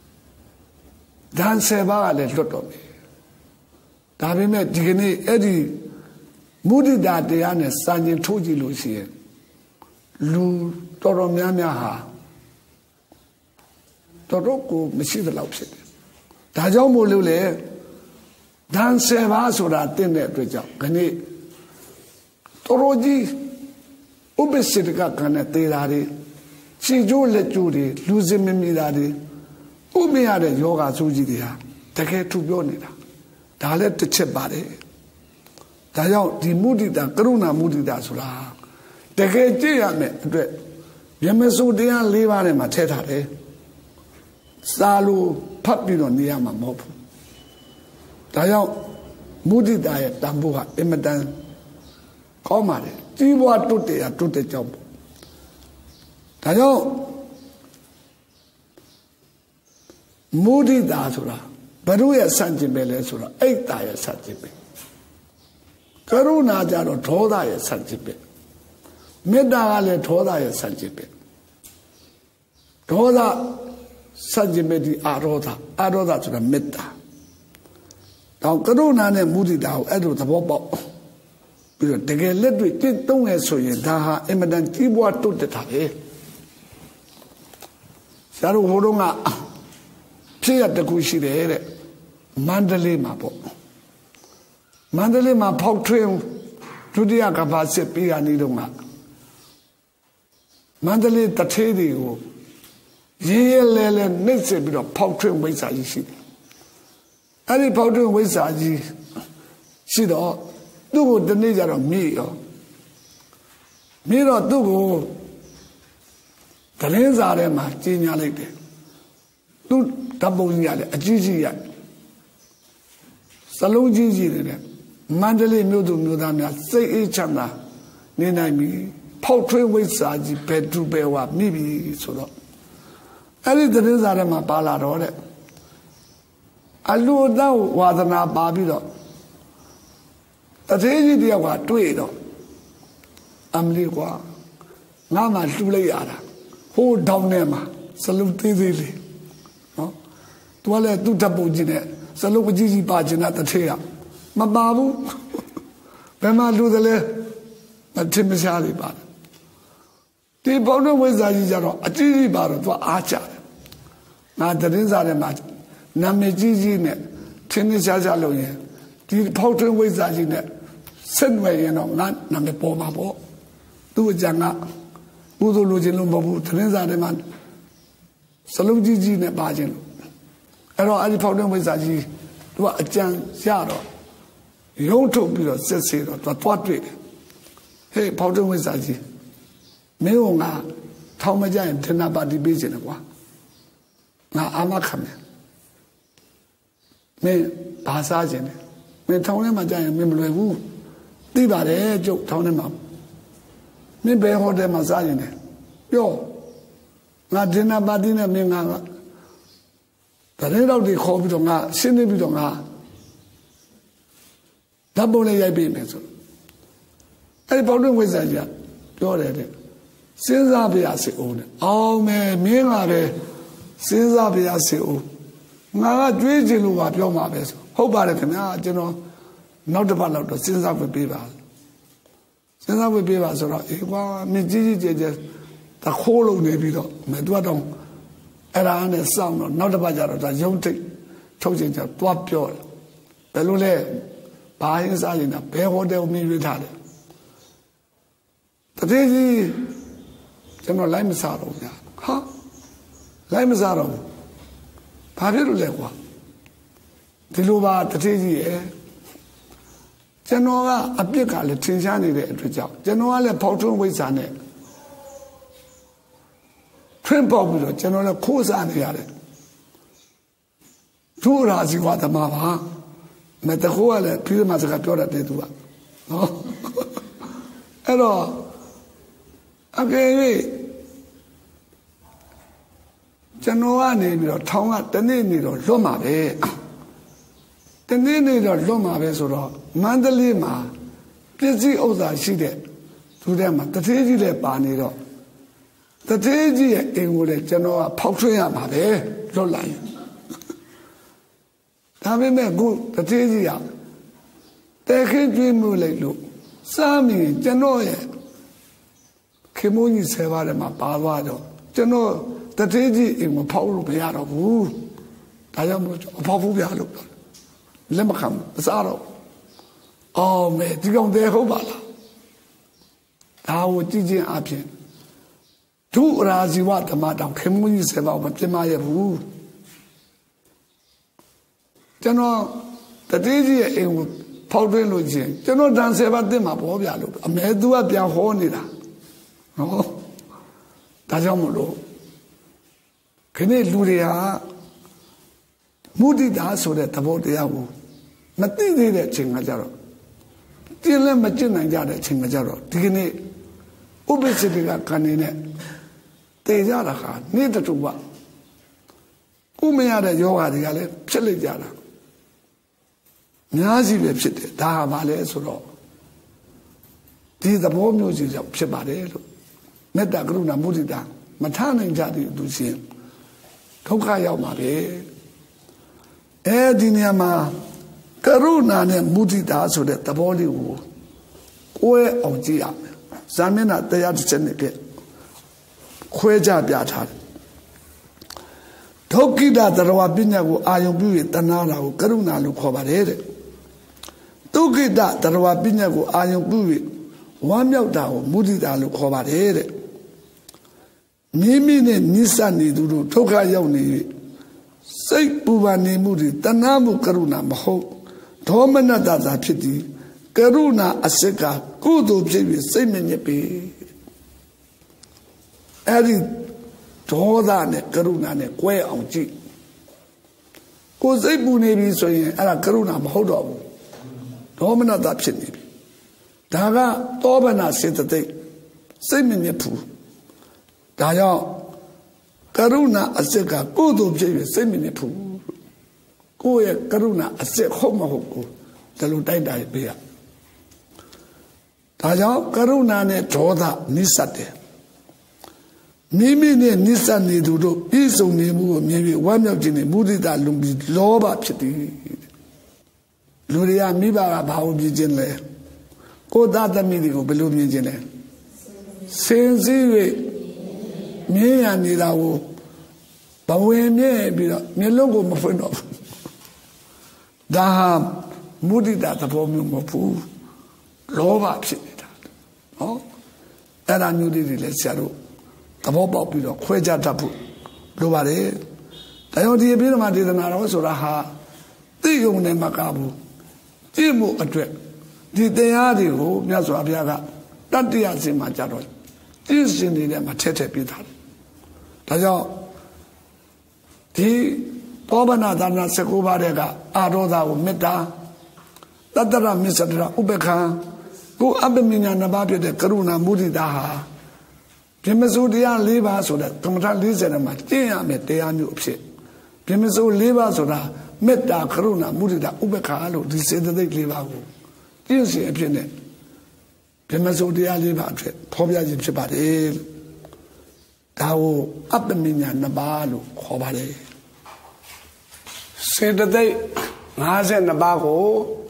Danseva let lot me. Tabime Digini Eddie Mudida Diane Sanjin Toji Lucian. Lu Toromiamaha. Toroko, Messi the Lopsit. Tajomo Lule, Dance Vasura, Dinner, Gani Toroji, Ubesitica Canatari, Chijo Leturi, Luzim Midari, Umiade Yoga Sujidia, Take to Bonita, Dalet to Chebade, Tayo, the Mudida, Gruna Mudida Sula, Take Giame, Yemesudia, Liva and Mateta. Salu Papino Niama Mopu. Tayo Mudida Tambuha, Emedan Comare, Tiwa Tute a Tute Job. Tayo Mudida Sura, Baruya Sanjibele Sura, 8 Daya Sanjibe. Karuna Jaro Toda Sanjibe. Medale Toda Sanjibe. Toda Sanjimedi Aroda to the Meta. Now, Karuna and Mudida, Edo the Bobo. Because they get let with it, don't have so yet. Daha, Emedan Tiwa to the Tahe. Saru Horunga, Pia the Kushi, Mandale Mapo. Mandale Mapo train to the Akabase Pia Nidunga. Mandale Tatedi. Ye lele next bit of poultry ways I see. အဲ့ဒီဖောက်ထွင်းဝိဇ္ဇာကြီးရှိတော့သူ့ကိုတနေ့ကျတော့မေ့တော့သူ့ကိုသတင်းစာထဲမှာကြီးညာလိုက်တယ်သူ့ဓာတ်ပုံကြီးရတယ်အကြီးကြီးရစလုံးကြီးကြီးတယ်မန္တလေးမြို့သူမြို့သားများစိတ်အေးချမ်းသာနေနိုင်ပြီဖောက်ထွင်းဝိဇ္ဇာကြီးဘယ်သူဘယ်ဝမိပြီဆိုတော့အဲ့ဒီသတင်းစာထဲမှာပါလာတော့တဲ့အလူတော်ဝါသနာပါပြီးတော့တထေးကြီးတယောက်ကတွေ့တော့အမလီကွာငါမှလှူလိုက်ရတာဟိုးတောင်းထဲမှာစလုံးသေးသေးလေးနော်သူကလည်းသူ့ဓာတ်ပုံကြီးနဲ့စလုံးအကြီးကြီးပါကျင်တဲ့တထေးကမပါဘူးဘယ်မှာလှူတယ်လဲမထင်မရှားလေးပါတယ်ဒီဘောင်းတော်ဝိဇ္ဇာကြီးကြတော့အကြီးကြီးပါတော့သူကအားကြတယ်ငါသတင်းစာထဲမှာနာမည်ကြီးကြီးနဲ့ထင်းထင်းရှားရှားလုပ်ရင်ဒီဖောက်ထွင်းဝိဇ္ဇာကြီးနဲ့ဆက်နွယ်ရင်တော့ငါနာမည်ပေါ်မှာပေါ့သူ့အကြံကကုသိုလ်လိုချင်လို့မဟုတ်ဘူးသတင်းစာထဲမှာစလုံးကြီးကြီးနဲ့ပါခြင်းလို့အဲ့တော့အဲ့ဒီဖောက်ထွင်းဝိဇ္ဇာကြီးသူကအကြံရတော့ရုံးထုတ်ပြီးတော့စစ်ဆေးတော့သူသွားတွေ့တယ်ဟေးဖောက်ထွင်းဝိဇ္ဇာကြီးမင်းကငါထောင်မကြရင်ဒဏ္ဍပါတိပေးခြင်းလေကွာငါအာမခံမယ်မင်းဘာစားခြင်းလဲမင်းထောင်ထဲမှာကြရင်မင်းမလွယ်ဘူးသိပါတယ်ကျုပ်ထောင်ထဲမှာမင်းဘယ်ဟိုတယ်မှာစားခြင်းလဲပြောငါဒဏ္ဍပါတိနဲ့မင်းငါတရင်တော့ဒီခေါ်ပြီးတော့ငါရှင်းနေပြီးတော့ငါဓာတ်ပုံလေးရိုက်ပေးမယ်ဆိုအဲ့ဒီပေါတွင်းဝိဇ္ဇာကြီးပြောတယ်တဲ့စဉ်းစားပြရစီအောင်တဲ့အောင်မယ်မင်းကပဲစဉ်းစားပြရစီအောင်ငါကကြွေးချင်လို့ပါပြောမှာပဲဆိုဟုတ်ပါတယ်ခင်ဗျာကျွန်တော်နောက်တစ်ပတ်လောက်တော့စဉ်းစားပေးပါစဉ်းစားပေးပါဆိုတော့အေးကွာမင်းကြီးကြီးကျယ်ကျယ်တခိုးလုံးနေပြီးတော့မသူကတော့အဲ့ဒါနဲ့စောင့်တော့နောက်တစ်ပတ်ကျတော့ဒါရုံးထိတ်ထုတ်ချင်ကြသွားပြောတယ်ဘယ်လိုလဲဘာရင်းစားရင်တော့ဘယ်ဟိုတယ်ကိုမြင်ရထားတယ်တတိကြီးကျွန်တော်လိုက်မစားတော့ဘူးညာဟာလိုက်မစားတော့ဘူးဘာဖြစ်လို့လဲကွာဒီလိုပါတတိကြီးရဲ့ကျွန်တော်ကအပြစ်ကလည်းထင်ရှားနေတဲ့အတွက်ကြောင့်ကျွန်တော်ကလည်းဖောက်ထွန်းဝိဇ္ဇာနဲ့ထွန်းပေါက်ပြီးတော့ကျွန်တော်လည်းခိုးစားနေရတယ်သူ့ရာဇီဝသမားပါမတခိုးကလည်းပြီးမှစကားပြောတတ်တယ်သူကနော်အဲ့တော့အကယ်၍ကျွန်တော်ကနေပြီးတော့ထောင်ကတနေ့နေတော့လွတ်မှာပဲတနေ့နေတော့လွတ်မှာပဲဆိုတော့မန္တလေးမှာပစ္စည်းဥစ္စာရှိတဲ့သူထဲမှာတထေးကြီးလည်းပါနေတော့တထေးကြီးရဲ့အိမ်ကိုလည်းကျွန်တော်ကဖောက်ထွင်းရမှာပဲလွတ်လိုက်ဒါပေမဲ့ခုတထေးကြီးကတဲခင်းကျွေးမှုလိုက်လို့စားမိရင်ကျွန်တော်ရဲ့ခေမိုးကြီးဆယ်ပါးထဲမှာပါသွားတော့ကျွန်တော်တထေးကြီးအိမ်ကိုဖောက်လို့မရတော့ဘူးဒါကြောင့်မလို့အဖောက်ဖို့ပြလို့လက်မခံမစားတော့အော်မဲဒီကောင်တဲဟုတ်ပါလားဒါကိုကြည့်ချင်းအဖြစ်ဒုရာဇီဝဓမ္မတောင်ခေမိုးကြီးဆယ်ပါးမပြမရဘူးကျွန်တော်တတိကြီးရဲ့အိမ်ကိုဖောက်ထွင်းလို့ချင်းကျွန်တော်တန်ဆယ်ပါးတင်မှာပေါ်ပြလို့အမဲသူကပြန်ဟောနေတာနော်ဒါကြောင့်မလို့ခဏလူတွေကမုဒိတာဆိုတဲ့သဘောတရားကိုမသိသေးတဲ့အချိန်ကကြတော့ကျင့်လည်းမကျင့်နိုင်ကြတဲ့အချိန်ကကြတော့ဒီကနေ့ဥပ္ပစ္စတိကကနေနဲ့တည်ကြတာဟာနေ့တူကကိုမရတဲ့ယောဂတွေကလည်းဖြစ်လိုက်ကြတာအများကြီးပဲဖြစ်တယ်ဒါဟာဘာလဲဆိုတော့ဒီသဘောမျိုးကြီးကြောင့်ဖြစ်ပါတယ်လို့မေတ္တာကရုဏာမုဒိတာမထနိုင်ကြတဲ့သူရှင်ဒုက္ခရောက်မှာပဲအဲဒီနေရာမှာကရုဏာနဲ့မုဒိတာဆိုတဲ့သဘောလေးကိုကိုယ်အောင်ကြည့်ရမယ်ဇာမျက်နှာ130နဲ့ပြခွဲကြပြထားတယ်ဒုက္ခိတသရဝပညာကိုအာယုံပြု၍တဏှာတာကိုကရုဏာလို့ခေါ်ပါတယ်တဲ့ဒုက္ခိတသရဝပညာကိုအာယုံပြု၍ဝမ်းမြောက်တာကိုမုဒိတာလို့ခေါ်ပါတယ်တဲ့မိမိနဲ့နိစ္စနေသူတို့ဒုက္ခရောက်နေ၍စိတ်ပူပန်နေမှုတွေတဏှာမှုကရုဏာမဟုတ်ဒေါမနတသာဖြစ်သည်ကရုဏာအစစ်ကကုသိုလ်ဖြစ်ပြီးစိတ်မညစ်ပေအဲ့ဒီဒေါသနဲ့ကရုဏာနဲ့ကွဲအောင်ကြည့်ကိုယ်စိတ်ပူနေပြီဆိုရင်အဲ့ဒါကရုဏာမဟုတ်တော့ဘူးဒေါမနတဖြစ်နေပြီဒါကသောဘနာစေတသိက်စိတ်မညစ်ဘူးဒါကြောင့်ကရုဏာအစစ်ကကုသိုလ်ဖြစ်ပြီးစိတ်မညစ်ဘူးကိုယ့်ရဲ့ကရုဏာအစစ်ဟုတ်မဟုတ်ကိုဒါလိုတိုက်တာပေးရဒါကြောင့်ကရုဏာနဲ့ဒေါသနိစ္စတယ်မိမိနဲ့နိစ္စနေသူတို့ပြည့်စုံနေမှုကိုမြင်ပြီးဝမ်းမြောက်ခြင်းနဲ့မုဒိတာလွန်ပြီးလောဘဖြစ်သည်လူတွေကမိဘကဘာလို့မြင်ခြင်းလဲကိုယ်သားသမီးတွေကိုဘယ်လိုမြင်ခြင်းလဲစင်စည်း၍မြင်ရနေတာကိုဘဝင်မြဲပြီးတော့မျက်လုံးကိုမဖွင့်တော့ဘူးဒါဟာမုဒိတာသဘောမျိုးမဟုတ်ဘူးလောဘဖြစ်နေတာနော်အဲ့ဒါမျိုးတွေလည်းဆရာတို့သဘောပေါက်ပြီးတော့ခွဲခြားတတ်ဖို့လိုပါတယ်ဒါကြောင့်ဒီအပြည့်ဓမ္မဒေသနာတော်ဆိုတာဟာသိုံနဲ့မကဘူးကြည့်မှုအတွက်ဒီတရားတွေကိုမြတ်စွာဘုရားကတတ္တရာစင်မှာကြတော့ကြည့်စင်နေတဲ့မှာထက်ထက်ပြထားတယ်ဒါကြောင့်ဒီပောဗနာဒါန19ပါးတဲ့ကအာရောဓကိုမေတ္တာတတ္တရမစ္စတရဥပ္ပခာကိုအပ္ပမညာနှစ်ပါးဖြစ်တဲ့ကရုဏာမုဒိတာဟာပြမစိုးတရား၄ပါးဆိုတဲ့ကမ္မထာ40မှာကျင့်ရမယ်တရားမျိုးအဖြစ်ပြမစိုး၄ပါးဆိုတာမေတ္တာကရုဏာမုဒိတာဥပ္ပခာလို့ဒီစေတသိက်၄ပါးကိုကျင့်စဉ်အဖြစ်နဲ့ပြမစိုးတရား၄ပါးအဖြစ်ဖော်ပြခြင်းဖြစ်ပါတယ်ဒါကိုအပ္ပမညာနှစ်ပါးလို့ခေါ်ပါတယ်စေတသိက်52ပါးကို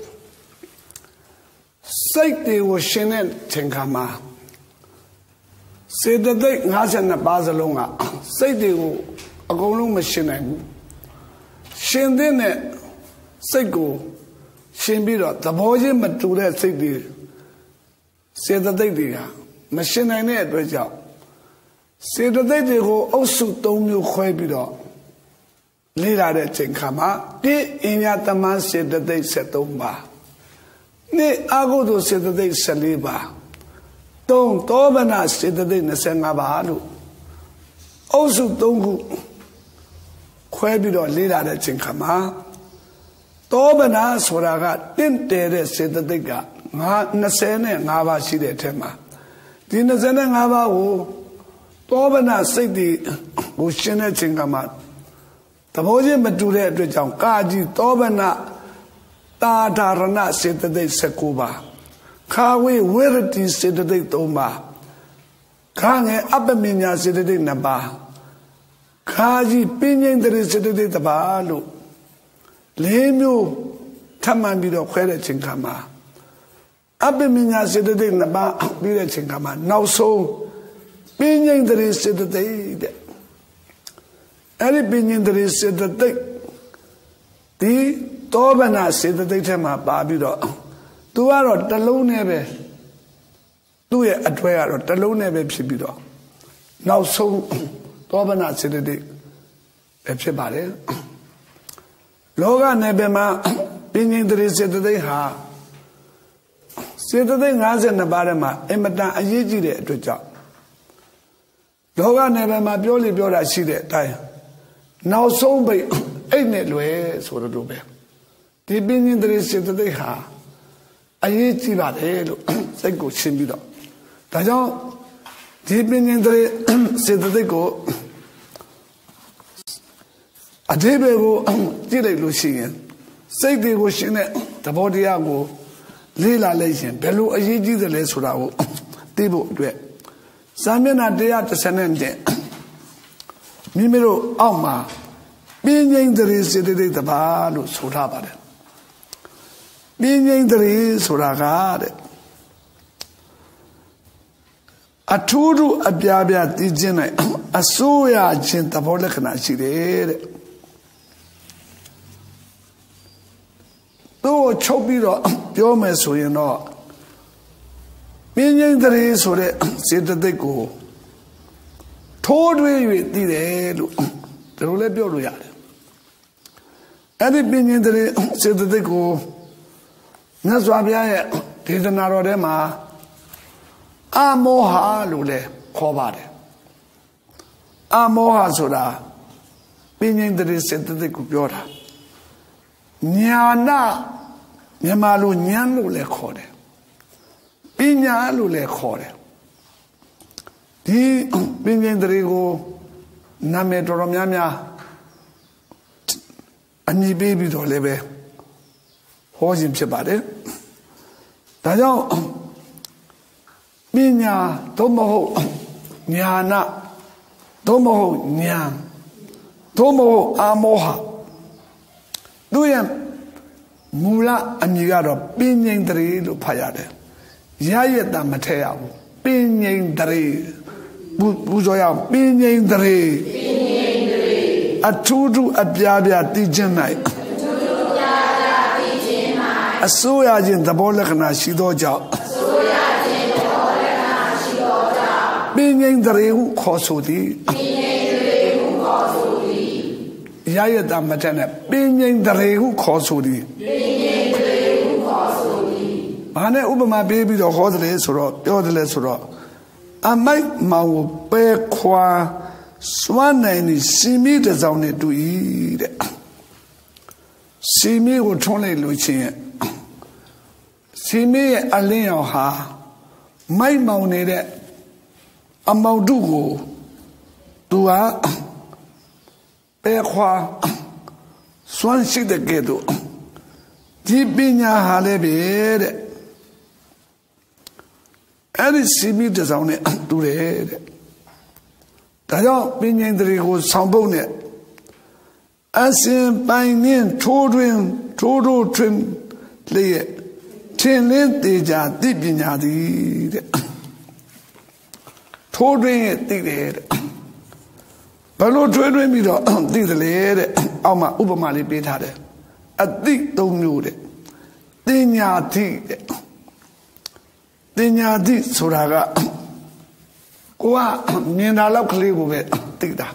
စိတ်တွေကိုရှင်တဲ့ချိန်ခါမှာစေတသိက်52ပါးစလုံးကစိတ်တွေကိုအကုန်လုံးမရှင်နိုင်ဘူးရှင်တဲ့စိတ်ကိုရှင်ပြီးတော့သဘောချင်းမတူတဲ့စိတ်တွေစေတသိက်တွေကမရှင်နိုင်တဲ့အတွက်ကြောင့်စေတသိက်တွေကိုအုပ်စု3မျိုးခွဲပြီးတော့လေ့လာတဲ့ချိန်ခါမှာတိအင်ညာတမန်စေတသိက်73ပါးနှစ်အာဟုတုစေတသိက်14ပါးသောဗနာစေတသိက်25ပါးလို့အုပ်စု3ခုခွဲပြီးတော့လေ့လာတဲ့ချိန်ခါမှာသောဗနာဆိုတာကတင့်တယ်တဲ့စေတသိက်က25ပါးရှိတဲ့အထက်မှာဒီ25ပါးကိုသောဗနာစိတ်တွေကိုရှင်းတဲ့ချိန်ခါမှာသဘောချင်းမတူတဲ့အတွက်ကြောင့်ကာကြီးသောဗနာတာဒါရဏစေတသိက်19ပါးခါဝေဝေရတိစေတသိက်3ပါးခါငယ်အပ္ပမညာစေတသိက်2ပါးခါကြီးပင်ငိမ့်တဲ့စေတသိက်1ပါးလို့4မျိုးထပ်မှန်ပြီးတော့ခွဲတဲ့ချိန်ခါမှာအပ္ပမညာစေတသိက်2ပါးပြီးတဲ့ချိန်ခါမှာနောက်ဆုံးပင်ငိမ့်တဲ့စေတသိက်တဲ့အဲ့ဒီပင်ငိမ့်တဲ့စေတသိက်ဒီသောဗနာစေတသိက်ထဲမှာပါပြီးတော့သူကတော့တလုံးနဲ့ပဲသူ့ရဲ့အထွဲကတော့တလုံးနဲ့ပဲဖြစ်ပြီးတော့နောက်ဆုံးသောဗနာစေတသိက်ပဲဖြစ်ပါတယ်လောကနယ်ပယ်မှာပင်ငိမ့်တဲ့စေတသိက်ဟာစေတသိက်52ပါးထဲမှာအမတန်အရေးကြီးတဲ့အတွက်ကြောင့်လောကနယ်ပယ်မှာပြောတာရှိတဲ့အတိုင်းနောက်ဆုံးပိတ်အိတ်နဲ့လွယ်ဆိုတော့ပဲဒီပင်ငိမ့်တဲ့စေတသိက်ဟာအရေးကြီးပါတယ်လို့စိတ်ကိုရှင်းပြီးတော့ဒါကြောင့်ဒီပင်ငိမ့်တဲ့စေတသိက်ကိုအဓိပ္ပာယ်ကိုကြည့်လိုက်လို့ရှိရင်စိတ်တွေကိုရှင်းတဲ့သဘောတရားကိုလေ့လာလိုက်ရင်ဘယ်လိုအရေးကြီးသလဲဆိုတာကိုသိဖို့အတွက်စာမျက်နှာ130နဲ့မိမိတို့အောက်မှာပင်ငိမ့်တဲ့စေတသိက်တစ်ပါးလို့ဆိုထားပါတယ်ပင်ငိမ့်တဲ့ဆိုတာကတဲ့အထူးထူးအပြားပြားသိခြင်းနဲ့အစိုးရခြင်းသဘောလက္ခဏာရှိတယ်တဲ့သူ့ကိုချုပ်ပြီးတော့ပြောမယ်ဆိုရင်တော့ပင်ငိမ့်တဲ့ဆိုတဲ့စေတသိက်ကိုထိုးထွင်း၍သိတယ်လို့ဒါလိုလည်းပြောလို့ရတယ်အဲ့ဒီပင်ញင်တရေစေတသိက်ကိုမြတ်စွာဘုရားရဲ့ဒေသနာတော်ထဲမှာအမောဟလို့လည်းခေါ်ပါတယ်အမောဟဆိုတာပင်ញင်တရေစေတသိက်ကိုပြောတာညာနာမြန်မာလိုဉာဏ်လို့လည်းခေါ်တယ်ပညာလို့လည်းခေါ်တယ်ဒီပင်ញင်တရေကိုနာမည်တော်တော်များများအမည်ပေးပြီးတော့လည်းပဲဟောခြင်းဖြစ်ပါတယ်ဒါကြောင့်ပညာသို့မဟုတ်ဉာဏသို့မဟုတ်ဉာဏ်သို့မဟုတ်အမောဟသူရဲ့မူလအမည်ကတော့ပင်ញင်တရေလို့ဖတ်ရတယ်ရရတာမထည့်ရဘူးပင်ញင်တရေဘူးဆိုရပင်ញင်တရေအထူးထူးအပြားပြားတည်ခြင်း၌အစိုးရခြင်းသဘောလက္ခဏာရှိသောကြောင့်ပင်ញင်တရေဟုခေါ်ဆိုသည်ရရတာမထက်နဲ့ပင်ញင်တရေဟုခေါ်ဆိုသည်ဘာနဲ့ဥပမာပေးပြီးတော့ဟောတယ်ဆိုတော့ပြောတယ်ဆိုတော့အမိုက်မောင်ကိုပယ်ခွာစွမ်းနိုင်နေစီမီတစ်စောင်းနဲ့တူ၏တဲ့စီမီကိုထွန်းလိုက်လို့ချင်းစီမီရဲ့အလင်းရောင်ဟာမိုက်မောင်နေတဲ့အမောင်တုကိုသူကပယ်ခွာစွမ်းရှိတဲ့ကဲ့သို့ဒီပညာဟာလည်းပဲတဲ့အဲ့ဒီစီမီတစ်စောင်းနဲ့တူတယ်တဲ့ဒါကြောင့်ပင်ញင်တရေကိုဆောင်ဖို့နဲ့အစဉ်ပိုင်နှင်းထိုးထွင်းလျက်ထင်လင်းသေးကြသိပညာသည်တဲ့ထိုးထွင်းရဲ့သိတယ်တဲ့ဘလို့ထွင်းပြီးတော့သိတယ်လေတဲ့အောက်မှာဥပမာလေးပေးထားတယ်အသိသုံးမျိုးတဲ့တင်ညာသိတဲ့တင်ညာသိဆိုတာကကိုကမြင်တာလောက်ကလေးကိုပဲသိတာ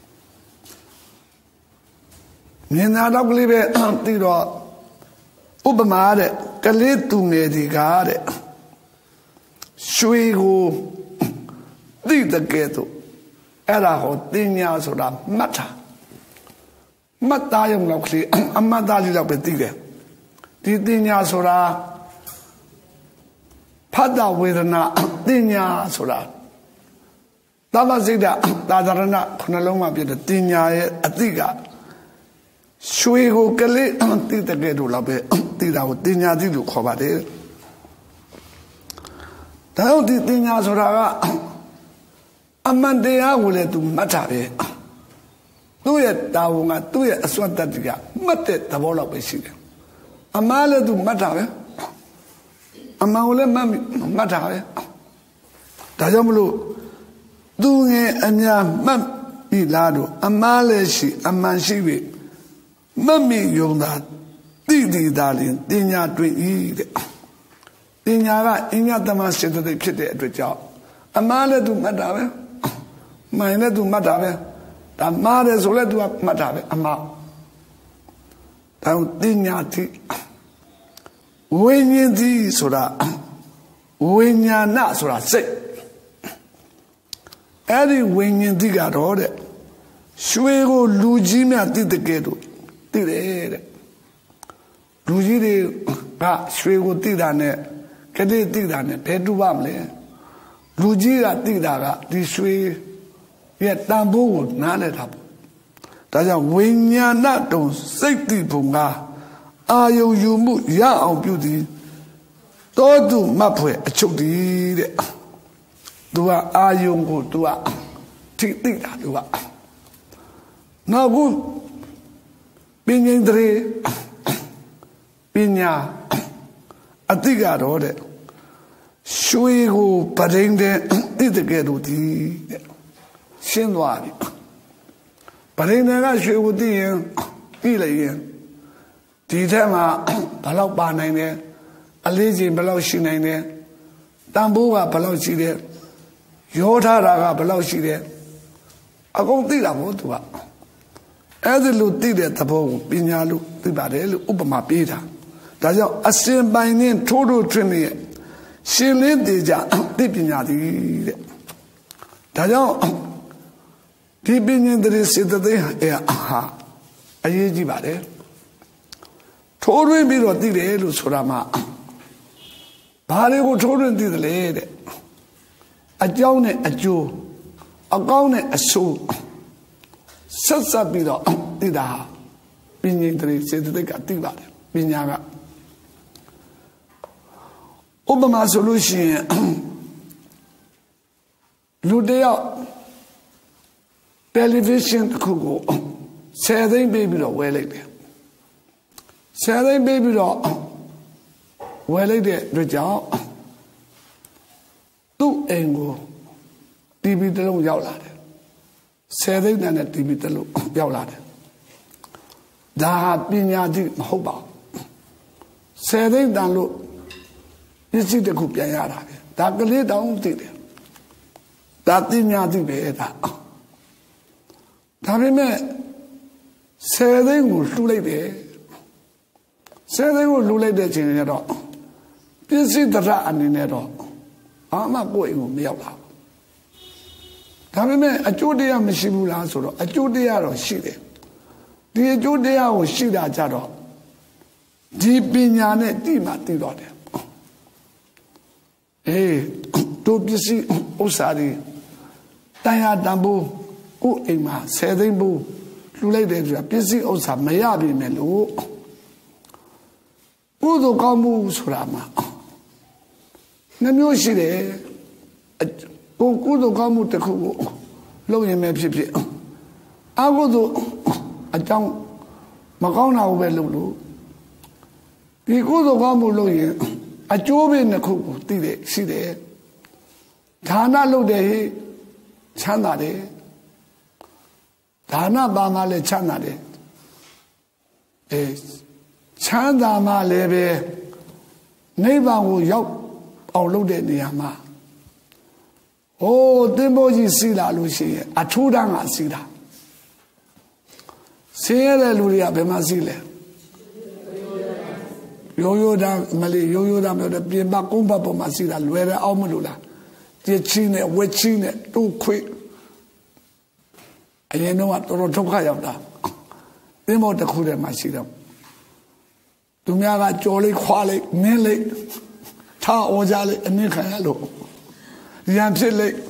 မြင်တာလောက်ကလေးပဲသိတော့ဥပမာတဲ့ကလေးသူငယ်ဒီကားတဲ့ရွှေကိုသိတဲ့ကဲ့သို့အဲ့ဒါဟောတင်ညာဆိုတာမှတ်တာမှတ်သားရုံလောက်ကလေးအမှတ်သားလေးလောက်ပဲသိတယ်ဒီတင်ညာဆိုတာဖတ်တာဝေဒနာတင်ညာဆိုတာသဗ္ဗစိတ္တသာသရဏခုနှလုံးမှာပြတဲ့တင်ညာရဲ့အတိကရွှေကိုကလေးသိတဲ့ကဲ့သို့လောက်ပဲသိတာကိုတင်ညာသိလို့ခေါ်ပါတယ်ဒါကြောင့်ဒီတင်ညာဆိုတာကအမှန်တရားကိုလည်းသူမှတ်တာပဲသူ့ရဲ့တာဝန်ကသူ့ရဲ့အစွမ်းတတ္တိကမှတ်တဲ့သဘောလောက်ပဲရှိတယ်အမှားလည်းသူမှတ်တာပဲအမှန်ကိုလည်းမှတ်တာပဲဒါကြောင့်မလို့သူငယ်အများမှတ်ပြီလားတော့အမှားလည်းရှိအမှန်ရှိပြီမှတ်မိယုံတာသိသိသာလျှင်တင်ညာတွေ့၏တဲ့တင်ညာကအညတမစေတသိက်ဖြစ်တဲ့အတွက်ကြောင့်အမှားလည်းသူမှတ်တာပဲမှန်လည်းသူမှတ်တာပဲဒါမှားတယ်ဆိုလည်းသူကမှတ်တာပဲအမှားဒါတင်ညာတိဝိညာဉ်တိဆိုတာဝိညာဏဆိုတာစိတ်အဲ့ဒီဝိညာဉ်တိကတော့တဲ့ရွှေကိုလူကြီးများသိတဲ့ကဲ့သို့သိတယ်တဲ့လူကြီးတွေကရွှေကိုသိတာနဲ့ကတိသိတာနဲ့ဘယ်တူပါမလဲလူကြီးကသိတာကဒီရွှေရဲ့တန်ဖိုးကိုနားလည်တာပေါ့ဒါကြောင့်ဝိညာဏတုံစိတ်တိဘုံကအာယုံယူမှုရအောင်ပြုသည်တောတုမတ်ဖွယ်အချုပ်တည်းတဲ့သူကအာယုံကိုသူကထိသိတာသူကနောက်ခုပညာတရေပညာအတိကတော့တဲ့ရွှေကိုပရင်းတဲ့သိတဲ့ကဲ့သို့ဒီတဲ့ရှင်းသွားပြီပရင်းတဲ့ကရွှေကိုသိရင်ပြီးလိုက်ရင်ဒီထက်မှာဘယ်လောက်ပါနိုင်တယ်အလေးချိန်ဘယ်လောက်ရှိနိုင်တယ်တန်ဖိုးကဘယ်လောက်ရှိတယ်ရောထားတာကဘယ်လောက်ရှိတယ်အကုန်သိတာမို့သူက Ezilu did at the bow, Pinalu, Tibadel, Upama Peter. Dajo, a sin by name, total trinity. She lived the Dipinati. Dajo, Tipping in the city, aha, a yeji bade. Total biro did the Elusurama. Parigo told did the lady. A jone, a Jew, a gone, a soul. Sassa biro, dida. Pinin the city, they got Tiba, Pinaga. Obama solution Ludea television kugo Saturday baby lo well like Saturday baby lo well like the job two angle TV the long yawlad Saturday and a TV the long yawlad da pinyadi hoba Saturday dan lo You see the cook yara. That the lay down did it. That did not be better. Tarime say they will do like there. Say they will do like the general. You see the rat in it all. I'm not going to be out. Tarime a Judia Mishibula solo, a Judia or Shide. The Judia or Shida Jaro. Deep in Yane, Dima Tidode. To be see Osari Taya Dambu, O Ema, Sedimbu, Lulated, busy Osa Mayabi Melu Udo Gamu Surama Namushide Udo Gamu Teku, Lowy Mepipi. I go to a town Magona Velulu. We go to Gamu Loy. A job in the cook, did it, see there. Tana lo de Chana de Tana Bamale Chana de Chanda Ma lebe Neighbor will yop or loaded Niama. Oh, Demoji Sila Lucy, a Tudanga Sila. Sierra Luria Bemasile. Yo da me the Bimba Kumba Pomasila, Luera Almulula, Chine, Wechine, too quick. And you know what, Rotoka of that. They more the Kuda Masida. To me, I jolly, quality, nearly, Ta Ojali, and Nikalo. Yamsile.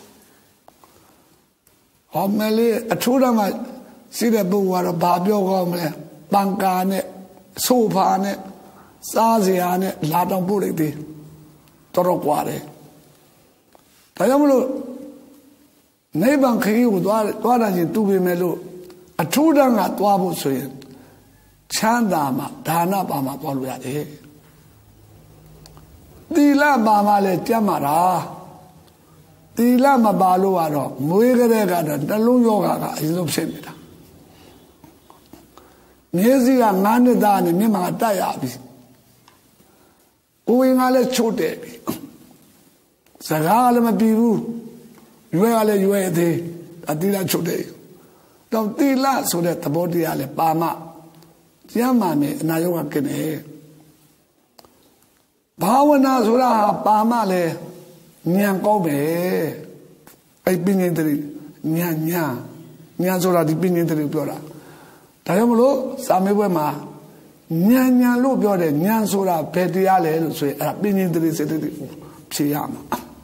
Omele, a Tudama, see the Buwa, Babio Gomle, Bankane, Sopane. Saziane, Ladan Buridi, Toroquare. Tayamulo Neban Kiu, Dwaraji, Tubi Melu, a Tudang at Wabu Suyan, Chandama, Dana Bama Polvade. Dila Bamale Jamara, Dila Mabaluaro, Muiga, the Luyoga is obscene. Nezia Nanedan and Nima Dayabis. Going all a chote. Sagalama Biru. You are a day. Adila chote. Don't deal so that the body ale Bama. Yamame, Nayoka Kene. Bawana Zura, Bamale, Nyankobe. I've been in the Nyanya. Nyanzora, the bin in the Plora. Tayamulo, Samewema. Nyanya lo biode nyansura pediale so a binindri city Piama.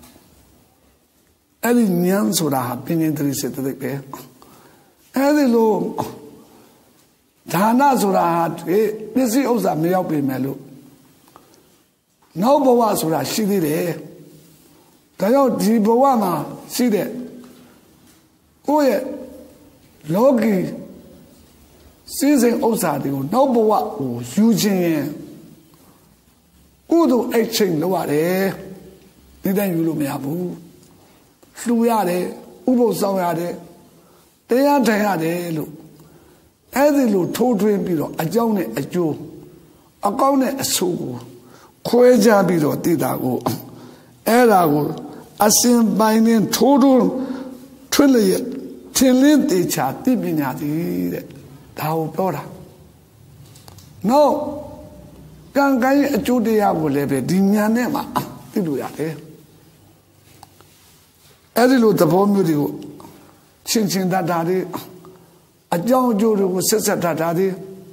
Any nyansura binindri city pe. Any lo Dana Sura, busy Osa Miapi Melu. No Boa Sura, she did it. Tayo Diboama, see that. Oye, Logi. Season Osadi, no Boa, Eugene Udo exchange Loare, didn't you look me up? Fluade, Ubo Sawade, they are tired, look. As they look totally below, a Johnny, a Jew, a Gone, a Sugu, Quaja below, Didago, Erago, a sin by name total trillion, till they chat, Dibinati. ဒါကိုပြောတာနောက်ကံကံရဲ့အကျိုးတရားကိုလည်းပဲဒီဉာဏ်နဲ့မှသိလို့ရတယ်အဲ့ဒီလိုသဘောမျိုးတွေကိုချင်းချင်းတတ်တာတွေအကြောင်းအကျိုးတွေကိုဆက်ဆက်တတ်တာတွေ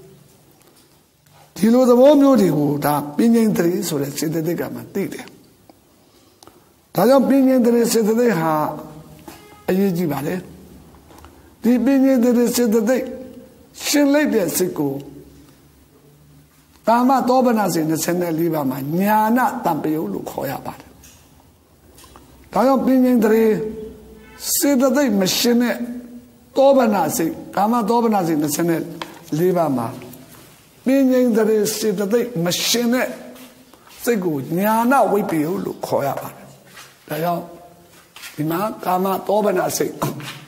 ဒီလိုသဘောမျိုးတွေကိုဒါပညာတည်းဆိုတဲ့စေတသိက်ကမှသိတယ်ဒါကြောင့်ပညာတည်းစေတသိက်ဟာအရေးကြီးပါတယ်ဒီပညာတည်းစေတသိက်ရှင်းလိုက်တဲ့စိတ်ကိုကာမသောဘနာစဉ်24ပါးမှာညာဏတံပယုတ်လို့ခေါ်ရပါတယ်ဒါကြောင့်ပညာတည်းစေတသိက်မရှင်းတဲ့သောဘနာစိတ်ကာမသောဘနာစဉ်24ပါးမှာပညာတည်းစေတသိက်မရှင်းတဲ့စိတ်ကိုညာဏဝိပယုတ်လို့ခေါ်ရပါတယ်ဒါကြောင့်ဒီမှာကာမသောဘနာစိတ်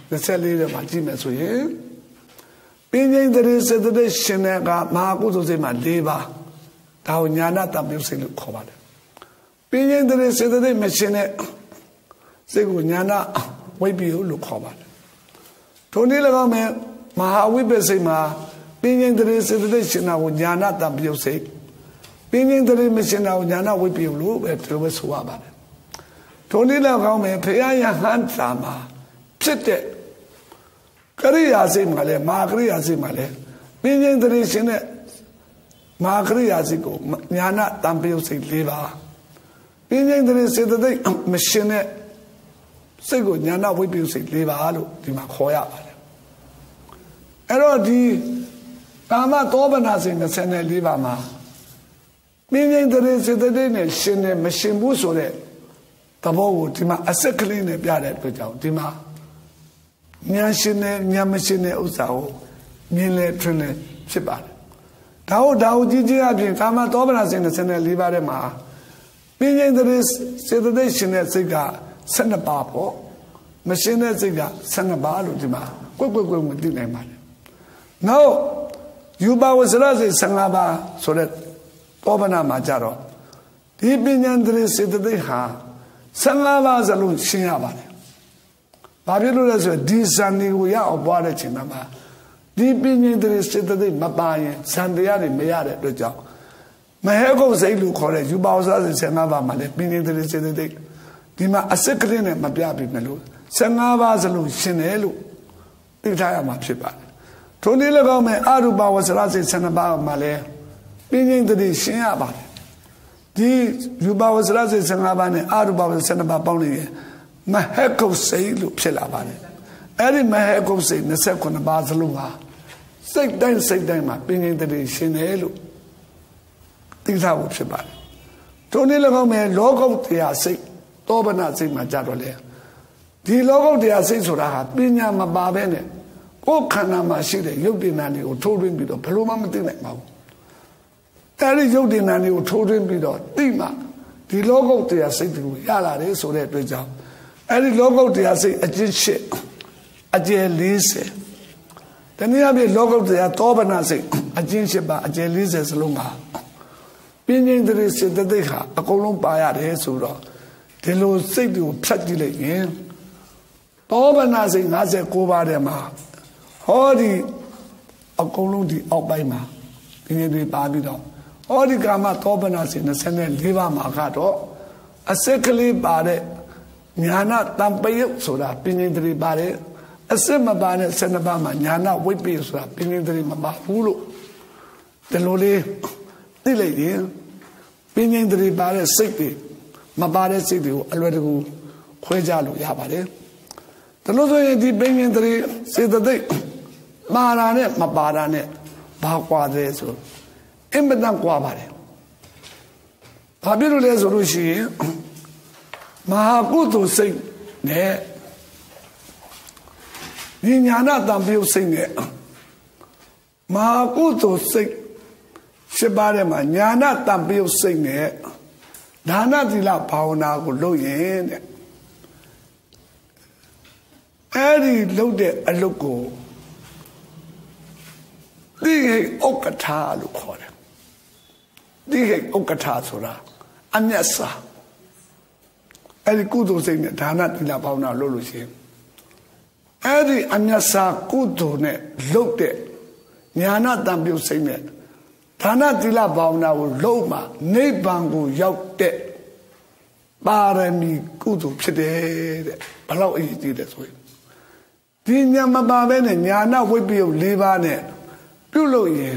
24ထဲမှာကြည့်မယ်ဆိုရင်ပညာတည်းစေတသိက်ရှင်တဲ့ကမဟာကုသိုလ်စိတ်မှာ4ပါးဒါကိုညာဏတံပယုတ်စိတ်လို့ခေါ်ပါတယ်ပညာတည်းစေတသိက်မရှင်တဲ့စိတ်ကိုညာဏဝိပယုတ်လို့ခေါ်ပါတယ်ထိုနည်း၎င်းမဲ့မဟာဝိပဿစိတ်မှာပညာတည်းစေတသိက်ရှင်တာကိုညာဏတံပယုတ်စိတ်ပညာတည်းမရှင်တာကိုညာဏဝိပယုတ်လို့ပဲဒီလိုပဲဆိုရပါတယ်ထိုနည်း၎င်းမဲ့ဖရာယဟန်တာမှာဖြစ်တဲ့ကရိယာစိတ်မှာလဲမာကရိယာစိတ်မှာလဲပညာတည်းရှင်တဲ့မာကရိယာစိတ်ကိုညာဏတံပယုတ်စိတ်4ပါးပညာတည်းစေတသိက်မရှင်တဲ့စိတ်ကိုညာဏဝိပယုတ်စိတ်4ပါးလို့ဒီမှာခေါ်ရပါတယ်အဲ့တော့ဒီကာမသောဘနာစဉ်24ပါးမှာပညာတည်းစေတသိက်နဲ့ရှင်တယ်မရှင်ဘူးဆိုတဲ့သဘောကိုဒီမှာအစက်ကလေးနဲ့ပြတဲ့အတွက်ကြောင့်ဒီမှာညာရှင်နဲ့ညာမရှင်တဲ့ဥစ္စာကိုမြင်လဲထွင်လဲဖြစ်ပါတယ်ဒါကိုကြည့်ချင်းအပြင်ကာမသောဘနာစဉ်24ပါးထဲမှာပညာတည်းစေတသိက်ရှင်တဲ့စိတ်က12ပါးပေါ့မရှင်တဲ့စိတ်က12ပါးလို့ဒီမှာကွက်မသိနိုင်ပါနဲ့နောက်ယူပါဝစရစိတ်15ပါးဆိုတဲ့သောဘနာမှာကြတော့ဒီပညာတည်းစေတသိက်ဟာ15ပါးစလုံးရှင်းရပါတယ်ဘာဖြစ်လို့လဲဆိုတော့ဒီဇန်ဒီကိုရအောင်ပွားတဲ့ချိန်မှာဒီပညာတည်းစေတသိက်မပါရင်ဇန်တရားတွေမရတဲ့အတွက်ကြောင့်မဟေကုတ်စိတ်လို့ခေါ်တဲ့ယူပါဝစရစိတ်15ပါးမှာလည်းပညာတည်းစေတသိက်ဒီမှာအစစ်ကလေးနဲ့မပြပြမယ်လို့15ပါးစလုံးရှင်းတယ်လို့သိထားရမှာဖြစ်ပါတယ်ထိုနည်း၎င်းမဲ့အရူပဝစရစိတ်12ပါးမှာလည်းပညာတည်းရှင်းရပါတယ်ဒီယူပါဝစရစိတ်15ပါးနဲ့အရူပဝစရ12ပါးပေါင်းလိုက်ရင်မဟေကုတ်စိတ်လို့ဖြစ်လာပါတယ်အဲ့ဒီမဟေကုတ်စိတ်29ပါးစလုံးဟာစိတ်တိုင်းမှာပညာတည်းရှင်းတယ်လို့သိထားဖို့ဖြစ်ပါတယ်ထိုနည်း၎င်းမဲ့လောကုတ္တရာစိတ်သောဘနာစိတ်မှာကြတော့လေဒီလောကုတ္တရာစိတ်ဆိုတာဟာပညာမပါဘဲနဲ့ကိုယ်ခန္ဓာမှာရှိတဲ့ယုတ်တိနာတွေကိုထိုးထွင်းပြီးတော့ဘယ်လိုမှမသိနိုင်ပါဘူးအဲဒီယုတ်တိနာတွေကိုထိုးထွင်းပြီးတော့သိမှဒီလောကုတ္တရာစိတ်ကိုရလာတယ်ဆိုတဲ့အတွက်ကြောင့်အဲဒီလောကုတ္တရာစိတ်အကျင့်ရှစ်အကျယ်40တနည်းအားဖြင့်လောကုတ္တရာသောဘနာစိတ်အကျင့်ရှစ်ပါအကျယ်40စလုံးပါပညာတည်းစေတသိက်ဟာအကုန်လုံးပါရတယ်ဆိုတော့ဒီလိုစိတ်ကိုဖြတ်ကြည့်လိုက်ရင်သောဘနာစိတ်59ပါးထဲမှာဟောဒီအကုန်လုံးဒီအောက်ပိုင်းမှာဒီနေ့တွေပါပြီးတော့ဟောဒီကာမသောဘနာစိတ်24ပါးမှာကတော့အစက်ကလေးပါတဲ့ညာဏတံပယုတ်ဆိုတာပညာတည်းပါတယ်အစစ်မပါတဲ့12ပါးမှာညာဏဝိပယုတ်ဆိုတာပညာတည်းမပါဘူးလို့ဒီလိုလေးသိလိုက်ရင်ပညာတည်းပါတဲ့စိတ်တွေမပါတဲ့စိတ်တွေကိုအလွယ်တကူခွဲခြားလို့ရပါတယ်ဒါလို့ဆိုရင်ဒီပညာတည်းစေတသိက်မာတာနဲ့မပါတာနဲ့ဘာကွာတယ်ဆိုအင်မတန်ကွာပါတယ်ဘာဖြစ်လို့လဲဆိုလို့ရှိရင်မဟာကုသိုလ်စိတ်နဲ့ဒီညာဏတံပယုတ်စိတ်နဲ့မဟာကုသိုလ်စိတ်ရှင်းပါတယ်မှာညာဏတံပယုတ်စိတ်နဲ့ဒါနသီလဘာဝနာကိုလုပ်ရင်တဲ့အဲ့ဒီလုပ်တဲ့အလုပ်ကိုတိဟိဥက္ကဋ္ဌလို့ခေါ်တယ်တိဟိဥက္ကဋ္ဌဆိုတာအမျက်စာအဲ့ဒီကုသိုလ်စိတ်နဲ့ဒါနသီလဘာဝနာလုပ်လို့ရှိရင်အဲ့ဒီအမျက်စာကုသိုလ်နဲ့လုပ်တဲ့ညာနာတံပြုတ်စိတ်နဲ့ဒါနသီလဘာဝနာကိုလုံးမှနိဗ္ဗာန်ကိုရောက်တဲ့ပါရမီကုသိုလ်ဖြစ်တယ်တဲ့ဘလောက်အရေးကြီးတယ်ဆိုရင်ဒီညာမပါဘဲနဲ့ညာနာဝိပ္ပယုတ်၄ပါးနဲ့ပြုလို့ရင်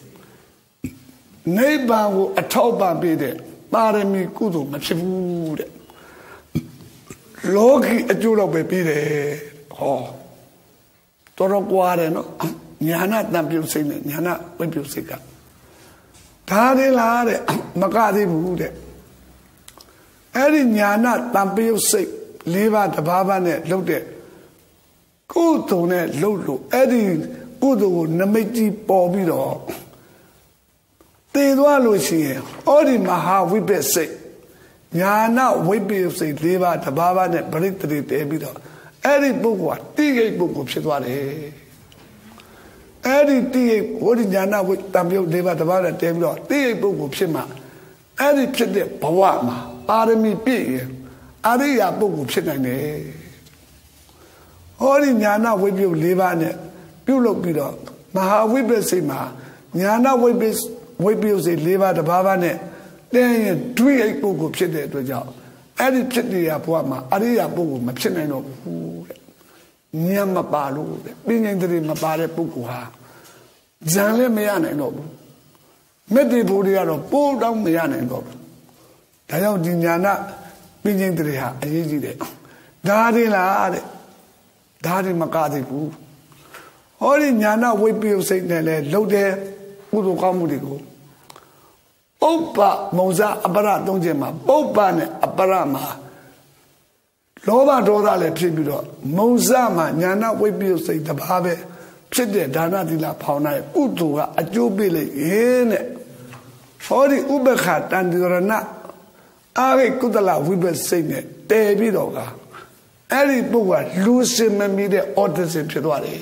နိဗ္ဗာန်ကိုအထောက်ပံ့ပေးတဲ့ပါရမီကုသိုလ်မဖြစ်ဘူးတဲ့လောကီအကျိုးတော့ပဲပြီးတယ်ဟောတော်တော်ကွာတယ်နော်ညာနာတံပြုတ်စိတ်နဲ့ညာနာဝိပ္ပယုတ်စိတ်ကဒါတွေလားတဲ့မကသေးဘူးတဲ့အဲ့ဒီညာနာတံပြုတ်စိတ်၄ပါးတစ်ပါးပါးနဲ့လှုပ်တဲ့ကုသိုလ်နဲ့လှုပ်လို့အဲ့ဒီကုသိုလ်ကိုနမိတ်ကြီးပေါ်ပြီးတော့တည်သွားလို့ရှိရင်ဩဒီမဟာဝိပ္ပစိတ်ညာနာဝိပ္ပယုတ်စိတ်၄ပါးတစ်ပါးပါးနဲ့ပရိသေတည်ပြီးတော့အဲ့ဒီပုဂ္ဂိုလ်ကတိဂိတ်ပုဂ္ဂိုလ်ဖြစ်သွားတယ်အဲ့ဒီတိဂိတ်ဝိညာဏဝိတံပြုတ်၄ပါးတစ်ပါးနဲ့တည်ပြီးတော့တိဂိတ်ပုဂ္ဂိုလ်ဖြစ်မှအဲ့ဒီဖြစ်တဲ့ဘဝမှာပါရမီပြည့်ရင်အရိယာပုဂ္ဂိုလ်ဖြစ်နိုင်တယ်ဟောဒီညာနာဝိပ္ပယုတ်၄ပါးနဲ့ပြုတ်လုပ်ပြီးတော့မဟာဝိပ္ပစိတ်မှာညာနာဝိပ္ပယုတ်စိတ်၄ပါးတစ်ပါးပါနဲ့တည်ရင်ဒွိဟိတ်ပုဂ္ဂိုလ်ဖြစ်တဲ့အတွက်ကြောင့်အဲ့ဒီဖြစ်တဲ့ဘဝမှာအရိယာပုဂ္ဂိုလ်မဖြစ်နိုင်တော့ဘူးတဲ့ဉာဏ်မပါလို့တဲ့ပညာတည်းမပါတဲ့ပုဂ္ဂိုလ်ဟာဉာဏ်လည်းမရနိုင်တော့ဘူးမေတ္တိဘုရားကတော့ပိုးတောင်းမရနိုင်တော့ဘူးဒါကြောင့်ဒီဉာဏပညာတည်းဟာအရေးကြီးတယ်ဒါတွေလားတဲ့ဒါတွေမကသေးဘူးဟောဒီဉာဏဝိပ္ပယုတ်စိတ်နဲ့လည်းလှုပ်တဲ့ကုသိုလ်ကောင်းမှုတွေကိုပုပ္ပမုံစားအပရသုံးချက်မှာပုပ္ပနဲ့အပရမှာလောဘဒေါသလည်းဖြစ်ပြီးတော့မုံစားမှာညာနာဝိပ္ပယုတ်စိတ်တစ်ပါးပဲဖြစ်တဲ့ဒါနသီလဖောင်းတဲ့ကုသိုလ်ကအကျိုးပေးလိုက်ရင်တဲ့ဟောဒီဥပ္ပခတန္တရဏအာရိကုသလဝိပ္ပစိတ်နဲ့တည်ပြီးတော့ကအဲ့ဒီပုဂ္ဂိုလ်ကလူစင်မမီတဲ့ autism ဖြစ်သွားတယ်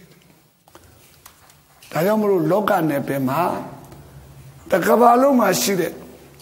ဒါကြောင့်မလို့လောကနယ်ပင်မှာတကဘာလုံးမှာရှိတဲ့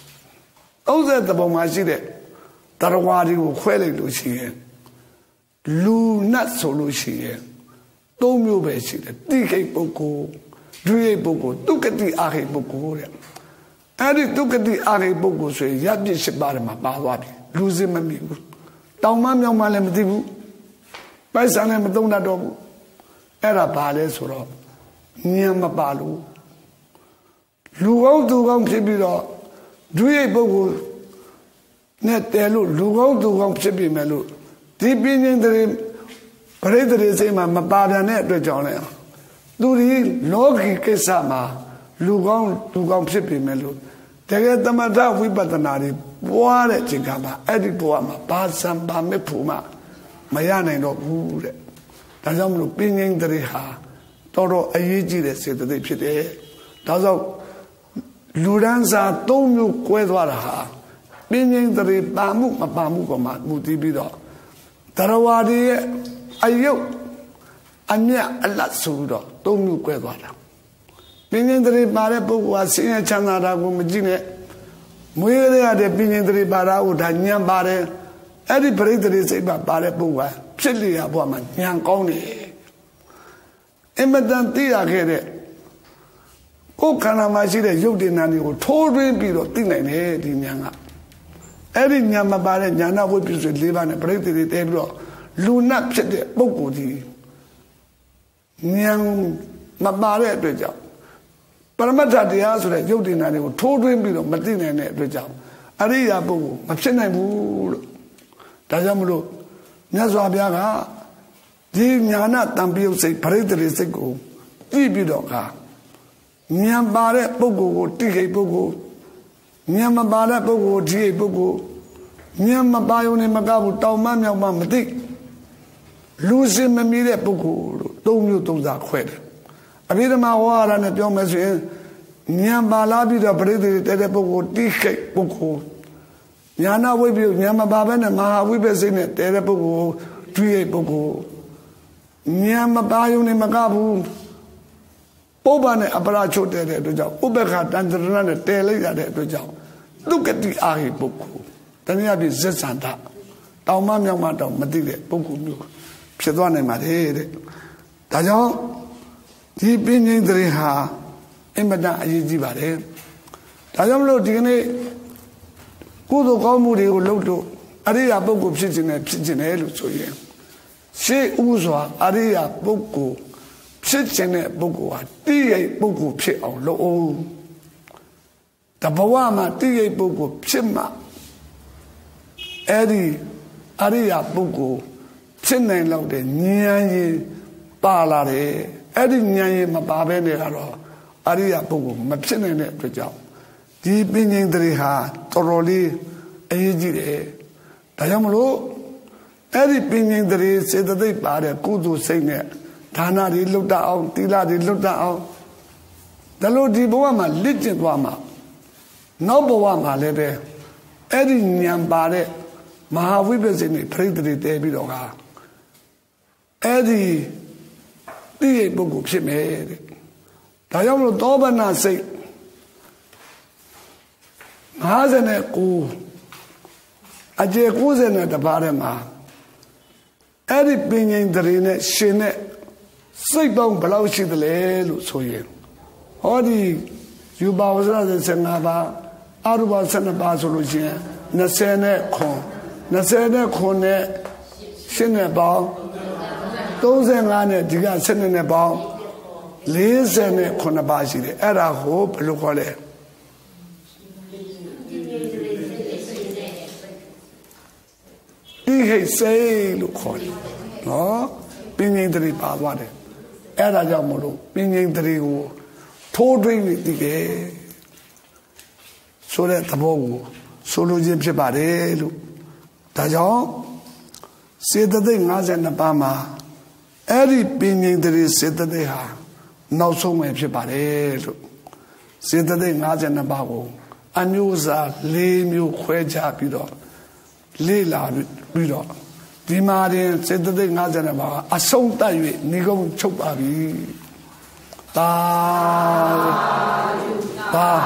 30ပုံမှာရှိတဲ့တရားဝါဒီကိုခွဲလိုက်လို့ရှိရင်လူနတ်ဆိုလို့ရှိရင်၃မျိုးပဲရှိတယ်တိခိတ်ပုဂ္ဂိုလ်ဒွိဟိတ်ပုဂ္ဂိုလ်တုကတိအာဟိတ်ပုဂ္ဂိုလ်တဲ့အဲ့ဒီတုကတိအာဟိတ်ပုဂ္ဂိုလ်ဆိုရင်ရပ်ပြစ်၈ပါးထဲမှာပါသွားပြီလူစင်မမိဘူးတောင်မမြောင်မလည်းမသိဘူးပိုက်ဆံလည်းမသုံးတတ်တော့ဘူးအဲ့ဒါဘာလဲဆိုတော့ဉာဏ်မပါလို့လူကောင်းသူကောင်းဖြစ်ပြီးတော့ဒွိဟိတ်ပုဂ္ဂိုလ်နဲ့တဲလို့လူကောင်းသူကောင်းဖြစ်ပြီမဲ့လို့ဒီပညာတည်းပရိသေစိတ်မှာမပါပြန်တဲ့အတွက်ကြောင့်လဲသူဒီလောကီကိစ္စမှာလူကောင်းသူကောင်းဖြစ်ပြီမဲ့လို့တကယ်သမထဝိပဿနာတွေပွားတဲ့အချိန်ကမှအဲ့ဒီဘဝမှာဘာစံပါမဲ့ဖို့မှမရနိုင်တော့ဘူးတဲ့ဒါကြောင့်မလို့ပညာတည်းဟာတော်တော်အရေးကြီးတဲ့စေတသိက်ဖြစ်တယ်ဒါကြောင့်လူဒန်းစာ၃မျိုးကွဲသွားတာဟာပညာတည်းပါမှုမပါမှုပေါ်မှာမူတည်ပြီးတော့တရားဝါဒီရဲ့အယုတ်အမြတ်အလတ်ဆိုပြီးတော့၃မျိုးကွဲသွားတာပညာတည်းပါတဲ့ပုဂ္ဂိုလ်ဟာဆင်းရဲချမ်းသာတာကိုမကြည့်နဲ့မွေးရတဲ့ပညာတည်းပါတာကိုဒါဉာဏ်ပါတယ်အဲ့ဒီပရိသေစိတ်ပါတဲ့ပုဂ္ဂိုလ်ဟာဖြစ်လျက်ဘဝမှာဉာဏ်ကောင်းတယ်အမတန်သိရခဲ့တဲ့ကိုယ်ခန္ဓာမှာရှိတဲ့ရုပ်တည်နာတွေကိုထိုးထွင်းပြီးတော့သိနိုင်တယ်ဒီဉာဏ်ကအဲ့ဒီဉာဏ်မပါတဲ့ဉာဏဝိပ္ပယ၄ပါးနဲ့ပရိသေတွေတဲပြီးတော့လူနတ်ဖြစ်တဲ့ပုဂ္ဂိုလ်ဒီဉာဏ်မပါတဲ့အတွက်ကြောင့်ပရမတ္ထတရားဆိုတဲ့ရုပ်တည်နာတွေကိုထိုးထွင်းပြီးတော့မသိနိုင်တဲ့အတွက်ကြောင့်အရိယာပုဂ္ဂိုလ်မဖြစ်နိုင်ဘူးလို့ဒါကြောင့်မလို့မြတ်စွာဘုရားကဒီညာနာတံပြုတ်စိတ်ပရိသေစိတ်ကိုကြည့်ပြီးတော့ကဉာဏ်ပါတဲ့ပုဂ္ဂိုလ်ကိုတိခိတ်ပုဂ္ဂိုလ်ဉာဏ်မပါတဲ့ပုဂ္ဂိုလ်ဒီပုဂ္ဂိုလ်ဉာဏ်မပါယုံနဲ့မကဘူးတောင်မမြောက်မမသိလူစင်မမီတဲ့ပုဂ္ဂိုလ်လို့၃မျိုး၃စားခွဲတယ်အဘိဓမ္မာဝါဒနဲ့ပြောမယ်ဆိုရင်ဉာဏ်ပါလာပြီးတော့ပရိသေတဲ့ပုဂ္ဂိုလ်တိခိတ်ပုဂ္ဂိုလ်ဉာဏဝိပ္ပယဉာဏ်မပါဘဲနဲ့မဟာဝိပ္ပစိတ်နဲ့တဲ့ပုဂ္ဂိုလ်ဒွိဟိတ်ပုဂ္ဂိုလ်ဉာဏ်မပါယုံနဲ့မကဘူးပုပ္ပနဲ့အပရချုပ်တဲ့အတွက်ကြောင့်ဥပ္ပခတန္တရဏနဲ့တည်လိုက်ရတဲ့အတွက်ကြောင့်ဒုက္ကတိအာဟိပုဂ္ဂိုလ်တနည်းအားဖြင့်ဇက်ဆန္ဒတောင်မမြောက်မတောင်မသိတဲ့ပုဂ္ဂိုလ်မျိုးဖြစ်သွားနိုင်ပါတယ်တဲ့ဒါကြောင့်ဒီပင်ငိမ့်တွေဟာအင်မတန်အရေးကြီးပါတယ်ဒါကြောင့်မလို့ဒီကနေ့ကုသိုလ်ကောင်းမှုတွေကိုလုပ်လို့အရိယာပုဂ္ဂိုလ်ဖြစ်ခြင်းနဲ့လို့ဆိုရင်ရှေးဥစွာအရိယာပုဂ္ဂိုလ်ဖြစ်ခြင်းတဲ့ပုဂ္ဂိုလ်ဟာတိရိတ်ပုဂ္ဂိုလ်ဖြစ်အောင်လုပ်အောင်တဘဝမှာတိရိတ်ပုဂ္ဂိုလ်ဖြစ်မှအဲ့ဒီအရိယာပုဂ္ဂိုလ်ဖြစ်နိုင်လောက်တဲ့ဉာဏ်ရည်ပါလာတယ်အဲ့ဒီဉာဏ်ရည်မပါဘဲနဲ့ကတော့အရိယာပုဂ္ဂိုလ်မဖြစ်နိုင်တဲ့အတွက်ကြောင့်ဒီပင်ငိမ့်တွေဟာတော်တော်လေးအရေးကြီးတယ်ဒါကြောင့်မလို့အဲ့ဒီပင်ငိမ့်တွေစေတသိက်ပါတဲ့ကုသိုလ်စိတ်နဲ့ဒါနတွေလွတ်တတ်အောင်သီလတွေလွတ်တတ်အောင်ဒါလို့ဒီဘဝမှာလစ်ကျင်သွားမှာနောက်ဘဝမှာလည်းပဲအဲ့ဒီဉာဏ်ပါတဲ့မဟာဝိပဿနာပြိတ္တိတဲပြီးတော့ကအဲ့ဒီတိရိတ်ပုဂ္ဂိုလ်ဖြစ်မယ်တဲ့ဒါကြောင့်မလို့သောဗနာစိတ်59အကျေ90တပါးထဲမှာအဲ့ဒီပင်ငိမ့်တွေနဲ့ရှင်နဲ့စိတ်ပေါင်းဘယ်လောက်ရှိသလဲလို့ဆိုရင်ဟောဒီယူပါဝဇ္ဇ15ပါးအရူပ12ပါးဆိုလို့ရှိရင်20နဲ့ရှင်းနဲ့ပေါင်း35နဲ့ဒီက7နဲ့ပေါင်း49ပါးရှိတယ်အဲ့ဒါကိုဘယ်လိုခေါ်လဲတိဟိတ်စိတ်လို့ခေါ်တယ်နော်ပင်ငိမ့်တွေပါသွားတယ်အဲ့ဒါကြောင့်မလို့ပင်ငိမ့်တွေကိုထိုးထွင်းပြီးတည်တယ်ဆိုတဲ့သဘောကိုဆိုလိုခြင်းဖြစ်ပါတယ်လို့ဒါကြောင့်စေတသိက်52ပါးမှာအဲ့ဒီပင်ငိမ့်တွေစေတသိက်ဟာနောက်ဆုံးပဲဖြစ်ပါတယ်လို့စေတသိက်52ပါးကိုအမျိုးအစား4မျိုးခွဲခြားပြီးတော့လေ့လာပြီးတော့ဒီမှာတင်စေတသိက်52ပါးအဆုံးတတ်၍ဏိကုံချုပ်ပါပြီသာ